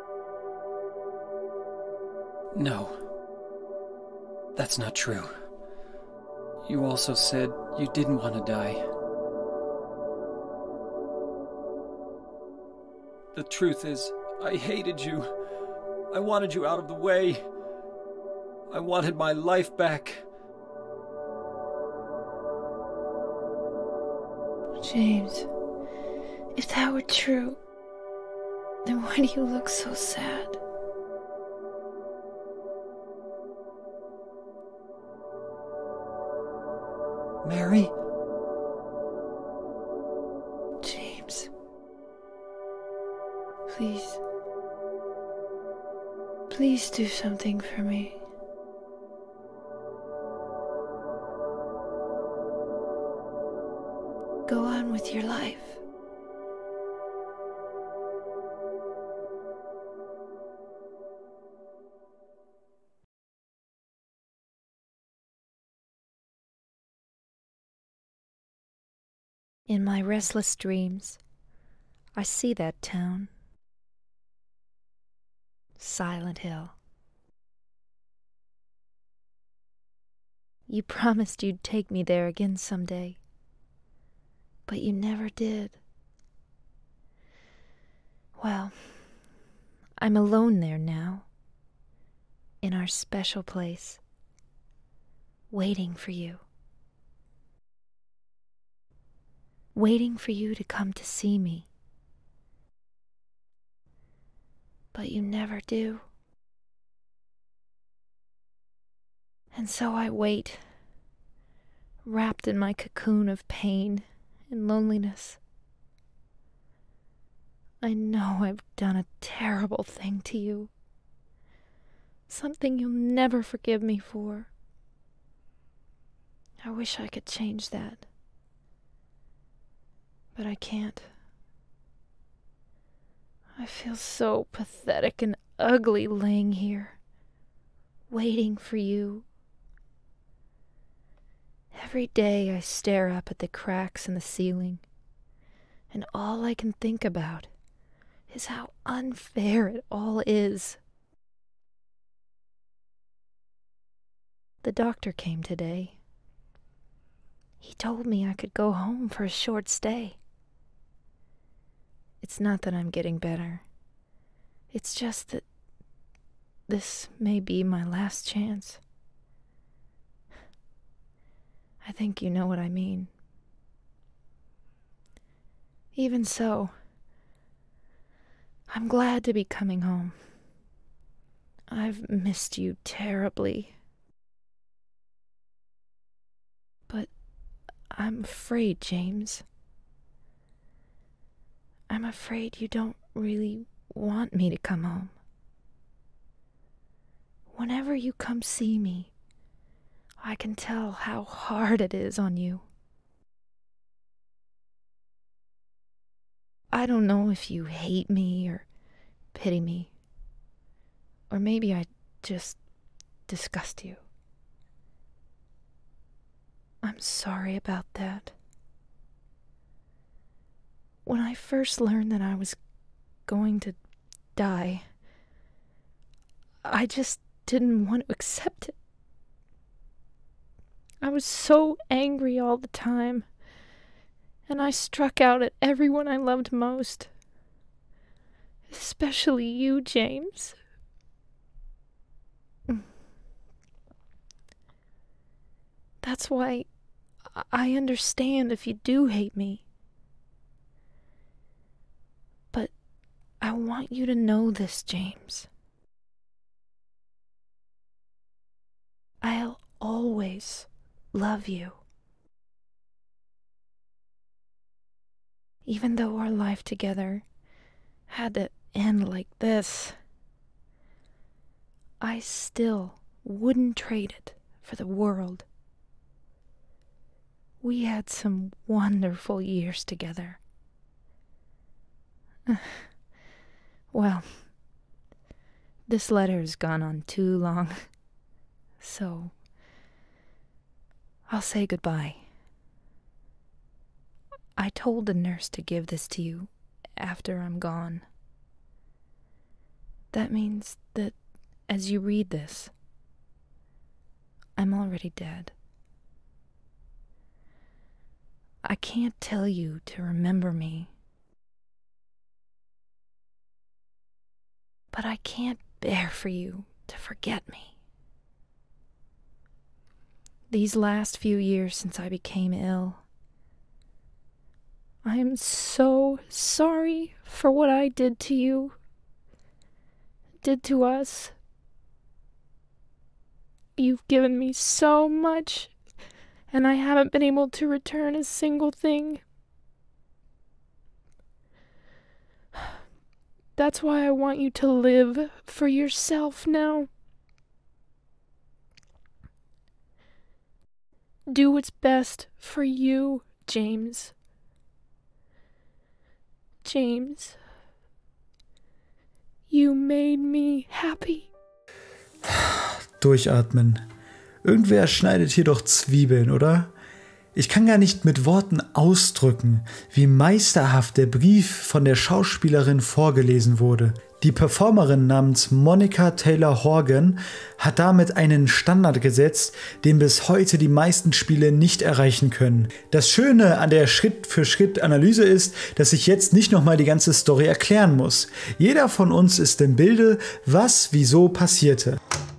No. That's not true. You also said you didn't want to die. The truth is, I hated you. I wanted you out of the way. I wanted my life back. James, if that were true, then why do you look so sad? Mary? James. Please. Please do something for me. Go on with your life. In my restless dreams, I see that town. Silent Hill. You promised you'd take me there again someday, but you never did. Well, I'm alone there now, in our special place, waiting for you. Waiting for you to come to see me. But you never do. And so I wait, wrapped in my cocoon of pain and loneliness. I know I've done a terrible thing to you. Something you'll never forgive me for. I wish I could change that. But I can't. I feel so pathetic and ugly laying here, waiting for you. Every day I stare up at the cracks in the ceiling, and all I can think about is how unfair it all is. The doctor came today. He told me I could go home for a short stay. It's not that I'm getting better. It's just that this may be my last chance. I think you know what I mean. Even so, I'm glad to be coming home. I've missed you terribly. But I'm afraid, James. I'm afraid you don't really want me to come home. Whenever you come see me, I can tell how hard it is on you. I don't know if you hate me or pity me, or maybe I just disgust you. I'm sorry about that. When I first learned that I was going to die, I just didn't want to accept it. I was so angry all the time, and I struck out at everyone I loved most. Especially you, James. That's why I understand if you do hate me. But I want you to know this, James. I'll always love you. Even though our life together had to end like this, I still wouldn't trade it for the world. We had some wonderful years together. Well, this letter has gone on too long, so I'll say goodbye. I told the nurse to give this to you after I'm gone. That means that as you read this, I'm already dead. I can't tell you to remember me, but I can't bear for you to forget me. These last few years since I became ill, I am so sorry for what I did to you, did to us. You've given me so much, and I haven't been able to return a single thing. That's why I want you to live for yourself now. Do what's best for you, James. James, you made me happy. Durchatmen. Irgendwer schneidet hier doch Zwiebeln, oder? Ich kann gar nicht mit Worten ausdrücken, wie meisterhaft der Brief von der Schauspielerin vorgelesen wurde. Die Performerin namens Monica Taylor Horgan hat damit einen Standard gesetzt, den bis heute die meisten Spiele nicht erreichen können. Das Schöne an der Schritt-für-Schritt-Analyse ist, dass ich jetzt nicht nochmal die ganze Story erklären muss. Jeder von uns ist im Bilde, was wieso passierte.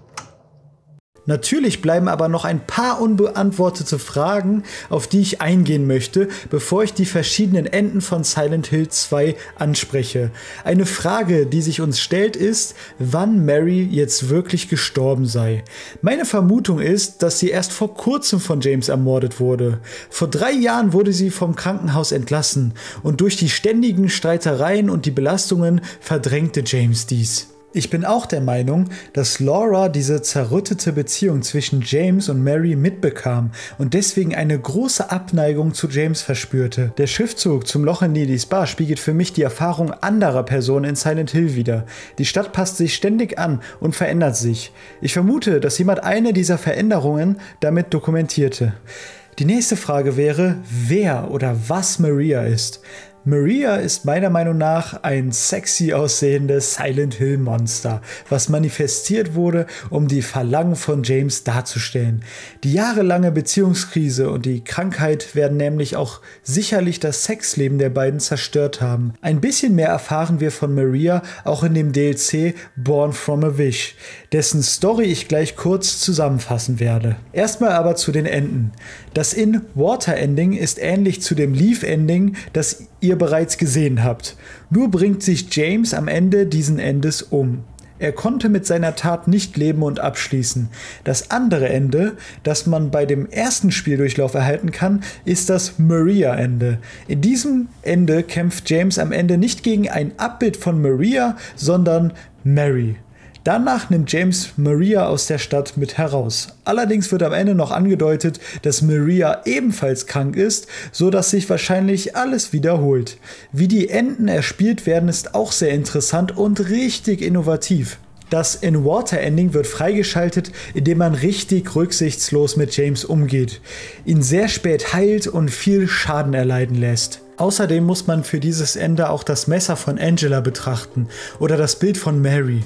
Natürlich bleiben aber noch ein paar unbeantwortete Fragen, auf die ich eingehen möchte, bevor ich die verschiedenen Enden von Silent Hill 2 anspreche. Eine Frage, die sich uns stellt, ist, wann Mary jetzt wirklich gestorben sei. Meine Vermutung ist, dass sie erst vor kurzem von James ermordet wurde. Vor 3 Jahren wurde sie vom Krankenhaus entlassen und durch die ständigen Streitereien und die Belastungen verdrängte James dies. Ich bin auch der Meinung, dass Laura diese zerrüttete Beziehung zwischen James und Mary mitbekam und deswegen eine große Abneigung zu James verspürte. Der Schriftzug zum Loch in Neely's Bar spiegelt für mich die Erfahrung anderer Personen in Silent Hill wider. Die Stadt passt sich ständig an und verändert sich. Ich vermute, dass jemand eine dieser Veränderungen damit dokumentierte. Die nächste Frage wäre, wer oder was Maria ist. Maria ist meiner Meinung nach ein sexy aussehendes Silent Hill Monster, was manifestiert wurde, um die Verlangen von James darzustellen. Die jahrelange Beziehungskrise und die Krankheit werden nämlich auch sicherlich das Sexleben der beiden zerstört haben. Ein bisschen mehr erfahren wir von Maria auch in dem DLC Born from a Wish, dessen Story ich gleich kurz zusammenfassen werde. Erstmal aber zu den Enden. Das In-Water-Ending ist ähnlich zu dem Leaf-Ending, das ihr bereits gesehen habt. Nur bringt sich James am Ende diesen Endes um. Er konnte mit seiner Tat nicht leben und abschließen. Das andere Ende, das man bei dem ersten Spieldurchlauf erhalten kann, ist das Maria-Ende. In diesem Ende kämpft James am Ende nicht gegen ein Abbild von Maria, sondern Mary. Danach nimmt James Maria aus der Stadt mit heraus. Allerdings wird am Ende noch angedeutet, dass Maria ebenfalls krank ist, so dass sich wahrscheinlich alles wiederholt. Wie die Enden erspielt werden, ist auch sehr interessant und richtig innovativ. Das In-Water-Ending wird freigeschaltet, indem man richtig rücksichtslos mit James umgeht, ihn sehr spät heilt und viel Schaden erleiden lässt. Außerdem muss man für dieses Ende auch das Messer von Angela betrachten oder das Bild von Mary.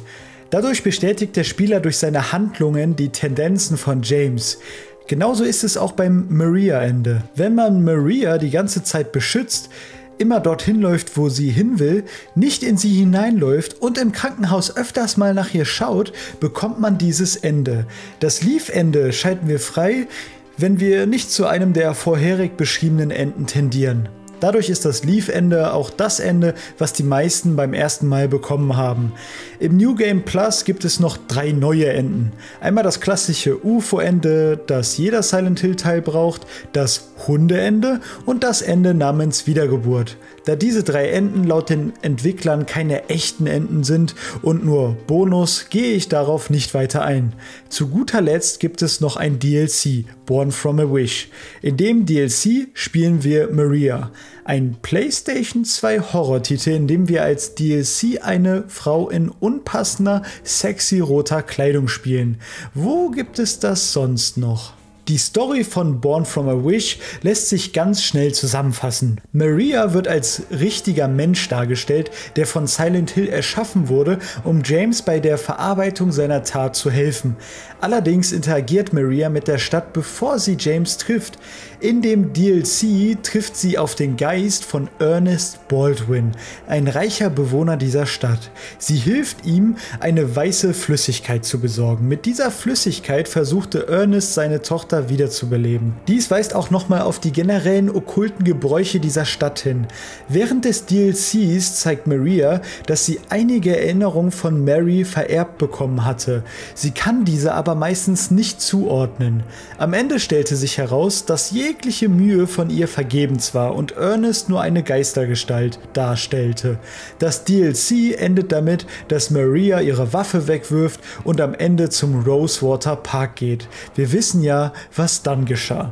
Dadurch bestätigt der Spieler durch seine Handlungen die Tendenzen von James. Genauso ist es auch beim Maria-Ende. Wenn man Maria die ganze Zeit beschützt, immer dorthin läuft, wo sie hin will, nicht in sie hineinläuft und im Krankenhaus öfters mal nach ihr schaut, bekommt man dieses Ende. Das Leaf-Ende schalten wir frei, wenn wir nicht zu einem der vorherig beschriebenen Enden tendieren. Dadurch ist das Leaf-Ende auch das Ende, was die meisten beim ersten Mal bekommen haben. Im New Game Plus gibt es noch 3 neue Enden. Einmal das klassische UFO-Ende, das jeder Silent Hill-Teil braucht, das Hunde-Ende und das Ende namens Wiedergeburt. Da diese 3 Enden laut den Entwicklern keine echten Enden sind und nur Bonus, gehe ich darauf nicht weiter ein. Zu guter Letzt gibt es noch ein DLC, Born from a Wish. In dem DLC spielen wir Maria, ein PlayStation 2 Horror-Titel, in dem wir als DLC eine Frau in unpassender, sexy roter Kleidung spielen. Wo gibt es das sonst noch? Die Story von Born from a Wish lässt sich ganz schnell zusammenfassen. Maria wird als richtiger Mensch dargestellt, der von Silent Hill erschaffen wurde, um James bei der Verarbeitung seiner Tat zu helfen. Allerdings interagiert Maria mit der Stadt, bevor sie James trifft. In dem DLC trifft sie auf den Geist von Ernest Baldwin, ein reicher Bewohner dieser Stadt. Sie hilft ihm, eine weiße Flüssigkeit zu besorgen. Mit dieser Flüssigkeit versuchte Ernest seine Tochter wiederzubeleben. Dies weist auch nochmal auf die generellen okkulten Gebräuche dieser Stadt hin. Während des DLCs zeigt Maria, dass sie einige Erinnerungen von Mary vererbt bekommen hatte. Sie kann diese aber meistens nicht zuordnen. Am Ende stellte sich heraus, dass jegliche Mühe von ihr vergebens war und Ernest nur eine Geistergestalt darstellte. Das DLC endet damit, dass Maria ihre Waffe wegwirft und am Ende zum Rosewater Park geht. Wir wissen ja, was dann geschah.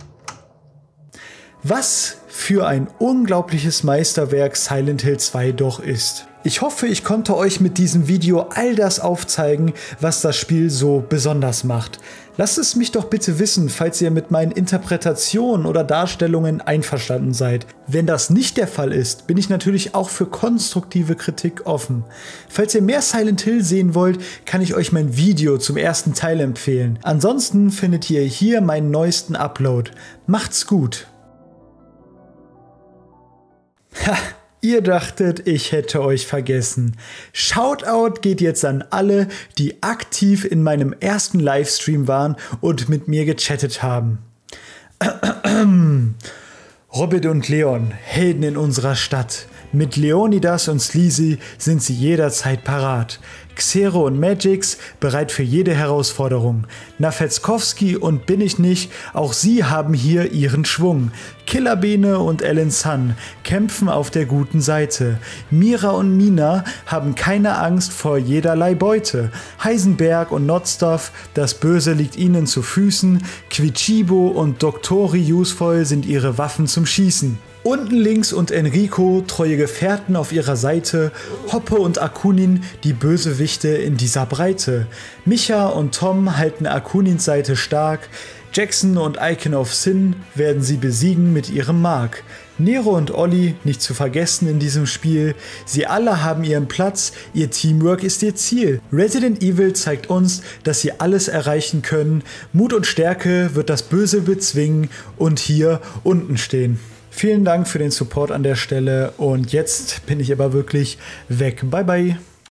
Was für ein unglaubliches Meisterwerk Silent Hill 2 doch ist. Ich hoffe, ich konnte euch mit diesem Video all das aufzeigen, was das Spiel so besonders macht. Lasst es mich doch bitte wissen, falls ihr mit meinen Interpretationen oder Darstellungen einverstanden seid. Wenn das nicht der Fall ist, bin ich natürlich auch für konstruktive Kritik offen. Falls ihr mehr Silent Hill sehen wollt, kann ich euch mein Video zum ersten Teil empfehlen. Ansonsten findet ihr hier meinen neuesten Upload. Macht's gut! Ha! Ihr dachtet, ich hätte euch vergessen. Shoutout geht jetzt an alle, die aktiv in meinem ersten Livestream waren und mit mir gechattet haben. Robin und Leon, Helden in unserer Stadt. Mit Leonidas und Sleazy sind sie jederzeit parat. Xero und Magix bereit für jede Herausforderung. Nafetzkowski und Bin ich nicht, auch sie haben hier ihren Schwung. Killerbene und Alan Sun kämpfen auf der guten Seite. Mira und Mina haben keine Angst vor jederlei Beute. Heisenberg und Notstuff, das Böse liegt ihnen zu Füßen. Quichibo und Doktori Useful sind ihre Waffen zum Schießen. Unten links und Enrico, treue Gefährten auf ihrer Seite, Hoppe und Akunin, die Bösewichte in dieser Breite. Micha und Tom halten Akunins Seite stark, Jackson und Icon of Sin werden sie besiegen mit ihrem Mark. Nero und Olli, nicht zu vergessen in diesem Spiel, sie alle haben ihren Platz, ihr Teamwork ist ihr Ziel. Resident Evil zeigt uns, dass sie alles erreichen können, Mut und Stärke wird das Böse bezwingen und hier unten stehen. Vielen Dank für den Support an der Stelle und jetzt bin ich aber wirklich weg. Bye bye.